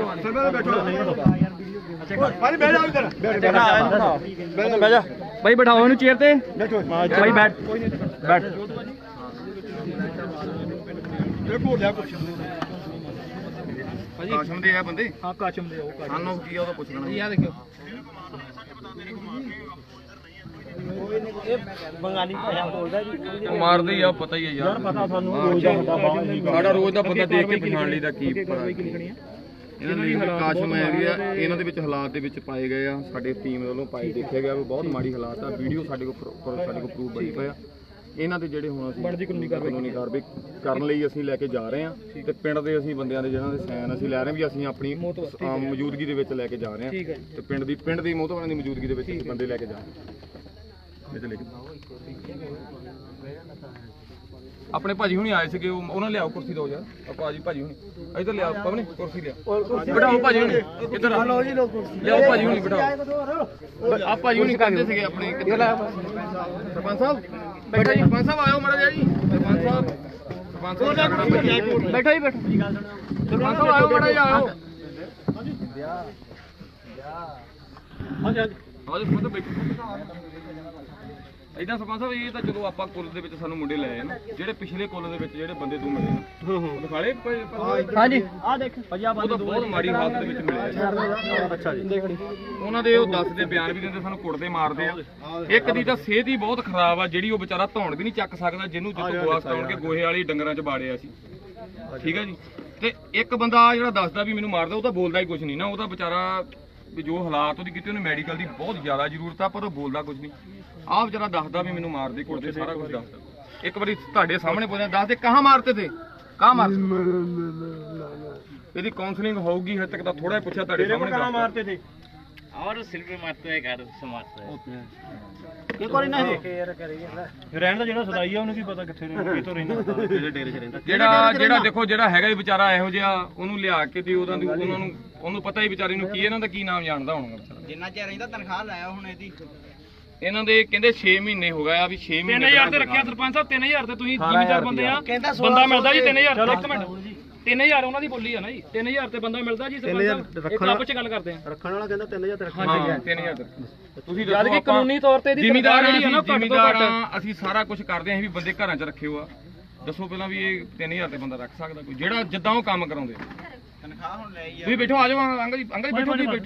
ਭਾਈ ਬਹਿ ਜਾਓ ਇੱਧਰ ਬਹਿ ਜਾ ਬਾਈ ਬਿਠਾਓ ਇਹਨੂੰ ਚੇਅਰ ਤੇ ਬਾਈ ਬੈਠ ਦੇਖੋ ਲਿਆ ਕੁਛ ਕਾਸ਼ਮ ਦੇ ਆ ਬੰਦੇ ਹਾਂ ਕਾਚਮ ਦੇ ਉਹ ਸਾਨੂੰ ਕੀ ਆ ਉਹਦਾ ਪੁੱਛਣਾ ਆ ਦੇਖਿਓ ਬੰਗਾਲੀ ਭਾਸ਼ਾ ਬੋਲਦਾ ਜੀ ਉਹ ਮਾਰਦੇ ਆ ਪਤਾ ਹੀ ਆ ਯਾਰ ਪਤਾ ਸਾਨੂੰ ਰੋਜ਼ ਦਾ ਸਾਡਾ ਰੋਜ਼ ਦਾ ਬੰਦਾ ਦੇਖ ਕੇ ਪਛਾਣ ਲਈਦਾ ਕੀ ਪਤਾ ਇਹਨਾਂ ਦੀ ਕਾਸ਼ਮ ਹੈਗੀ ਆ ਇਹਨਾਂ ਦੇ ਵਿੱਚ ਹਾਲਾਤ ਦੇ ਵਿੱਚ ਪਾਏ ਗਏ ਆ ਸਾਡੇ ਟੀਮ ਵੱਲੋਂ ਪਾਏ ਦੇਖਿਆ ਗਿਆ ਵੀ ਬਹੁਤ ਮਾੜੀ ਹਾਲਾਤ ਆ ਵੀਡੀਓ ਸਾਡੇ ਕੋਲ ਪ੍ਰੂਫ ਬਣੀ ਪਿਆ ਇਹਨਾਂ ਦੇ ਜਿਹੜੇ ਹੁਣ ਅਸੀਂ ਬਣਦੀ ਕਾਨੂੰਨੀ ਕਾਰਵਾਈ ਕਰਨ ਲਈ ਅਸੀਂ ਲੈ ਕੇ ਜਾ ਰਹੇ ਹਾਂ ਤੇ ਪਿੰਡ ਦੇ ਅਸੀਂ ਬੰਦਿਆਂ ਦੇ ਜਿਹਨਾਂ ਦੇ ਸਾਈਨ ਅਸੀਂ ਲੈ ਰਹੇ ਵੀ ਅਸੀਂ ਆਪਣੀ ਮੌਜੂਦਗੀ ਦੇ ਵਿੱਚ ਲੈ ਕੇ ਜਾ ਰਹੇ ਹਾਂ ਤੇ ਪਿੰਡ ਦੀ ਮੋਹਤਵਾਰਾਂ ਦੀ ਮੌਜੂਦਗੀ ਦੇ ਵਿੱਚ ਬੰਦੇ ਲੈ ਕੇ ਜਾ ਰਹੇ ਆਪਣੇ ਭਾਜੀ ਹੁਣੀ ਆਏ ਸੀਗੇ ਉਹਨਾਂ ਲਿਆਓ ਕੁਰਸੀ ਦਿਓ ਯਾਰ ਭਾਜੀ ਹੁਣੀ ਇੱਧਰ ਲਿਆਓ ਪਵਨੇ ਕੁਰਸੀ ਲਿਆਓ ਬਿਠਾਓ ਭਾਜੀ ਹੁਣੀ ਇੱਧਰ ਲਓ ਜੀ ਲਿਆਓ ਭਾਜੀ ਹੁਣੀ ਬਿਠਾਓ ਆ ਭਾਜੀ ਹੁਣੀ ਕਹਿੰਦੇ ਸੀਗੇ ਆਪਣੇ ਕਿੱਥੇ ਲਾਇਆ ਸਰਪੰਚ ਸਾਹਿਬ ਬੈਠੋ ਜੀ ਸਰਪੰਚ ਸਾਹਿਬ ਆਇਓ ਮਾੜਾ ਜਿਹਾ ਜੀ ਸਰਪੰਚ ਸਾਹਿਬ ਬੈਠੋ ਜੀ ਬੈਠੋ ਸਰਪੰਚ ਸਾਹਿਬ ਆਇਓ ਮਾੜਾ ਜਿਹਾ ਆਇਓ ਹਾਂਜੀ ਫੋਟੋ ਬੈਠੋ ਇਦਾਂ ਸਰਪੰਚ ਸਾਹਿਬ ਇਹ ਤਾਂ ਚਲੋ ਆਪਾਂ ਕੁੱਲ ਦੇ ਵਿੱਚ ਸਾਨੂੰ ਮੁੰਡੇ ਲਏ ਨਾ ਜਿਹੜੇ ਪਿਛਲੇ ਕੁੱਲ ਦੇ ਵਿੱਚ ਜਿਹੜੇ ਬੰਦੇ ਤੂੰ ਮਿਲੇ ਦਿਖਾਲੇ ਹਾਂਜੀ ਆ ਦੇਖ ਪੰਜਾਬ ਉਹ ਤਾਂ ਬਹੁਤ ਮਾੜੀ ਹਾਲਤ ਦੇ ਵਿੱਚ ਮਿਲੇ ਅੱਛਾ ਜੀ ਉਹਨਾਂ ਦੇ ਉਹ ਦੱਸਦੇ ਬਿਆਨ ਵੀ ਦਿੰਦੇ ਸਾਨੂੰ ਕੁੱਟਦੇ ਮਾਰਦੇ ਆ ਇੱਕ ਦੀ ਤਾਂ ਸਿਹਤ ਹੀ ਬਹੁਤ ਖਰਾਬ ਆ ਜਿਹੜੀ ਉਹ ਵਿਚਾਰਾ ਧੌਣ ਵੀ ਨਹੀਂ ਚੱਕ ਸਕਦਾ ਜਿਹਨੂੰ ਜਿੱਤੋਂ ਗੋਆ ਸਟਾਉਣ ਕੇ ਗੋਹੇ ਵਾਲੀ ਡੰਗਰਾਂ 'ਚ ਬਾੜਿਆ ਸੀ ਠੀਕ ਹੈ ਜੀ ਤੇ ਇੱਕ ਬੰਦਾ ਜਿਹੜਾ ਦੱਸਦਾ ਵੀ ਮੈਨੂੰ ਮਾਰਦਾ ਉਹ ਤਾਂ ਬੋਲਦਾ ਹੀ ਕੁਝ ਨਹੀਂ ਨਾ ਉਹਦਾ ਵਿਚਾਰਾ ਵੀ ਜੋ ਹਾਲਾਤ ਉਹਦੀ ਕੀਤੀ ਉਹਨੇ ਮੈਡੀਕਲ ਦੀ ਬਹੁਤ ਜ਼ਿਆਦਾ ਜ਼ਰੂਰਤ ਆ ਪਰ ਉਹ ਬੋਲਦਾ ਕੁਝ ਨਹੀਂ ਆਹ ਵਿਚਾਰਾ ਦੱਸਦਾ ਵੀ ਮੈਨੂੰ ਮਾਰਦੇ ਕੁੱਟਦੇ ਸਾਰਾ ਕੁਝ ਦੱਸਦਾ ਇੱਕ ਵਾਰੀ ਤੁਹਾਡੇ ਸਾਹਮਣੇ ਪੁੱਛਿਆ ਦੱਸਦੇ ਕਹਾਂ ਮਾਰਤੇ ਥੇ ਕਹਾਂ ਮਾਰਤੇ ਇਹਦੀ ਕਾਉਂਸਲਿੰਗ ਹੋਊਗੀ ਹਜੇ ਤੱਕ ਤਾਂ ਥੋੜਾ ਜਿਹਾ ਪੁੱਛਿਆ ਤੁਹਾਡੇ ਸਾਹਮਣੇ ਕਹਾਂ ਮਾਰਤੇ ਥੇ और सिर पे मारते हैं घर से मारते हैं ਇੱਕ ਵਾਰੀ ਨਹੀਂ ਰਹਿਣ ਦਾ ਜਿਹੜਾ ਸਦਾਈ ਆ ਉਹਨੂੰ ਕੀ ਪਤਾ ਕਿੱਥੇ ਰਹਿੰਦਾ ਕਿੱਥੋਂ ਰਹਿੰਦਾ ਜਿਹੜੇ ਡੇਰੇ 'ਚ ਰਹਿੰਦਾ ਜਿਹੜਾ ਦੇਖੋ ਜਿਹੜਾ ਹੈਗਾ ਹੀ ਵਿਚਾਰਾ ਇਹੋ ਜਿਹਾ ਉਹਨੂੰ ਲਿਆ ਕੇ ਤੇ ਉਹਨੂੰ ਪਤਾ ਹੀ ਵਿਚਾਰੇ ਨੂੰ ਕੀ ਇਹਨਾਂ ਦਾ ਕੀ ਨਾਮ ਜਾਣਦਾ ਹੋਣਾ ਵਿਚਾਰਾ जिन्ना चेर रहंदा तनख्वाह लाया हुण एदी ਇਹਨਾਂ ਦੇ ਕਹਿੰਦੇ 6 ਮਹੀਨੇ ਹੋ ਗਏ ਆ ਵੀ 6 ਮਹੀਨੇ 3000 ਤੇ ਰੱਖਿਆ ਸਰਪੰਚ ਸਾਹਿਬ 3000 ਤੇ ਤੁਸੀਂ ਜ਼ਿਮੀਦਾਰ ਬੰਦੇ ਆ ਬੰਦਾ ਮਿਲਦਾ ਜੀ 3000 ਇੱਕ ਮਿੰਟ 3000 ਉਹਨਾਂ ਦੀ ਬੋਲੀ ਆ ਨਾ ਜੀ 3000 ਤੇ ਬੰਦਾ ਮਿਲਦਾ ਜੀ ਸਰਪੰਚ ਸਾਹਿਬ ਇੱਕ ਆਪਸ ਚ ਗੱਲ ਕਰਦੇ ਆ ਰੱਖਣ ਵਾਲਾ ਕਹਿੰਦਾ 3000 ਤੇ ਰੱਖਣ ਹਾਂ 3000 ਤੁਸੀਂ ਜਦ ਕਿ ਕਾਨੂੰਨੀ ਤੌਰ ਤੇ ਇਹਦੀ ਜ਼ਿਮੀਦਾਰ ਜਿਹੜੀ ਆ ਨਾ ਘੱਟ ਤੋਂ ਜ਼ਿਮੀਦਾਰ ਘੱਟ ਅਸੀਂ ਸਾਰਾ ਕੁਝ ਕਰਦੇ ਆਂ ਅਸੀਂ ਵੀ ਬੰਦੇ ਘਰਾਂ 'ਚ ਰੱਖੇ ਹੋ ਆ ਦੱਸੋ ਪਹਿਲਾਂ ਵੀ ਇਹ 3000 ਤੇ ਬੰਦਾ ਰੱਖ ਸਕਦਾ ਕੋਈ ਜਿਹੜਾ ਜਿੱਦਾਂ ਉਹ ਕੰਮ ਕਰਾਉਂਦੇ तनख्वाह हुण ले ਤੁਸੀਂ ਬੈਠੋ ਆ ਜਾਓ ਅੰਕਲ ਜੀ ਬੈਠੋ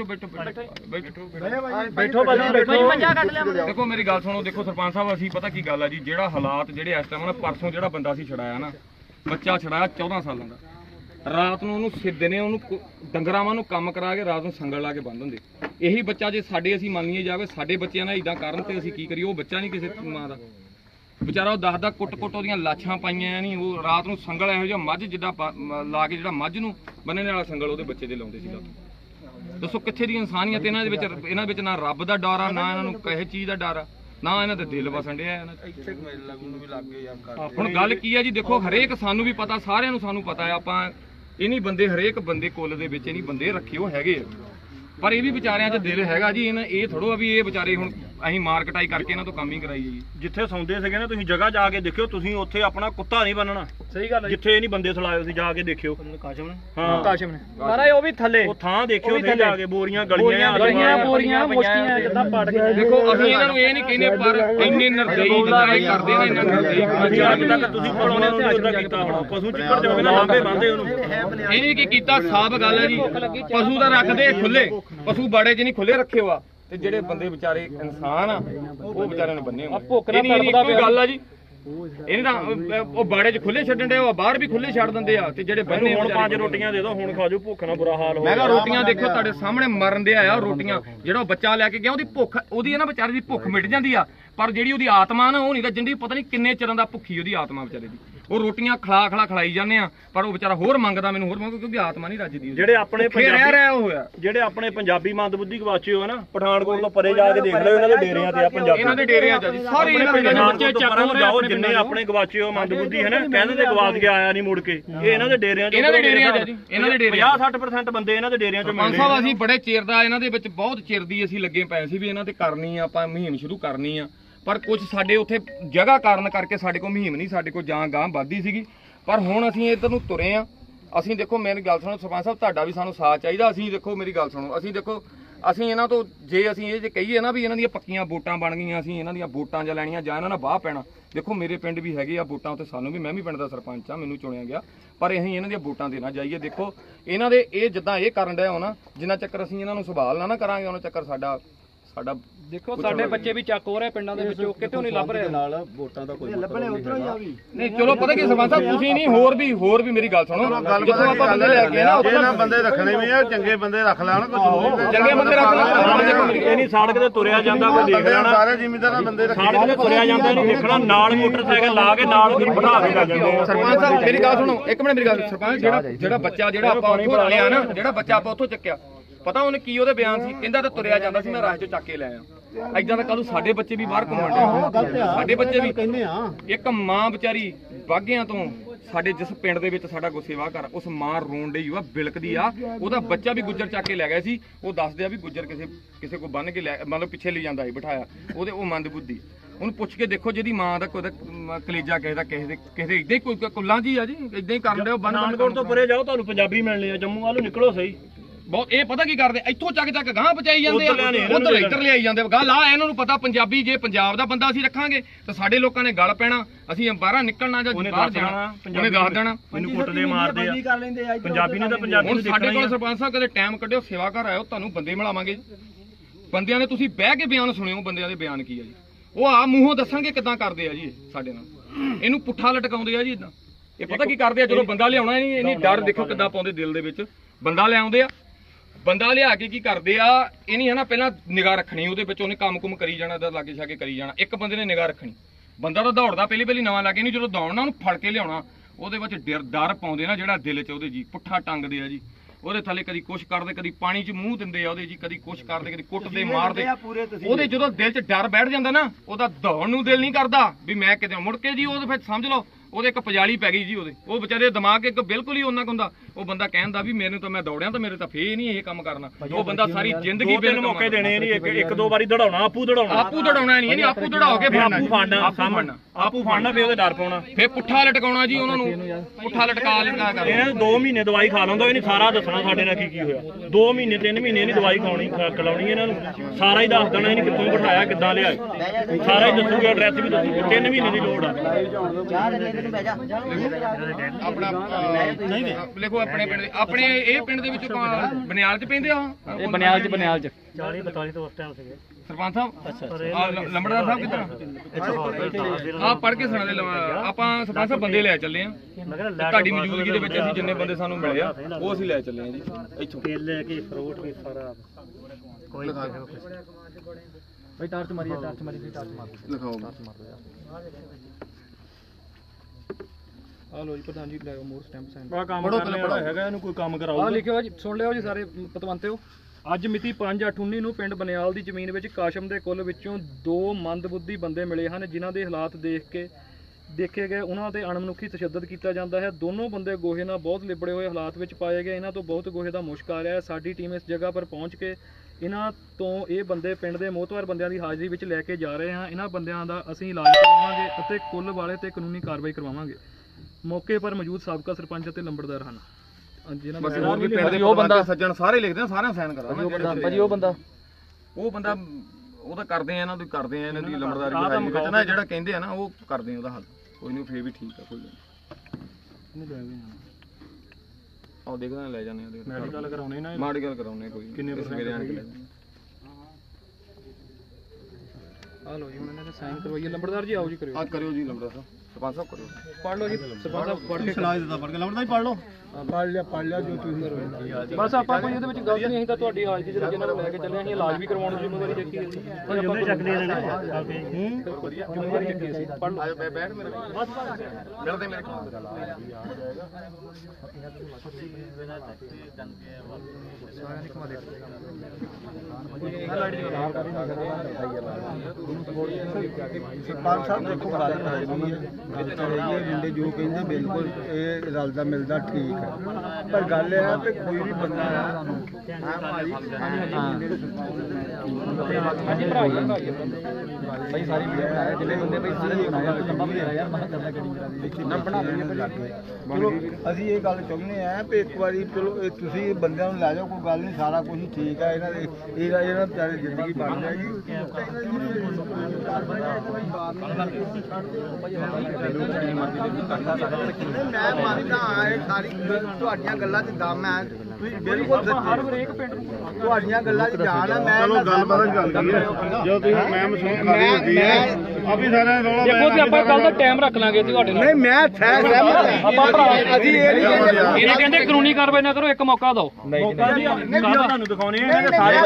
ਦੇਖੋ ਮੇਰੀ ਗੱਲ ਸੁਣੋ ਦੇਖੋ ਸਰਪੰਚ ਸਾਹਿਬ ਅਸੀਂ ਪਤਾ ਕੀ ਗੱਲ ਆ ਜੀ ਜਿਹੜਾ ਹਾਲਾਤ ਜਿਹੜੇ ਇਸ ਟਾਈਮ ਨਾ ਪਰਸੋਂ ਜਿਹੜਾ ਬੰਦਾ ਸੀ ਛੜਾਇਆ ਨਾ ਬੱਚਾ ਛੜਾਇਆ 14 ਸਾਲਾਂ ਦਾ ਰਾਤ ਨੂੰ ਉਹਨੂੰ ਸਿੱਧੇ ਨੇ ਉਹਨੂੰ ਡੰਗਰਾਵਾਂ ਨੂੰ ਕੰਮ ਕਰਾ ਕੇ ਰਾਤ ਨੂੰ ਸੰਗਲ ਲਾ ਕੇ ਬੰਨ ਦਿੰਦੇ ਇਹੀ ਬੱਚਾ ਜੇ ਸਾਡੇ ਅਸੀਂ ਮੰਨ ਲਈਏ ਜਾਵੇ ਸਾਡੇ ਬੱਚਿਆਂ ਨਾਲ ਇਦਾਂ ਕਰਨ ਤੇ ਅਸੀਂ ਕੀ ਕਰੀਏ ਉਹ ਬੱਚਾ ਨਹੀਂ ਕਿਸੇ ਮਾਂ ਦਾ ਵਿਚਾਰਾ ਉਹ ਦੱਸਦਾ ਕੁੱਟ ਉਹਦੀਆਂ ਲਾਛਾਂ ਪਾਈਆਂ ਨਹੀਂ ਉਹ ਰਾਤ ਨੂੰ ਸੰਗਲ ਇਹੋ ਜਿਹਾ ਮੱਝ ਜਿੱਦਾਂ ਲਾ ਕੇ ਜਿਹੜਾ ਮੱਝ ਨੂੰ ਬੰਨਣ ਵਾਲਾ ਸੰਗਲ ਉਹਦੇ ਬੱਚੇ ਦੇ ਲਾਉਂਦੇ ਸੀਗਾ ਦੱਸੋ ਕਿੱਥੇ ਦੀ ਇਨਸਾਨੀਅਤ ਇਹਨਾਂ ਦੇ ਵਿੱਚ? ਇਹਨਾਂ ਵਿੱਚ ਨਾ ਰੱਬ ਦਾ ਡਰ ਆ, ਨਾ ਇਹਨਾਂ ਨੂੰ ਕਿਸੇ ਚੀਜ਼ ਦਾ ਡਰ ਆ, ਨਾ ਇਹਨਾਂ ਦੇ ਦਿਲ ਵਸਣ ਡਿਆ ਇਹਨਾਂ ਹੁਣ ਗੱਲ ਕੀ ਆ ਜੀ? ਦੇਖੋ ਹਰੇਕ ਸਾਨੂੰ ਵੀ ਪਤਾ, ਸਾਰਿਆਂ ਨੂੰ ਸਾਨੂੰ ਪਤਾ ਆ, ਆਪਾਂ ਇਹ ਨਹੀਂ ਬੰਦੇ ਹਰੇਕ ਬੰਦੇ ਕੁੱਲ ਦੇ ਵਿੱਚ ਨਹੀਂ ਬੰਦੇ ਰੱਖੇ ਉਹ ਹੈਗੇ ਆ, ਪਰ ਇਹ ਵੀ ਵਿਚਾਰਿਆਂ 'ਚ ਦਿਲ ਹੈਗਾ ਜੀ। ਇਹਨਾਂ ਇਹ ਥੋੜੋ ਆ ਵੀ ਇਹ ਵਿਚਾਰੇ ਹੁਣ ਅਸੀਂ ਮਾਰ ਕਟਾਈ ਕਰਕੇ ਇਹਨਾਂ ਤੋਂ ਕੰਮ ਹੀ ਕਰਾਈਏ ਜੀ। ਜਿੱਥੇ ਸੌਂਦੇ ਸੀਗੇ ਨਾ ਤੁਸੀਂ ਜਗ੍ਹਾ ਜਾ ਕੇ ਦੇਖਿਓ, ਤੁਸੀਂ ਉੱਥੇ ਆਪਣਾ ਕੁੱਤਾ ਨਹੀਂ ਬੰਨਣਾ। ਸਹੀ ਗੱਲ ਹੈ, ਜਿੱਥੇ ਇਹ ਨਹੀਂ ਬੰਦੇ ਸਲਾਏ ਤੁਸੀਂ ਜਾ ਕੇ ਦੇਖਿਓ। ਕਾਸ਼ਮ ਨੇ ਮਹਾਰਾਜ ਉਹ ਵੀ ਥੱਲੇ ਉਹ ਥਾਂ ਦੇਖਿਓ, ਤੇ ਜਾ ਕੇ ਬੋਰੀਆਂ ਗਲੀਆਂ ਬੋਰੀਆਂ ਮੁਸ਼ਕੀਆਂ ਜਿੱਦਾਂ ਪੜ ਕੇ ਦੇਖੋ ਅਸੀਂ ਇਹਨਾਂ ਨੂੰ ਇਹ ਨਹੀਂ ਕਹਿੰਦੇ, ਪਰ ਇੰਨੇ ਨਿਰਦਈ ਜਿੱਦਾਂ ਇਹ ਕਰਦੇ ਨੇ, ਇਹਨਾਂ ਨਿਰਦਈ ਅੱਜ ਤੱਕ ਤੁਸੀਂ ਪੜਾਉਣੇ ਤੇ ਅੱਜ ਤੱਕ ਕੀਤਾ ਹੋਣਾ। ਪਸ਼ੂ ਚਿੱਕੜ ਜਾਵੇ ਨਾ ਲਾਂਬੇ ਬੰਦੇ ਉਹਨੂੰ, ਇਹ ਨਹੀਂ ਕੀ ਕੀਤਾ, ਸਾਫ਼ ਗੱਲ ਹੈ ਜੀ। ਪਸ਼ੂ ਦਾ ਰੱਖਦੇ ਖੁੱਲੇ, ਪਸ਼ੂ ਬਾੜੇ 'ਚ ਨਹੀਂ ਖੁੱਲੇ ਰੱਖੇ ਹੋਆ, ਤੇ ਜਿਹੜੇ ਬੰਦੇ ਵਿਚਾਰੇ ਇਨਸਾਨ ਆ ਉਹ ਵਿਚਾਰਿਆਂ ਨੂੰ ਬੰਨੇ ਹੋਏ। ਭੁੱਖ ਨਾਲ ਤੜਪਦਾ ਕੋਈ ਗੱਲ ਆ ਜੀ, ਇਹਨਾਂ ਦਾ ਉਹ ਬਾੜੇ 'ਚ ਖੁੱਲੇ ਛੱਡਣ ਦੇ, ਉਹ ਬਾਹਰ ਵੀ ਖੁੱਲੇ ਛੱਡ ਦਿੰਦੇ ਆ, ਤੇ ਜਿਹੜੇ ਬੰਨੇ ਹੁਣ 5 ਰੋਟੀਆਂ ਦੇ ਦੋ, ਹੁਣ ਖਾ ਜਾਓ, ਭੁੱਖ ਨਾਲ ਬੁਰਾ ਹਾਲ ਹੋ ਮੈਂ ਕਿਹਾ ਰੋਟੀਆਂ ਦੇਖੋ ਤੁਹਾਡੇ ਸਾਹਮਣੇ ਮਰਨ ਦੇ ਆਇਆ ਰੋਟੀਆਂ। ਜਿਹੜਾ ਉਹ ਬੱਚਾ ਲੈ ਕੇ ਗਿਆ ਉਹਦੀ ਭੁੱਖ, ਉਹਦੀ ਨਾ ਵਿਚਾਰੇ ਦੀ ਭੁੱਖ ਮਿਟ ਜਾਂਦੀ ਆ, ਪਰ ਜਿਹੜੀ ਉਹਦੀ ਆਤਮਾ ਨਾ ਉਹ ਨਹੀਂ ਤਾਂ ਜਿੰਦੀ ਪਤਾ ਨਹੀਂ ਕਿੰਨੇ ਚਿਰਾਂ ਦਾ ਭੁੱਖੀ ਉਹਦੀ ਆਤਮਾ ਵਿਚਾਰੇ ਦੀ। ਉਹ ਰੋਟੀਆਂ ਖਲਾਈ ਜਾਂਦੇ ਆ, ਪਰ ਉਹ ਵਿਚਾਰਾ ਹੋਰ ਮੰਗਦਾ, ਮੈਨੂੰ ਹੋਰ ਮੰਗੋ, ਕਿਉਂਕਿ ਆਤਮਾ ਨਹੀਂ ਰੱਜਦੀ। ਜਿਹੜੇ ਆਪਣੇ ਪੰਜਾਬੀ ਮੰਦਬੁੱਧੀ ਗਵਾਚੇ ਹੋ ਨਾ, ਪਠਾਨਕੋਟ ਤੋਂ ਪਰੇ ਜਾ ਕੇ ਦੇਖ ਲਓ, ਇਹਨਾਂ ਦੇ ਡੇਰਿਆਂ ਤੇ ਆ ਪੰਜਾਬੀ, ਇਹਨਾਂ ਦੇ ਡੇਰਿਆਂ 'ਚ ਸਾਰੇ ਬੱਚੇ ਚੱਕੋ ਜਾਓ, ਜਿੰਨੇ ਆਪਣੇ ਗਵਾਚੇ ਹੋ ਮੰਦਬੁੱਧੀ ਹੈ ਨਾ, ਕਹਿੰਦੇ ਤੇ ਗਵਾਚ ਗਿਆ ਆਇਆ ਨਹੀਂ ਮੁੜ ਕੇ, ਇਹ ਇਹਨਾਂ ਦੇ ਡੇਰਿਆਂ 'ਚ, ਇਹਨਾਂ ਦੇ ਡੇਰਿਆਂ 'ਚ ਜੀ, ਇਹਨਾਂ ਦੇ ਡੇਰਿਆਂ 50-60% ਬੰਦੇ ਇਹਨਾਂ ਦੇ ਡੇਰਿਆਂ 'ਚ ਮਿਲਦੇ। ਸਾਹਿਬ ਅਸੀਂ ਬੜੇ ਚਿਰ ਦਾ ਇਹਨਾਂ ਦੇ ਵਿੱਚ ਬਹੁਤ ਚਿਰ ਦੀ ਅਸੀਂ ਲੱਗੇ ਪਏ ਸੀ ਵੀ ਇਹਨਾਂ ਤੇ ਕਰਨੀ ਆ, ਆਪਾਂ ਮੁਹਿੰਮ ਸ਼ੁਰੂ ਕਰਨੀ ਆ, ਪਰ ਕੁਝ ਸਾਡੇ ਉੱਥੇ ਜਗ੍ਹਾ ਕਾਰਨ ਕਰਕੇ ਸਾਡੇ ਕੋਲ ਮੁਹਿੰਮ ਨਹੀਂ, ਸਾਡੇ ਕੋਲ ਜਾਂ ਗਾਂ ਵੱਧਦੀ ਸੀਗੀ, ਪਰ ਹੁਣ ਅਸੀਂ ਇੱਧਰ ਨੂੰ ਤੁਰੇ ਆ। ਅਸੀਂ ਦੇਖੋ ਮੇਰੀ ਗੱਲ ਸੁਣੋ ਸਰਪੰਚ ਸਾਹਿਬ, ਤੁਹਾਡਾ ਵੀ ਸਾਨੂੰ ਸਾਥ ਚਾਹੀਦਾ। ਅਸੀਂ ਦੇਖੋ ਮੇਰੀ ਗੱਲ ਸੁਣੋ, ਅਸੀਂ ਦੇਖੋ ਅਸੀਂ ਇਹਨਾਂ ਤੋਂ ਜੇ ਅਸੀਂ ਇਹ ਜੇ ਕਹੀਏ ਨਾ ਵੀ ਇਹਨਾਂ ਦੀਆਂ ਪੱਕੀਆਂ ਵੋਟਾਂ ਬਣ ਗਈਆਂ, ਅਸੀਂ ਇਹਨਾਂ ਦੀਆਂ ਵੋਟਾਂ ਜਾਂ ਲੈਣੀਆਂ ਜਾਂ ਇਹਨਾਂ ਨਾਲ ਬਾਹ ਪੈਣਾ। ਦੇਖੋ ਮੇਰੇ ਪਿੰਡ ਵੀ ਹੈਗੇ ਆ ਵੋਟਾਂ ਉੱਤੇ, ਸਾਨੂੰ ਵੀ, ਮੈਂ ਵੀ ਪਿੰਡ ਦਾ ਸਰਪੰਚ ਆ, ਮੈਨੂੰ ਚੁਣਿਆ ਗਿਆ, ਪਰ ਅਸੀਂ ਇਹਨਾਂ ਦੀਆਂ ਵੋਟਾਂ ਦੇ ਨਾ ਜਾਈਏ। ਦੇਖੋ ਇਹਨਾਂ ਦੇ ਇਹ ਜਿੱਦਾਂ ਇਹ ਕਰਨ ਡਿਆ ਹੋਣਾ, ਜਿੰਨਾ ਚੱਕਰ ਅਸੀਂ ਇਹਨਾਂ ਨੂੰ ਸੰਭਾਲ ਨਾ ਕਰਾਂਗੇ ਉਹਨਾਂ ਚੱਕਰ ਸਾਡਾ ਦੇਖੋ ਸਾਡੇ ਬੱਚੇ ਵੀ ਚੱਕ ਹੋ ਰਹੇ ਪਿੰਡਾਂ ਦੇ ਵਿੱਚੋਂ, ਕਿਤੇ ਨਹੀਂ ਲੱਭ ਰਹੇ ਨਾਲ ਵੋਟਾਂ ਦਾ ਕੋਈ ਲੱਭਣੇ ਉਧਰੋਂ ਹੀ ਆ ਵੀ ਨਹੀਂ। ਚਲੋ ਪਤਾ ਕੀ ਸਰਪੰਚ ਸਾਹਿਬ, ਤੁਸੀਂ ਨਹੀਂ ਹੋਰ ਵੀ ਮੇਰੀ ਗੱਲ ਸੁਣੋ, ਜਿੱਥੋਂ ਆਪਾਂ ਬੰਦੇ ਲੈ ਕੇ ਨਾ ਇਹਨਾਂ ਬੰਦੇ ਰੱਖਣੇ ਵੀ ਆ, ਚੰਗੇ ਬੰਦੇ ਰੱਖ ਲੈਣ, ਚੰਗੇ ਬੰਦੇ ਰੱਖ ਲੈਣ। ਇਹ ਨਹੀਂ ਸੜਕ ਤੇ ਤੁਰਿਆ ਜਾਂਦਾ ਕੋਈ ਦੇਖ ਲੈਣਾ, ਸਾਰੇ ਜ਼ਿਮੀਂਦਾਰਾਂ ਬੰਦੇ ਰੱਖਣੇ, ਸੜਕ ਤੇ ਤੁਰਿਆ ਜਾਂਦਾ ਨਹੀਂ ਦੇਖਣਾ, ਨਾਲ ਮੋਟਰਸਾਈਕਲ ਲਾ ਕੇ ਨਾਲ ਫਿਰ ਬਿਠਾ ਕੇ ਜਾਂਦੇ ਆ। ਸਰਪੰਚ ਸਾਹਿਬ ਮੇਰੀ ਗੱਲ ਸੁਣੋ, ਇੱਕ ਮਿੰਟ ਮੇਰੀ ਗੱਲ। ਸਰਪੰਚ ਜਿਹੜਾ ਬੱਚਾ ਜਿਹੜਾ ਆਪਾਂ ਉੱਥੋਂ ਲਿਆ ਨਾ, ਜਿਹੜਾ ਬੱਚਾ ਆਪਾਂ ਉੱਥੋਂ ਚੱਕਿਆ, ਪਤਾ ਉਹਨੇ ਕੀ ਉਹਦੇ ਬਿਆਨ ਸੀ? ਕਹਿੰਦਾ ਤਾਂ ਤੁਰਿਆ ਜਾਂਦਾ ਸੀ, ਮੈਂ ਰਾਹ 'ਚੋਂ ਚੱਕ ਕੇ ਲੈ ਆਇਆ। ਏਦਾਂ ਤਾਂ ਕੱਲ ਸਾਡੇ ਬੱਚੇ ਵੀ ਬਾਹਰ ਘੁੰਮਣ ਡਏ, ਸਾਡੇ ਬੱਚੇ ਵੀ ਕਹਿੰਦੇ ਆ। ਇੱਕ ਮਾਂ ਵਿਚਾਰੀ ਬਾਗਿਆਂ ਤੋਂ ਸਾਡੇ ਜਿਸ ਪਿੰਡ ਦੇ ਵਿੱਚ ਸਾਡਾ ਗੁੱਸੇਵਾ ਘਰ, ਉਸ ਮਾਂ ਰੋਣ ਡਈ ਆ, ਬਿਲਕਦੀ ਆ, ਉਹਦਾ ਬੱਚਾ ਵੀ ਗੁੱਜਰ ਚੱਕ ਕੇ ਲੈ ਗਿਆ ਸੀ। ਉਹ ਦੱਸਦੇ ਆ ਵੀ ਗੁੱਜਰ ਕਿਸੇ ਕੋ ਬੰਨ ਕੇ ਲੈ, ਮਤਲਬ ਪਿੱਛੇ ਲੈ ਜਾਂਦਾ ਸੀ ਬਿਠਾਇਆ, ਉਹਦੇ ਉਹ ਮੰਦਬੁੱਧੀ। ਉਹਨੂੰ ਪੁੱਛ ਕੇ ਦੇਖੋ, ਜਿਹਦੀ ਮਾਂ ਦਾ ਕੋਈ ਕਲੇਜਾ ਕਿਸੇ ਦੇ ਇਦਾਂ ਹੀ ਕੋਈ ਕੁੱਲਾਂ ਜੀ ਆ ਜੀ, ਇਦਾਂ ਹੀ ਕਰਨ ਡਿਆ। ਪਠਾਨਕੋਟ ਤੋਂ ਪਰੇ ਜਾਓ, ਤੁਹਾਨੂੰ ਪੰਜਾਬੀ ਮਿਲਣੇ ਆ, ਜੰਮੂ ਵੱਲੋਂ ਨਿਕਲੋ ਸਹੀ। ਬਹੁਤ ਇਹ ਪਤਾ ਕੀ ਕਰਦੇ, ਇੱਥੋਂ ਚੱਕ ਗਾਂ ਪਹੁੰਚਾਈ ਜਾਂਦੇ ਆ, ਉਧਰ ਇੱਧਰ ਲਿਆਈ ਜਾਂਦੇ। ਗੱਲ ਆ ਇਹਨਾਂ ਨੂੰ ਪਤਾ, ਪੰਜਾਬੀ ਜੇ ਪੰਜਾਬ ਦਾ ਬੰਦਾ ਅਸੀਂ ਰੱਖਾਂਗੇ ਤਾਂ ਸਾਡੇ ਲੋਕਾਂ ਨੇ ਗਲ ਪੈਣਾ, ਅਸੀਂ ਬਾਹਰ ਨਿਕਲਣਾ ਜਾਂ ਬਾਹਰ ਜਾਣਾ, ਉਹਨੇ ਦੱਸ ਦੇਣਾ ਮੈਨੂੰ ਕੁੱਟਦੇ ਮਾਰਦੇ ਆ। ਪੰਜਾਬੀ ਨੇ ਤਾਂ ਪੰਜਾਬੀ ਨੂੰ ਸਾਡੇ ਕੋਲ ਸਰਪੰਚ ਸਾਹਿਬ ਕਦੇ ਟਾਈਮ ਕੱਢਿਓ, ਸੇਵਾ ਘਰ ਆਇਓ, ਤੁਹਾਨੂੰ ਬੰਦੇ ਮਿਲਾਵਾਂਗੇ। ਬੰਦਿਆਂ ਦੇ ਤੁਸੀਂ ਬਹਿ ਕੇ ਬਿਆਨ ਸੁਣਿਓ, ਬੰਦਿਆਂ ਦੇ ਬਿਆਨ ਕੀ ਆ ਜੀ, ਉਹ ਆ ਮੂੰਹੋਂ ਦੱਸਾਂਗੇ ਕਿੱਦਾਂ ਕਰਦੇ ਆ ਜੀ ਸਾਡੇ ਨਾਲ। ਇਹਨੂੰ ਪੁੱਠਾ ਲਟਕਾਉਂਦੇ ਆ ਜੀ ਇਦਾਂ। ਇਹ ਪਤਾ ਕੀ ਕਰਦੇ ਆ, ਜਦੋਂ ਬੰਦਾ ਲਿਆਉਣਾ ਇਹਨੀ ਡਰ ਦੇਖੋ ਕਿੱਦਾਂ ਪਾਉਂਦੇ ਦਿਲ ਦੇ ਵਿੱਚ। ਬੰਦਾ ਲਿਆਉਂਦੇ ਆ, ਬੰਦਾ ਲਿਆ ਕੇ ਕੀ ਕਰਦੇ ਆ, ਇਹ ਨਹੀਂ ਹੈ ਨਾ ਪਹਿਲਾਂ ਨਿਗਾਹ ਰੱਖਣੀ ਉਹਦੇ ਵਿੱਚ, ਉਹਨੇ ਕੰਮ-ਕੁਮ ਕਰੀ ਜਾਣਾ, ਦਾ ਲਾਗੇ ਛਾਗੇ ਕਰੀ ਜਾਣਾ। ਇੱਕ ਬੰਦੇ ਨੇ ਨਿਗਾਹ ਰੱਖਣੀ, ਬੰਦਾ ਤਾਂ ਦੌੜਦਾ ਪਹਿਲੀ ਨਵਾਂ ਲੱਗੇ ਨਹੀਂ, ਜਦੋਂ ਦੌੜਨਾ ਉਹਨੂੰ ਫੜ ਕੇ ਲਿਆਉਣਾ, ਉਹਦੇ ਵਿੱਚ ਡਰ ਪਾਉਂਦੇ ਨਾ ਜਿਹੜਾ ਦਿਲ 'ਚ ਉਹਦੇ ਜੀ, ਪੁੱਠਾ ਟੰਗਦੇ ਆ ਜੀ ਉਹਦੇ ਥੱਲੇ, ਕਦੀ ਕੁਛ ਕਰਦੇ, ਕਦੀ ਪਾਣੀ 'ਚ ਮੂੰਹ ਦਿੰਦੇ ਆ ਉਹਦੇ ਜੀ, ਕਦੀ ਕੁਛ ਕਰਦੇ, ਕਦੀ ਕੁੱਟਦੇ ਮਾਰਦੇ। ਉਹਦੇ ਜਦੋਂ ਦਿਲ 'ਚ ਡਰ ਬੈਠ ਜਾਂਦਾ ਨਾ, ਉਹਦਾ ਦੌੜਨ ਨੂੰ ਦਿਲ ਨਹੀਂ ਕਰਦਾ ਵੀ ਮੈਂ ਕਿਤੇ ਮੁੜ ਕੇ ਜੀ। ਉਹਦੇ ਫਿਰ ਸਮਝ ਲਓ ਉਹਦੇ ਇੱਕ ਪਜਾਲੀ ਪੈ ਗਈ ਜੀ, ਉਹਦੇ ਉਹ ਵਿਚਾਰੇ ਦਿਮਾਗ ਇੱਕ ਬਿਲਕੁਲ ਹੀ ਉਹਨਾਂ ਕੁ ਹੁੰਦਾ। ਉਹ ਬੰਦਾ ਕਹਿੰਦਾ ਵੀ ਮੈਨੂੰ ਤਾਂ ਮੈਂ ਦੌੜਿਆ ਤਾਂ ਮੇਰੇ ਤਾਂ ਫੇਰ ਨਹੀਂ ਇਹ ਕੰਮ ਕਰਨਾ। ਉਹ ਬੰਦਾ ਸਾਰੀ ਜ਼ਿੰਦਗੀ ਬਿਨ ਮੌਕੇ ਦੇਣੇ ਨਹੀਂ, ਇੱਕ ਦੋ ਵਾਰੀ ਦੜਾਉਣਾ, ਆਪੂ ਦੜਾਉਣਾ ਨਹੀਂ, ਆਪੂ ਦੜਾਓ ਕੇ ਫੜਨਾ, ਆਪੂ ਫੜਨਾ, ਫੇਰ ਉਹਦੇ ਡਰ ਪਾਉਣਾ, ਫੇਰ ਪੁੱਠਾ ਲਟਕਾਉਣਾ ਜੀ ਉਹਨਾਂ ਨੂੰ, ਪੁੱਠਾ ਲਟਕਾ ਕਰ। ਇਹਨਾਂ ਨੂੰ 2 ਮਹੀਨੇ ਦਵਾਈ ਖਾ ਲੈਂਦਾ, ਇਹ ਨਹੀਂ ਸਾਰਾ ਦੱਸਣਾ ਸਾਡੇ ਨਾਲ ਕੀ ਹੋਇਆ। 2 ਮਹੀਨੇ 3 ਮਹੀਨੇ ਨਹੀਂ ਦਵਾਈ ਖਿਲਾਉਣੀ ਇਹਨਾਂ ਨੂੰ, ਸਾਰਾ ਹੀ ਦੱਸ ਦੇਣਾ, ਇਹਨੇ ਕਿੱਥੋਂ ਬਿਠਾਇਆ, ਕਿੱਦਾਂ ਲਿਆਏ, ਸਾਰਾ ਹੀ ਦੱਸੂਗਾ, ਐਡਰੈਸ ਵੀ ਦੱਸੂਗਾ। 3 ਮਹੀਨੇ ਦੀ ਲੋੜ ਆ। ਆਪਣਾ ਲਿਖੋ ਆਪਣੇ ਪਿੰਡ ਦੇ, ਆਪਣੇ ਇਹ ਪਿੰਡ ਦੇ ਵਿੱਚੋਂ ਬਨਿਆਲ 'ਚ ਪੈਂਦੇ ਆ, ਇਹ ਬਨਿਆਲ 'ਚ 40-42 ਤੋਂ ਉਸ ਟਾਈਮ ਸੀਗੇ ਸਰਪੰਚ ਸਾਹਿਬ। ਲੰਬੜਦਾਰ ਸਾਹਿਬ ਕਿੱਧਰ ਆ ਪੜ੍ਹ ਕੇ ਸੁਣਾ ਦੇ। ਆਪਾਂ ਸਰਪੰਚ ਸਾਹਿਬ ਬੰਦੇ ਲੈ ਚੱਲੇ ਆ, ਤੁਹਾਡੀ ਮੌਜੂਦਗੀ ਦੇ ਵਿੱਚ ਅਸੀਂ ਜਿੰਨੇ ਬੰਦੇ ਸਾਨੂੰ ਮਿਲੇ ਆ ਉਹ ਅਸੀਂ ਲੈ ਚੱਲੇ ਆ ਜੀ ਇੱਥੋਂ। ਕੇਲੇ ਕੀ ਫਰੂਟ ਵੀ ਸਾਰਾ ਕੋਈ ਬਈ ਟਾਰਚ ਮਾਰੀ ਲਿਖਾਓ। ਆ ਲੋ ਜੀ ਪ੍ਰਧਾਨ ਜੀ, ਲੈ ਮੋਰ ਸਟੈਂਪ ਸਾਈਨ। ਕੰਮ ਕਰਨੇ ਵਾਲਾ ਹੈਗਾ, ਇਹਨੂੰ ਕੋਈ ਕੰਮ ਕਰਾਓ। ਆ ਲਿਖਿਓ ਜੀ, ਸੁਣ ਲਿਓ ਜੀ ਸਾਰੇ ਪਤਵੰਤਿਓ। ਅੱਜ ਮਿਤੀ 5/8/19 ਨੂੰ ਪਿੰਡ ਬਨਿਆਲ ਦੀ ਜ਼ਮੀਨ ਵਿੱਚ ਕਾਸ਼ਮ ਦੇ ਕੁੱਲ ਵਿੱਚੋਂ 2 ਮੰਦਬੁੱਧੀ ਬੰਦੇ ਮਿਲੇ ਹਨ, ਜਿਨ੍ਹਾਂ ਦੇ ਹਾਲਾਤ ਦੇਖੇ ਗਏ ਉਹਨਾਂ ਤੇ ਅਣਮਨੁੱਖੀ ਤਸ਼ੱਦਦ ਕੀਤਾ ਜਾਂਦਾ ਹੈ। ਦੋਨੋਂ ਬੰਦੇ ਗੋਹੇ ਨਾਲ ਬਹੁਤ ਲਿਬੜੇ ਹੋਏ ਹਾਲਾਤ ਵਿੱਚ ਪਾਏ ਗਏ। ਇਹਨਾਂ ਤੋਂ ਬਹੁਤ ਗੋਹੇ ਦਾ ਮੁਸ਼ਕ ਆ ਰਿਹਾ ਹੈ। ਸਾਡੀ ਟੀਮ ਇਸ ਜਗ੍ਹਾ ਪਰ ਪਹੁੰਚ ਕੇ ਇਹਨਾਂ ਤੋਂ ਇਹ ਬੰਦੇ ਪਿੰਡ ਦੇ ਮੋਹਤਵਾਰ ਬੰਦਿਆਂ ਦੀ ਹਾਜ਼ਰੀ ਵਿੱਚ ਲੈ ਕੇ ਜਾ ਰਹੇ ਹਾਂ। ਇਹਨਾਂ ਬੰਦਿਆਂ ਦਾ ਅਸੀਂ ਇਲਾਜ ਕਰਵਾਵਾਂਗੇ ਅਤੇ ਕੁੱਲ ਵਾਲੇ ਤੇ ਕਾਨੂੰਨੀ ਕਾਰਵਾਈ ਕਰਵਾਵਾਂਗੇ। ਮੌਕੇ ਪਰ ਮੌਜੂਦ ਸਾਬਕਾ ਸਰਪੰਚ ਅਤੇ ਲੰਬੜਦਾਰ ਹਨ। ਬਸ ਹੋਰ ਵੀ ਪਿੰਡ ਦੇ ਉਹ ਬੰਦਾ ਸੱਜਣ ਸਾਰੇ ਲਿਖਦੇ ਆ, ਸਾਰਿਆਂ ਸਾਈਨ ਕਰਾਉਣਾ ਭਾਜੀ ਉਹ ਬੰਦਾ ਉਹ ਤਾਂ ਕਰਦੇ ਆ, ਇਹਨਾਂ ਦੀ ਕਰਦੇ ਆ, ਇਹਨਾਂ ਦੀ ਲੰਬੜਦਾਰੀ ਦੀ ਵਿੱਚ ਨਾ ਜਿਹੜਾ ਕਹਿੰਦੇ ਆ ਨਾ ਉਹ ਕਰਦੇ ਆ ਉਹਦਾ ਹੱਲ। ਕੋਈ ਨਹੀਂ ਫੇਰ ਵੀ ਠੀਕ ਆ, ਕੋਈ ਨਹੀਂ ਆਹ ਦੇਖਦਾ ਲੈ ਜਾਂਦੇ ਆ। ਮੈਡੀਕਲ ਕਰਾਉਣੇ ਨਾ, ਮੈਡੀਕਲ ਕਰਾਉਣੇ ਕੋਈ ਕਿੰਨੇ ਸਵੇਰੇ ਆਣ ਕੇ ਆ ਲਓ ਜੀ, ਹੁਣ ਇਹਨਾਂ ਨੇ ਸਾਈਨ ਕਰਵਾਈਏ। ਲੰਬੜਦਾਰ ਜੀ ਆਓ ਜੀ ਕਰਿਓ। ਆ ਕਰਿਓ ਜੀ ਲੰਬੜਦਾਰ ਸਾਹਿਬ, ਸਰਪੰਚ ਸਾਹਿਬ ਕਰਿਓ। ਪੜ੍ਹ ਲਓ ਜੀ ਸਰਪੰਚ ਸਾਹਿਬ, ਪੜ੍ਹ ਕੇ ਸੁਣਾ ਦਿੱਤਾ ਪੜ ਕੇ ਲੰਬੜਦਾਰ ਹੀ ਪੜ ਲਓ। ਪੜ ਲਿਆ ਜੋ ਤੁਸੀਂ ਬਸ ਆਪਾਂ ਕੋਈ ਇਹਦੇ ਵਿੱਚ ਗਲਤ ਨਹੀਂ, ਅਸੀਂ ਤਾਂ ਤੁਹਾਡੀ ਹਾਜ਼ਰੀ ਚ ਜਿਹਨਾਂ ਨੂੰ ਲੈ ਕੇ ਚੱਲੇ ਅਸੀਂ ਇਲਾਜ ਵੀ ਕਰਵਾਉਣ ਦੀ ਜ਼ਿੰਮੇਵਾਰੀ ਚੱਕੀ ਹੈ। ਜ਼ਿੰਮੇਵਾਰੀ ਚੱਕਦੇ ਇਹਨਾਂ ਨੇ ਵਧੀਆ ਜ਼ਿੰਮੇਵਾਰੀ ਚੱਕੀ ਸੀ। ਪੜ੍ਹ ਲਓ ਬੈਠ ਮੇਰੇ ਬਸ ਮਿਲਦੇ ਮੇਰੇ ਕੋਲ ਸਰਪੰਚ ਸਾਹਿਬ ਦੇਖੋ ਗੱਲ ਮੁੰਡੇ ਜੋ ਕਹਿੰਦੇ ਬਿਲਕੁਲ ਇਹ ਰਲਦਾ ਮਿਲਦਾ ਠੀਕ ਹੈ, ਪਰ ਗੱਲ ਇਹ ਹੈ ਕਿ ਕੋਈ ਵੀ ਬੰਦਾ ਭਾਈ ਸਾਰੀ ਵੀਡੀਓ ਬਣਾਇਆ ਜਿੰਨੇ ਬੰਦੇ ਭਾਈ ਸਾਰੇ ਬਣਾਇਆ ਲੰਬਾ ਬਣਾ ਯਾਰ ਮੈਂ ਕਰਦਾ ਕਿਹੜੀ ਨਾ ਬਣਾ ਲਈਏ। ਚਲੋ ਅਸੀਂ ਇਹ ਗੱਲ ਚਾਹੁੰਦੇ ਆ ਕਿ ਇੱਕ ਵਾਰੀ ਚਲੋ ਇਹ ਤੁਸੀਂ ਬੰਦਿਆਂ ਨੂੰ ਲੈ ਜਾਓ, ਕੋਈ ਗੱਲ ਨਹੀਂ, ਸਾਰਾ ਕੁਝ ਠੀਕ ਹੈ। ਇਹਨਾਂ ਦੇ ਇਹਨਾਂ ਵਿਚਾਰੇ ਜ਼ਿੰਦਗੀ ਬਣ ਜਾਏਗੀ। ਮੈਂ ਮੰਨਦਾ ਇਹ ਸਾਰੀ ਤੁਹਾਡੀਆਂ ਗੱਲਾਂ 'ਚ ਦਮ ਹੈ, ਤੁਸੀਂ ਬਿਲਕੁਲ ਸੱਚੇ ਤੁਹਾਡੀਆਂ ਗੱਲਾਂ 'ਚ ਜਾਨ ਹੈ। ਮੈਂ ਚਲੋ ਗੱਲ ਪਤਾ ਗੱਲ ਕੀ ਹੈ, ਜਦੋਂ ਤੁਸੀਂ ਮੈਂ ਮਸੂਦ ਖਾਲੀ ਹੁੰਦੀ ਹੈ ਆਪੀ ਸਾਰਿਆਂ ਰੌਲਾ ਦੇਖੋ ਤੇ ਆਪਾਂ ਕੱਲ ਦਾ ਟਾਈਮ ਰੱਖ ਲਾਂਗੇ ਤੁਹਾਡੇ ਨਾਲ। ਨਹੀਂ ਮੈਂ ਸਹਿਮਤ ਹਾਂ। ਆਪਾਂ ਭਰਾ ਅਸੀਂ ਇਹ ਨਹੀਂ ਕਹਿੰਦੇ ਇਹ ਕਹਿੰਦੇ ਕਾਨੂੰਨੀ ਕਾਰਵਾਈ ਨਾ ਕਰੋ, ਇੱਕ ਮੌਕਾ ਦਿਓ। ਮੌਕਾ ਜੀ ਤੁਹਾਨੂੰ ਦਿਖਾਉਣੇ ਆ ਇਹਨਾਂ ਦੇ ਸਾਰੇ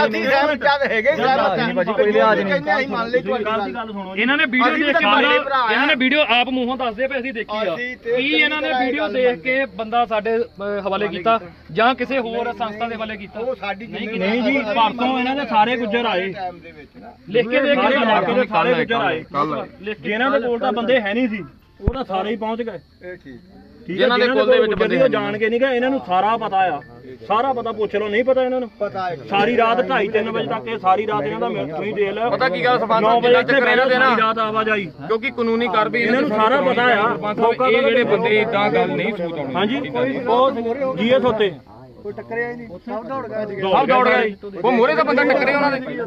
ਇਹਨਾਂ ਨੇ ਵੀਡੀਓ ਦੇਖ ਇਹਨਾਂ ਨੇ ਵੀਡੀਓ ਆਪ ਮੂੰਹੋਂ ਦੱਸਦੇ ਪਏ ਅਸੀਂ ਦੇਖੀ ਆ। ਕੀ ਇਹਨਾਂ ਨੇ ਵੀਡੀਓ ਦੇਖ ਕੇ ਬੰਦਾ ਸਾਡੇ ਹਵਾਲੇ ਕੀਤਾ ਜਾਂ ਕਿਸੇ ਹੋਰ ਸੰਸਥਾ ਦੇ ਹਵਾਲੇ ਕੀਤਾ? ਨਹੀਂ ਜੀ, ਪਰਸੋਂ ਇਹਨਾਂ ਦੇ ਸਾਰੇ ਗੁੱਜਰ ਆਏ, ਲਿਖ ਕੇ ਦੇਖ ਸਾਰੇ ਇਲਾਕੇ ਦੇ ਸਾਰੇ ਗੁੱਜਰ ਆਏ। ਜਿਹਨਾਂ ਦੇ ਕੋਲ ਤਾਂ ਬੰਦੇ ਹੈ ਨਹੀਂ ਸੀ ਉਹ ਤਾਂ ਸਾਰੇ ਹੀ ਪਹੁੰਚ ਗਏ। ਠੀਕ ਹੈ, ਜਿਹਨਾਂ ਦੇ ਕੋਲ ਦੇ ਵਿੱਚ ਬੰਦੇ ਜਾਣ ਕੇ ਨਹੀਂ ਗਏ, ਇਹਨਾਂ ਨੂੰ ਸਾਰਾ ਪਤਾ ਆ, ਸਾਰਾ ਪਤਾ ਪੁੱਛ ਲਓ। ਨਹੀਂ ਪਤਾ ਇਹਨਾਂ ਨੂੰ? ਸਾਰੀ ਰਾਤ 2:30-3 ਵਜੇ ਤੱਕ ਇਹ ਸਾਰੀ ਰਾਤ ਇਹਨਾਂ ਦਾ ਤੁਸੀਂ ਦੇਖ ਲਿਆ। ਪਤਾ ਕੀ ਗੱਲ ਸਰਪੰਚ ਸਾਹਿਬ ਜਿੰਨਾ ਚੱਕਰ ਇਹਨਾਂ ਦੇ ਨਾ ਰਾਤ ਆਵਾਜਾਈ, ਕਿਉਂਕਿ ਕਾਨੂੰਨੀ ਕਾਰਵਾਈ ਇਹਨਾਂ ਨੂੰ ਸਾਰਾ ਪਤਾ ਆ। ਇਹ ਜਿਹੜੇ ਬੰਦੇ ਇਦਾਂ ਗੱਲ ਨਹੀਂ ਸੂਤ ਆਉਣੀ। ਹਾਂਜੀ ਉਹ ਜੀਐਸ ਉੱਤੇ ਕੋਈ ਟੱਕਰਿਆ ਹੀ ਨਹੀਂ, ਸਭ ਦੌੜ ਗਏ। ਸਭ ਦੌੜ ਗਏ। ਉਹ ਮੋਰੇ ਦਾ ਬੰਦਾ ਟੱਕਰੇ ਉਹਨਾਂ ਦੇ,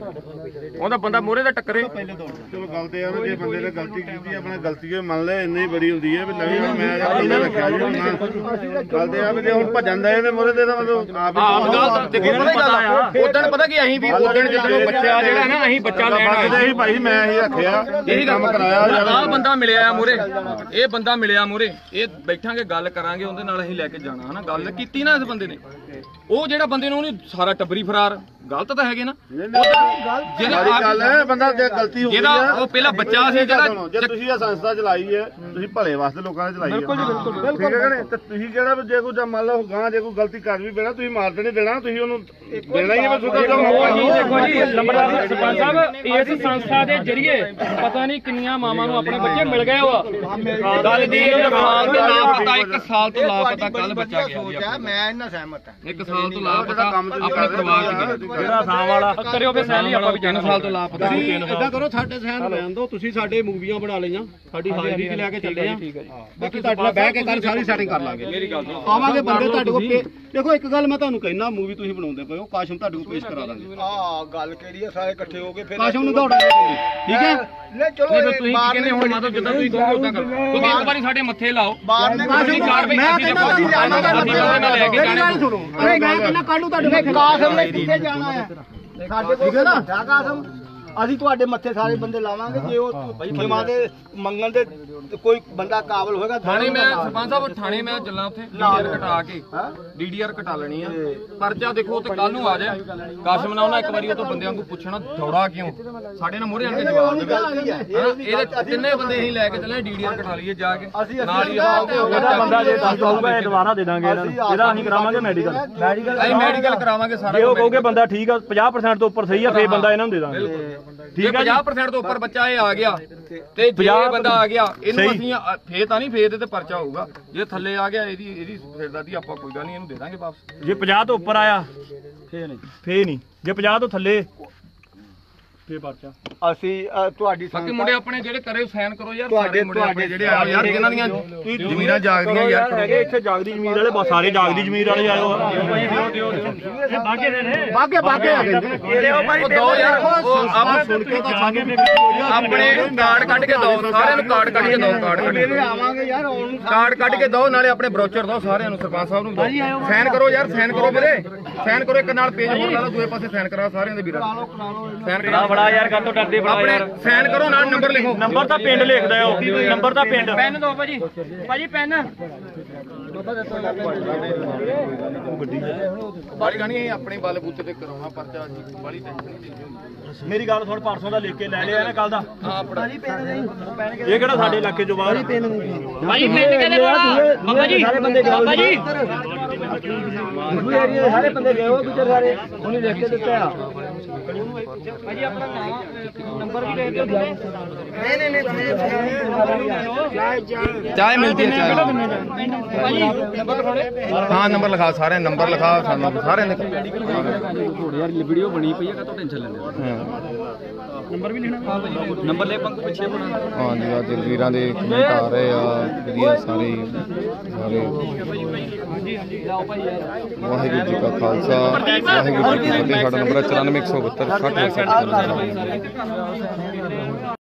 ਉਹਦਾ ਬੰਦਾ ਮੋਰੇ ਦਾ ਟੱਕਰੇ। ਚਲੋ ਗੱਲ ਤੇ ਯਾਰ ਜੇ ਬੰਦੇ ਨੇ ਗਲਤੀ ਕੀਤੀ ਆਪਣਾ ਗਲਤੀ ਮੰਨ ਲੈ, ਇੰਨੀ ਬੜੀ ਹੁੰਦੀ ਹੈ ਵੀ ਨਵੀਂ ਮੈਂ ਇਹਨੇ ਰੱਖਿਆ ਜੀ। ਗੱਲ ਤੇ ਆ ਵੀ ਜੇ ਹੁਣ ਭੱਜਣ ਦਾ ਇਹਦੇ ਮੋਰੇ ਤੇ ਤਾਂ ਮਤਲਬ ਆਪ ਗੱਲ ਦੇਖੋ ਪਤਾ ਗੱਲ ਆ। ਉਦੋਂ ਪਤਾ ਕੀ ਅਸੀਂ ਵੀ ਉਦੋਂ ਜਦੋਂ ਬੱਚਾ ਜਿਹੜਾ ਨਾ ਅਸੀਂ ਬੱਚਾ ਲੈਣ ਆਏ ਸੀ ਭਾਈ, ਮੈਂ ਹੀ ਰੱਖਿਆ ਇਹੀ ਕੰਮ ਕਰਾਇਆ। ਆਹ ਬੰਦਾ ਮਿਲਿਆ ਆ ਮੋਰੇ, ਇਹ ਬੰਦਾ ਮਿਲਿਆ ਮੋਰੇ, ਇਹ ਬੈਠਾਂਗੇ ਗੱਲ ਕਰਾਂਗੇ ਉਹਦੇ ਨਾਲ, ਅਸੀਂ ਲੈ ਕੇ ਜਾਣਾ ਹਨਾ। ਗੱਲ ਕੀਤੀ ਨਾ ਇਸ ਬੰਦੇ ਨੇ, ਉਹ ਜਿਹੜਾ ਬੰਦੇ ਨੂੰ ਉਹਨੇ ਸਾਰਾ ਟੱਬਰੀ ਫਰਾਰ, ਗਲਤ ਤਾਂ ਹੈਗੇ ਨਾ। ਜਿਹੜੀ ਗੱਲ ਹੈ ਬੰਦਾ ਜੇ ਗਲਤੀ ਹੋ ਗਈ ਜਿਹੜਾ ਉਹ ਪਹਿਲਾਂ ਬੱਚਾ ਸੀ ਜਿਹੜਾ ਜੇ ਤੁਸੀਂ ਇਹ ਸੰਸਥਾ ਚਲਾਈ ਹੈ, ਤੁਸੀਂ ਭਲੇ ਵਾਸਤੇ ਲੋਕਾਂ ਨੇ ਚਲਾਈ ਹੈ। ਬਿਲਕੁਲ ਬਿਲਕੁਲ। ਤੇ ਤੁਸੀਂ ਜਿਹੜਾ ਜੇ ਕੋਈ ਮੰਨ ਲਓ ਗਾਂ ਜੇ ਕੋਈ ਗਲਤੀ ਕਰ ਵੀ ਪੈਣਾ, ਤੁਸੀਂ ਮਾਰ ਤੇ ਨਹੀਂ ਦੇਣਾ, ਤੁਸੀਂ ਉਹਨੂੰ ਦੇਣਾ ਹੀ ਹੈ। ਦੇਖੋ ਜੀ ਲੰਬੜਦਾਰ ਸਰਪੰਚ ਸਾਹਿਬ, ਇਸ ਸੰਸਥਾ ਦੇ ਜ਼ਰੀਏ ਪਤਾ ਨਹੀਂ ਕਿੰਨੀਆਂ ਮਾਵਾਂ ਨੂੰ ਆਪਣੇ ਬੱਚੇ ਮਿਲ ਗਏ ਹੋ। ਗੱਲ ਦੀ ਲਾਪਤਾ 1 ਸਾਲ ਤੋਂ ਲਾਪਤਾ, ਕੱਲ ਬੱਚਾ ਗਿਆ। ਮੈਂ ਇਹਨਾਂ ਸਹਿਮਤ ਹਾਂ। 1 ਸਾਲ ਤੋਂ ਲਾਪਤਾ ਆਪਣੇ ਪਰਿਵਾਰ ਚ ਜਿਹੜਾ ਥਾਂ ਵਾਲਾ ਕਰਿਓ ਫੇ ਸਹਿ ਲਈ ਆਪਾਂ ਵੀ 3 ਸਾਲ ਤੋਂ ਲਾਪਤਾ। ਇਦਾਂ ਕਰੋ, ਸਾਡੇ ਸਹਿਣ ਲੈਣ ਦਿਓ, ਤੁਸੀਂ ਸਾਡੇ ਮੂਵੀਆਂ ਬਣਾ ਲਈਆਂ, ਸਾਡੀ ਹਾਜ਼ਰੀ ਤੇ ਲੈ ਕੇ ਚੱਲੇ ਆ। ਬਾਕੀ ਤੁਹਾਡੇ ਨਾਲ ਬਹਿ ਕੇ ਕੱਲ ਸਾਰੀ ਸੈਟਿੰਗ ਕਰ ਲਾਂਗੇ। ਮੇਰੀ ਗੱਲ ਸੁਣੋ, ਆਵਾਂਗੇ ਬੰਦੇ ਤੁਹਾਡੇ ਕੋਲ। ਦੇਖੋ ਇੱਕ ਗੱਲ ਮੈਂ ਤੁਹਾਨੂੰ ਕਹਿਣਾ, ਮੂਵੀ ਤੁਸੀਂ ਬਣਾਉਂਦੇ ਪਏ ਹੋ, ਕਾਸ਼ਮ ਤੁਹਾਡੇ ਕੋਲ ਪੇਸ਼ ਕਰਾ ਦਾਂਗੇ। ਗੱਲ ਕਿਹੜੀ ਆ, ਸਾਰੇ ਇਕੱਠੇ ਹੋ ਕੇ ਫਿਰ ਕਾਸ਼ਮ ਨੂੰ ਦੌੜਾਂਗੇ, ਠੀਕ ਹੈ? ਲੈ ਚਲੋ ਤੁਸੀਂ ਕੀ ਕਹਿੰਦੇ ਹੁਣ ਮਾਤੋ ਜਿੱਦਾਂ ਤੁਸੀਂ ਕਹੋਗੇ ਉਦਾਂ ਕਰੋ। ਕਿਉਂਕਿ ਇੱਕ ਵਾਰੀ ਸਾਡੇ ਮੱਥੇ ਲਾਓ, ਬਾਹਰ ਨੇ ਅਸੀਂ ਕਾਰਵਾਈ ਮੈਂ ਕਹਿੰਦਾ ਅਸੀਂ ਜਾਣਾ ਨਾਲ ਲੈ ਕੇ ਜਾਣੇ। ਸੁਣੋ, ਮੈਂ ਕਹਿੰਦਾ ਕੱਲ ਨੂੰ ਤੁਹਾਡੇ ਕੋਲ ਕਾਸ਼ਮ ਨੇ ਕਿੱਥੇ ਜਾਣਾ ਹੈ? ਸਾਡੇ ਕੋਲ ਨਾ ਕਾਸ਼ਮ ਅਸੀਂ ਤੁਹਾਡੇ ਮੱਥੇ ਸਾਰੇ ਬੰਦੇ ਲਾਵਾਂਗੇ ਜੇ ਉਹ ਖਿਮਾ ਦੇ ਮੰਗਣ ਦੇ ਕੋਈ ਬੰਦਾ ਕਾਬਲ ਹੋਏਗਾ ਥਾਣੇ ਮੈਂ ਸਰਪੰਚ ਸਾਹਿਬ ਥਾਣੇ ਮੈਂ ਚੱਲਾਂ ਉੱਥੇ ਡੀਡੀਆਰ ਕਟਾ ਕੇ ਡੀਡੀਆਰ ਕਟਾ ਲੈਣੀ ਆ ਪਰਚਾ ਦੇਖੋ ਤੇ ਕੱਲ ਨੂੰ ਆ ਜਾਏ ਕਾਸ਼ਮ ਨਾਲ ਉਹਨਾਂ ਇੱਕ ਵਾਰੀ ਉਹ ਤੋਂ ਬੰਦਿਆਂ ਨੂੰ ਪੁੱਛਣਾ ਦੌੜਾ ਕਿਉਂ ਸਾਡੇ ਨਾਲ ਮੋਹਰੇ ਆਣ ਕੇ ਜਵਾਬ ਦੇਵੇ ਇਹਦੇ ਤਿੰਨੇ ਬੰਦੇ ਅਸੀਂ ਲੈ ਕੇ ਚੱਲੇ ਡੀਡੀਆਰ ਕਟਾ ਲਈਏ ਜਾ ਕੇ ਨਾਲ ਹੀ ਉਹਦਾ ਬੰਦਾ ਜੇ ਦੱਸ ਦਊਗਾ ਇਹ ਦੁਬਾਰਾ ਦੇ ਦਾਂਗੇ ਇਹਨਾਂ ਨੂੰ ਇਹਦਾ ਅਸੀਂ ਕਰਾਵਾਂਗੇ ਮੈਡੀਕਲ ਅਸੀਂ ਮੈਡੀਕਲ ਕਰਾਵਾਂਗੇ ਸਾਰਾ ਜੇ ਉਹ ਕਹੋਗੇ ਬੰਦਾ ਠੀਕ ਆ 50% ਤੋਂ ਉੱਪਰ ਸਹੀ ਆ ਫੇਰ ਬੰਦਾ ਇਹਨਾਂ ਨੂੰ ਦੇ ਦਾਂਗੇ ਠੀਕ ਹੈ 50% ਤੋਂ ਉੱਪਰ ਬੱਚਾ ਇਹ ਆ ਗਿਆ ਤੇ ਜੇ ਬੰਦਾ ਆ ਗਿਆ ਇਹਨੂੰ ਅਸੀਂ ਫੇਰ ਤਾਂ ਨਹੀਂ ਫੇਰ ਤੇ ਪਰਚਾ ਹੋਊਗਾ ਜੇ ਥੱਲੇ ਆ ਗਿਆ ਇਹਦੀ ਸਿਰਦਾਦੀ ਆਪਾਂ ਕੋਈ ਗੱਲ ਨਹੀਂ ਇਹਨੂੰ ਦੇ ਦਾਂਗੇ ਵਾਪਸ ਜੇ 50 ਤੋਂ ਉੱਪਰ ਆਇਆ ਫੇਰ ਨਹੀਂ ਜੇ 50 ਤੋਂ ਥੱਲੇ ਫੇਰ ਪਰਚਾ ਅਸੀਂ ਤੁਹਾਡੀ ਬਾਕੀ ਮੁੰਡੇ ਆਪਣੇ ਜਿਹੜੇ ਕਰੇ ਸਾਈਨ ਕਰੋ ਯਾਰ ਤੁਹਾਡੇ ਮੁੰਡੇ ਆਪਣੇ ਜਿਹੜੇ ਆ ਯਾਰ ਜਿਨ੍ਹਾਂ ਦੀਆਂ ਜ਼ਮੀਨਾਂ ਜਾਗਦੀਆਂ ਯਾਰ ਹੈਗੇ ਇੱਥੇ ਜਾਗਦੀ ਜ਼ਮੀਰ ਵਾਲੇ ਬਸ ਸਾਰੇ ਜਾਗਦੀ ਜ਼ਮੀਰ ਵਾਲੇ ਆਇਓ ਬਾਗੇ ਆ ਗਏ ਉਹ ਦੋ ਯਾਰ ਆਪਾਂ ਸੁਣ ਕੇ ਤਾਂ ਆਪਣੇ ਕਾਰਡ ਕੱਢ ਕੇ ਦੋ ਸਾਰਿਆਂ ਨੂੰ ਕਾਰਡ ਕੱਢ ਕੇ ਦੋ ਕਾਰਡ ਕੱਢ ਕੇ ਆਵਾਂਗੇ ਯਾਰ ਆਉਣ ਕਾਰਡ ਕੱਢ ਕੇ ਦੋ ਨਾਲੇ ਆਪਣੇ ਬਰੋਚਰ ਦੋ ਸਾਰਿਆਂ ਨੂੰ ਸਰਪੰਚ ਸਾਹਿਬ ਨੂੰ ਦੋ ਸਾਈਨ ਕਰੋ ਯਾਰ ਸਾਈਨ ਕਰੋ ਵੀਰੇ ਸਾਈਨ ਕਰੋ ਇੱਕ ਨਾਲ ਪੇਜ ਹੋਰ ਲਾ ਲਓ ਦੂਏ ਪਾਸੇ ਸਾਈਨ ਕਰਾ ਸਾਰਿਆਂ ਦੇ ਵੀਰਾਂ ਸਾਈਨ ਕਰਾ ਬੜਾ ਯਾਰ ਕੱਲ ਤੋਂ ਡਰਦੇ ਬੜਾ ਆਪਣੇ ਸਾਈਨ ਕਰੋ ਨਾਲ ਨੰਬਰ ਲਿਖੋ ਨੰਬਰ ਤਾਂ ਪਿੰਡ ਲਿਖਦਾ ਉਹ ਨੰਬਰ ਤਾਂ ਪਿੰਡ ਪੈਨ ਦੋ ਭਾਜੀ ਪੈਨ ਬਾਲੀ ਗਾਣੀ ਆਪਣੇ ਬਲ ਬੂਤੇ ਤੇ ਕਰਾਉਣਾ ਪਰਚਾ ਜੀ ਬਾਲੀ ਟੈਨਸ਼ਨ ਨਹੀਂ ਦੇਣੀ ਮੇਰੀ ਗੱਲ ਸੁਣ ਪਰਸੋਂ ਦਾ ਲਿਖ ਕੇ ਲੈ ਲਿਆ ਨਾ ਕੱਲ ਦਾ ਹਾਂ ਪੜਾ ਇਹ ਕਿਹੜਾ ਸਾਡੇ ਇਲਾਕੇ ਚੋਂ ਬਾਹਰ ਭਾਜੀ ਪੈਨ ਕਹਿੰਦੇ ਬਾਬਾ ਜੀ ਸਾਰੇ ਬੰਦੇ ਗਏ ਬਾਬਾ ਜੀ ਦੂਜੇ ਏਰੀਆ ਦੇ ਸਾਰੇ ਬੰਦੇ ਗਏ ਹੋ ਗੁੱਜਰ ਸਾਰੇ ਉਹਨੇ ਲਿਖ ਕੇ ਦਿੱਤਾ ਆ ਭਾਜੀ ਆਪਣਾ ਨਾਮ ਨੰਬਰ ਵੀ ਲਿਖ ਦਿਓ ਚਾਹ ਮਿਲਦੀ ਹੈ ਚਾਹ ਭਾਜੀ ਨੰਬਰ ਲਿਖਾਉਣੇ ਹਾਂ ਨੰਬਰ ਲਿਖਾ ਸਾਰਿਆਂ ਨੰਬਰ ਲਿਖਾ ਸਾਨੂੰ ਸਾਰਿਆਂ ਦੇ ਯਾਰ ਵੀਡੀਓ ਬਣੀ ਪਈ ਹੈ ਕਾ ਟੈਨਸ਼ਨ ਲੈਂਦੇ ਨੰਬਰ ਵੀ ਲਿਖਣਾ ਨੰਬਰ ਲੈ ਪੰਗ ਪਿੱਛੇ ਬਣਾ ਹਾਂ ਜੀ ਆ ਦਿਲਵੀਰਾਂ ਦੇ ਕਮੈਂਟ ਆ ਰਹੇ ਆ ਵਧੀਆ ਸਾਰੇ ਵਾਹਿਗੁਰੂ ਜੀ ਕਾ ਖਾਲਸਾ ਵਾਹਿਗੁਰੂ ਜੀ ਕੀ ਫਤਿਹ ਸਾਡਾ ਨੰਬਰ 94 172 60 60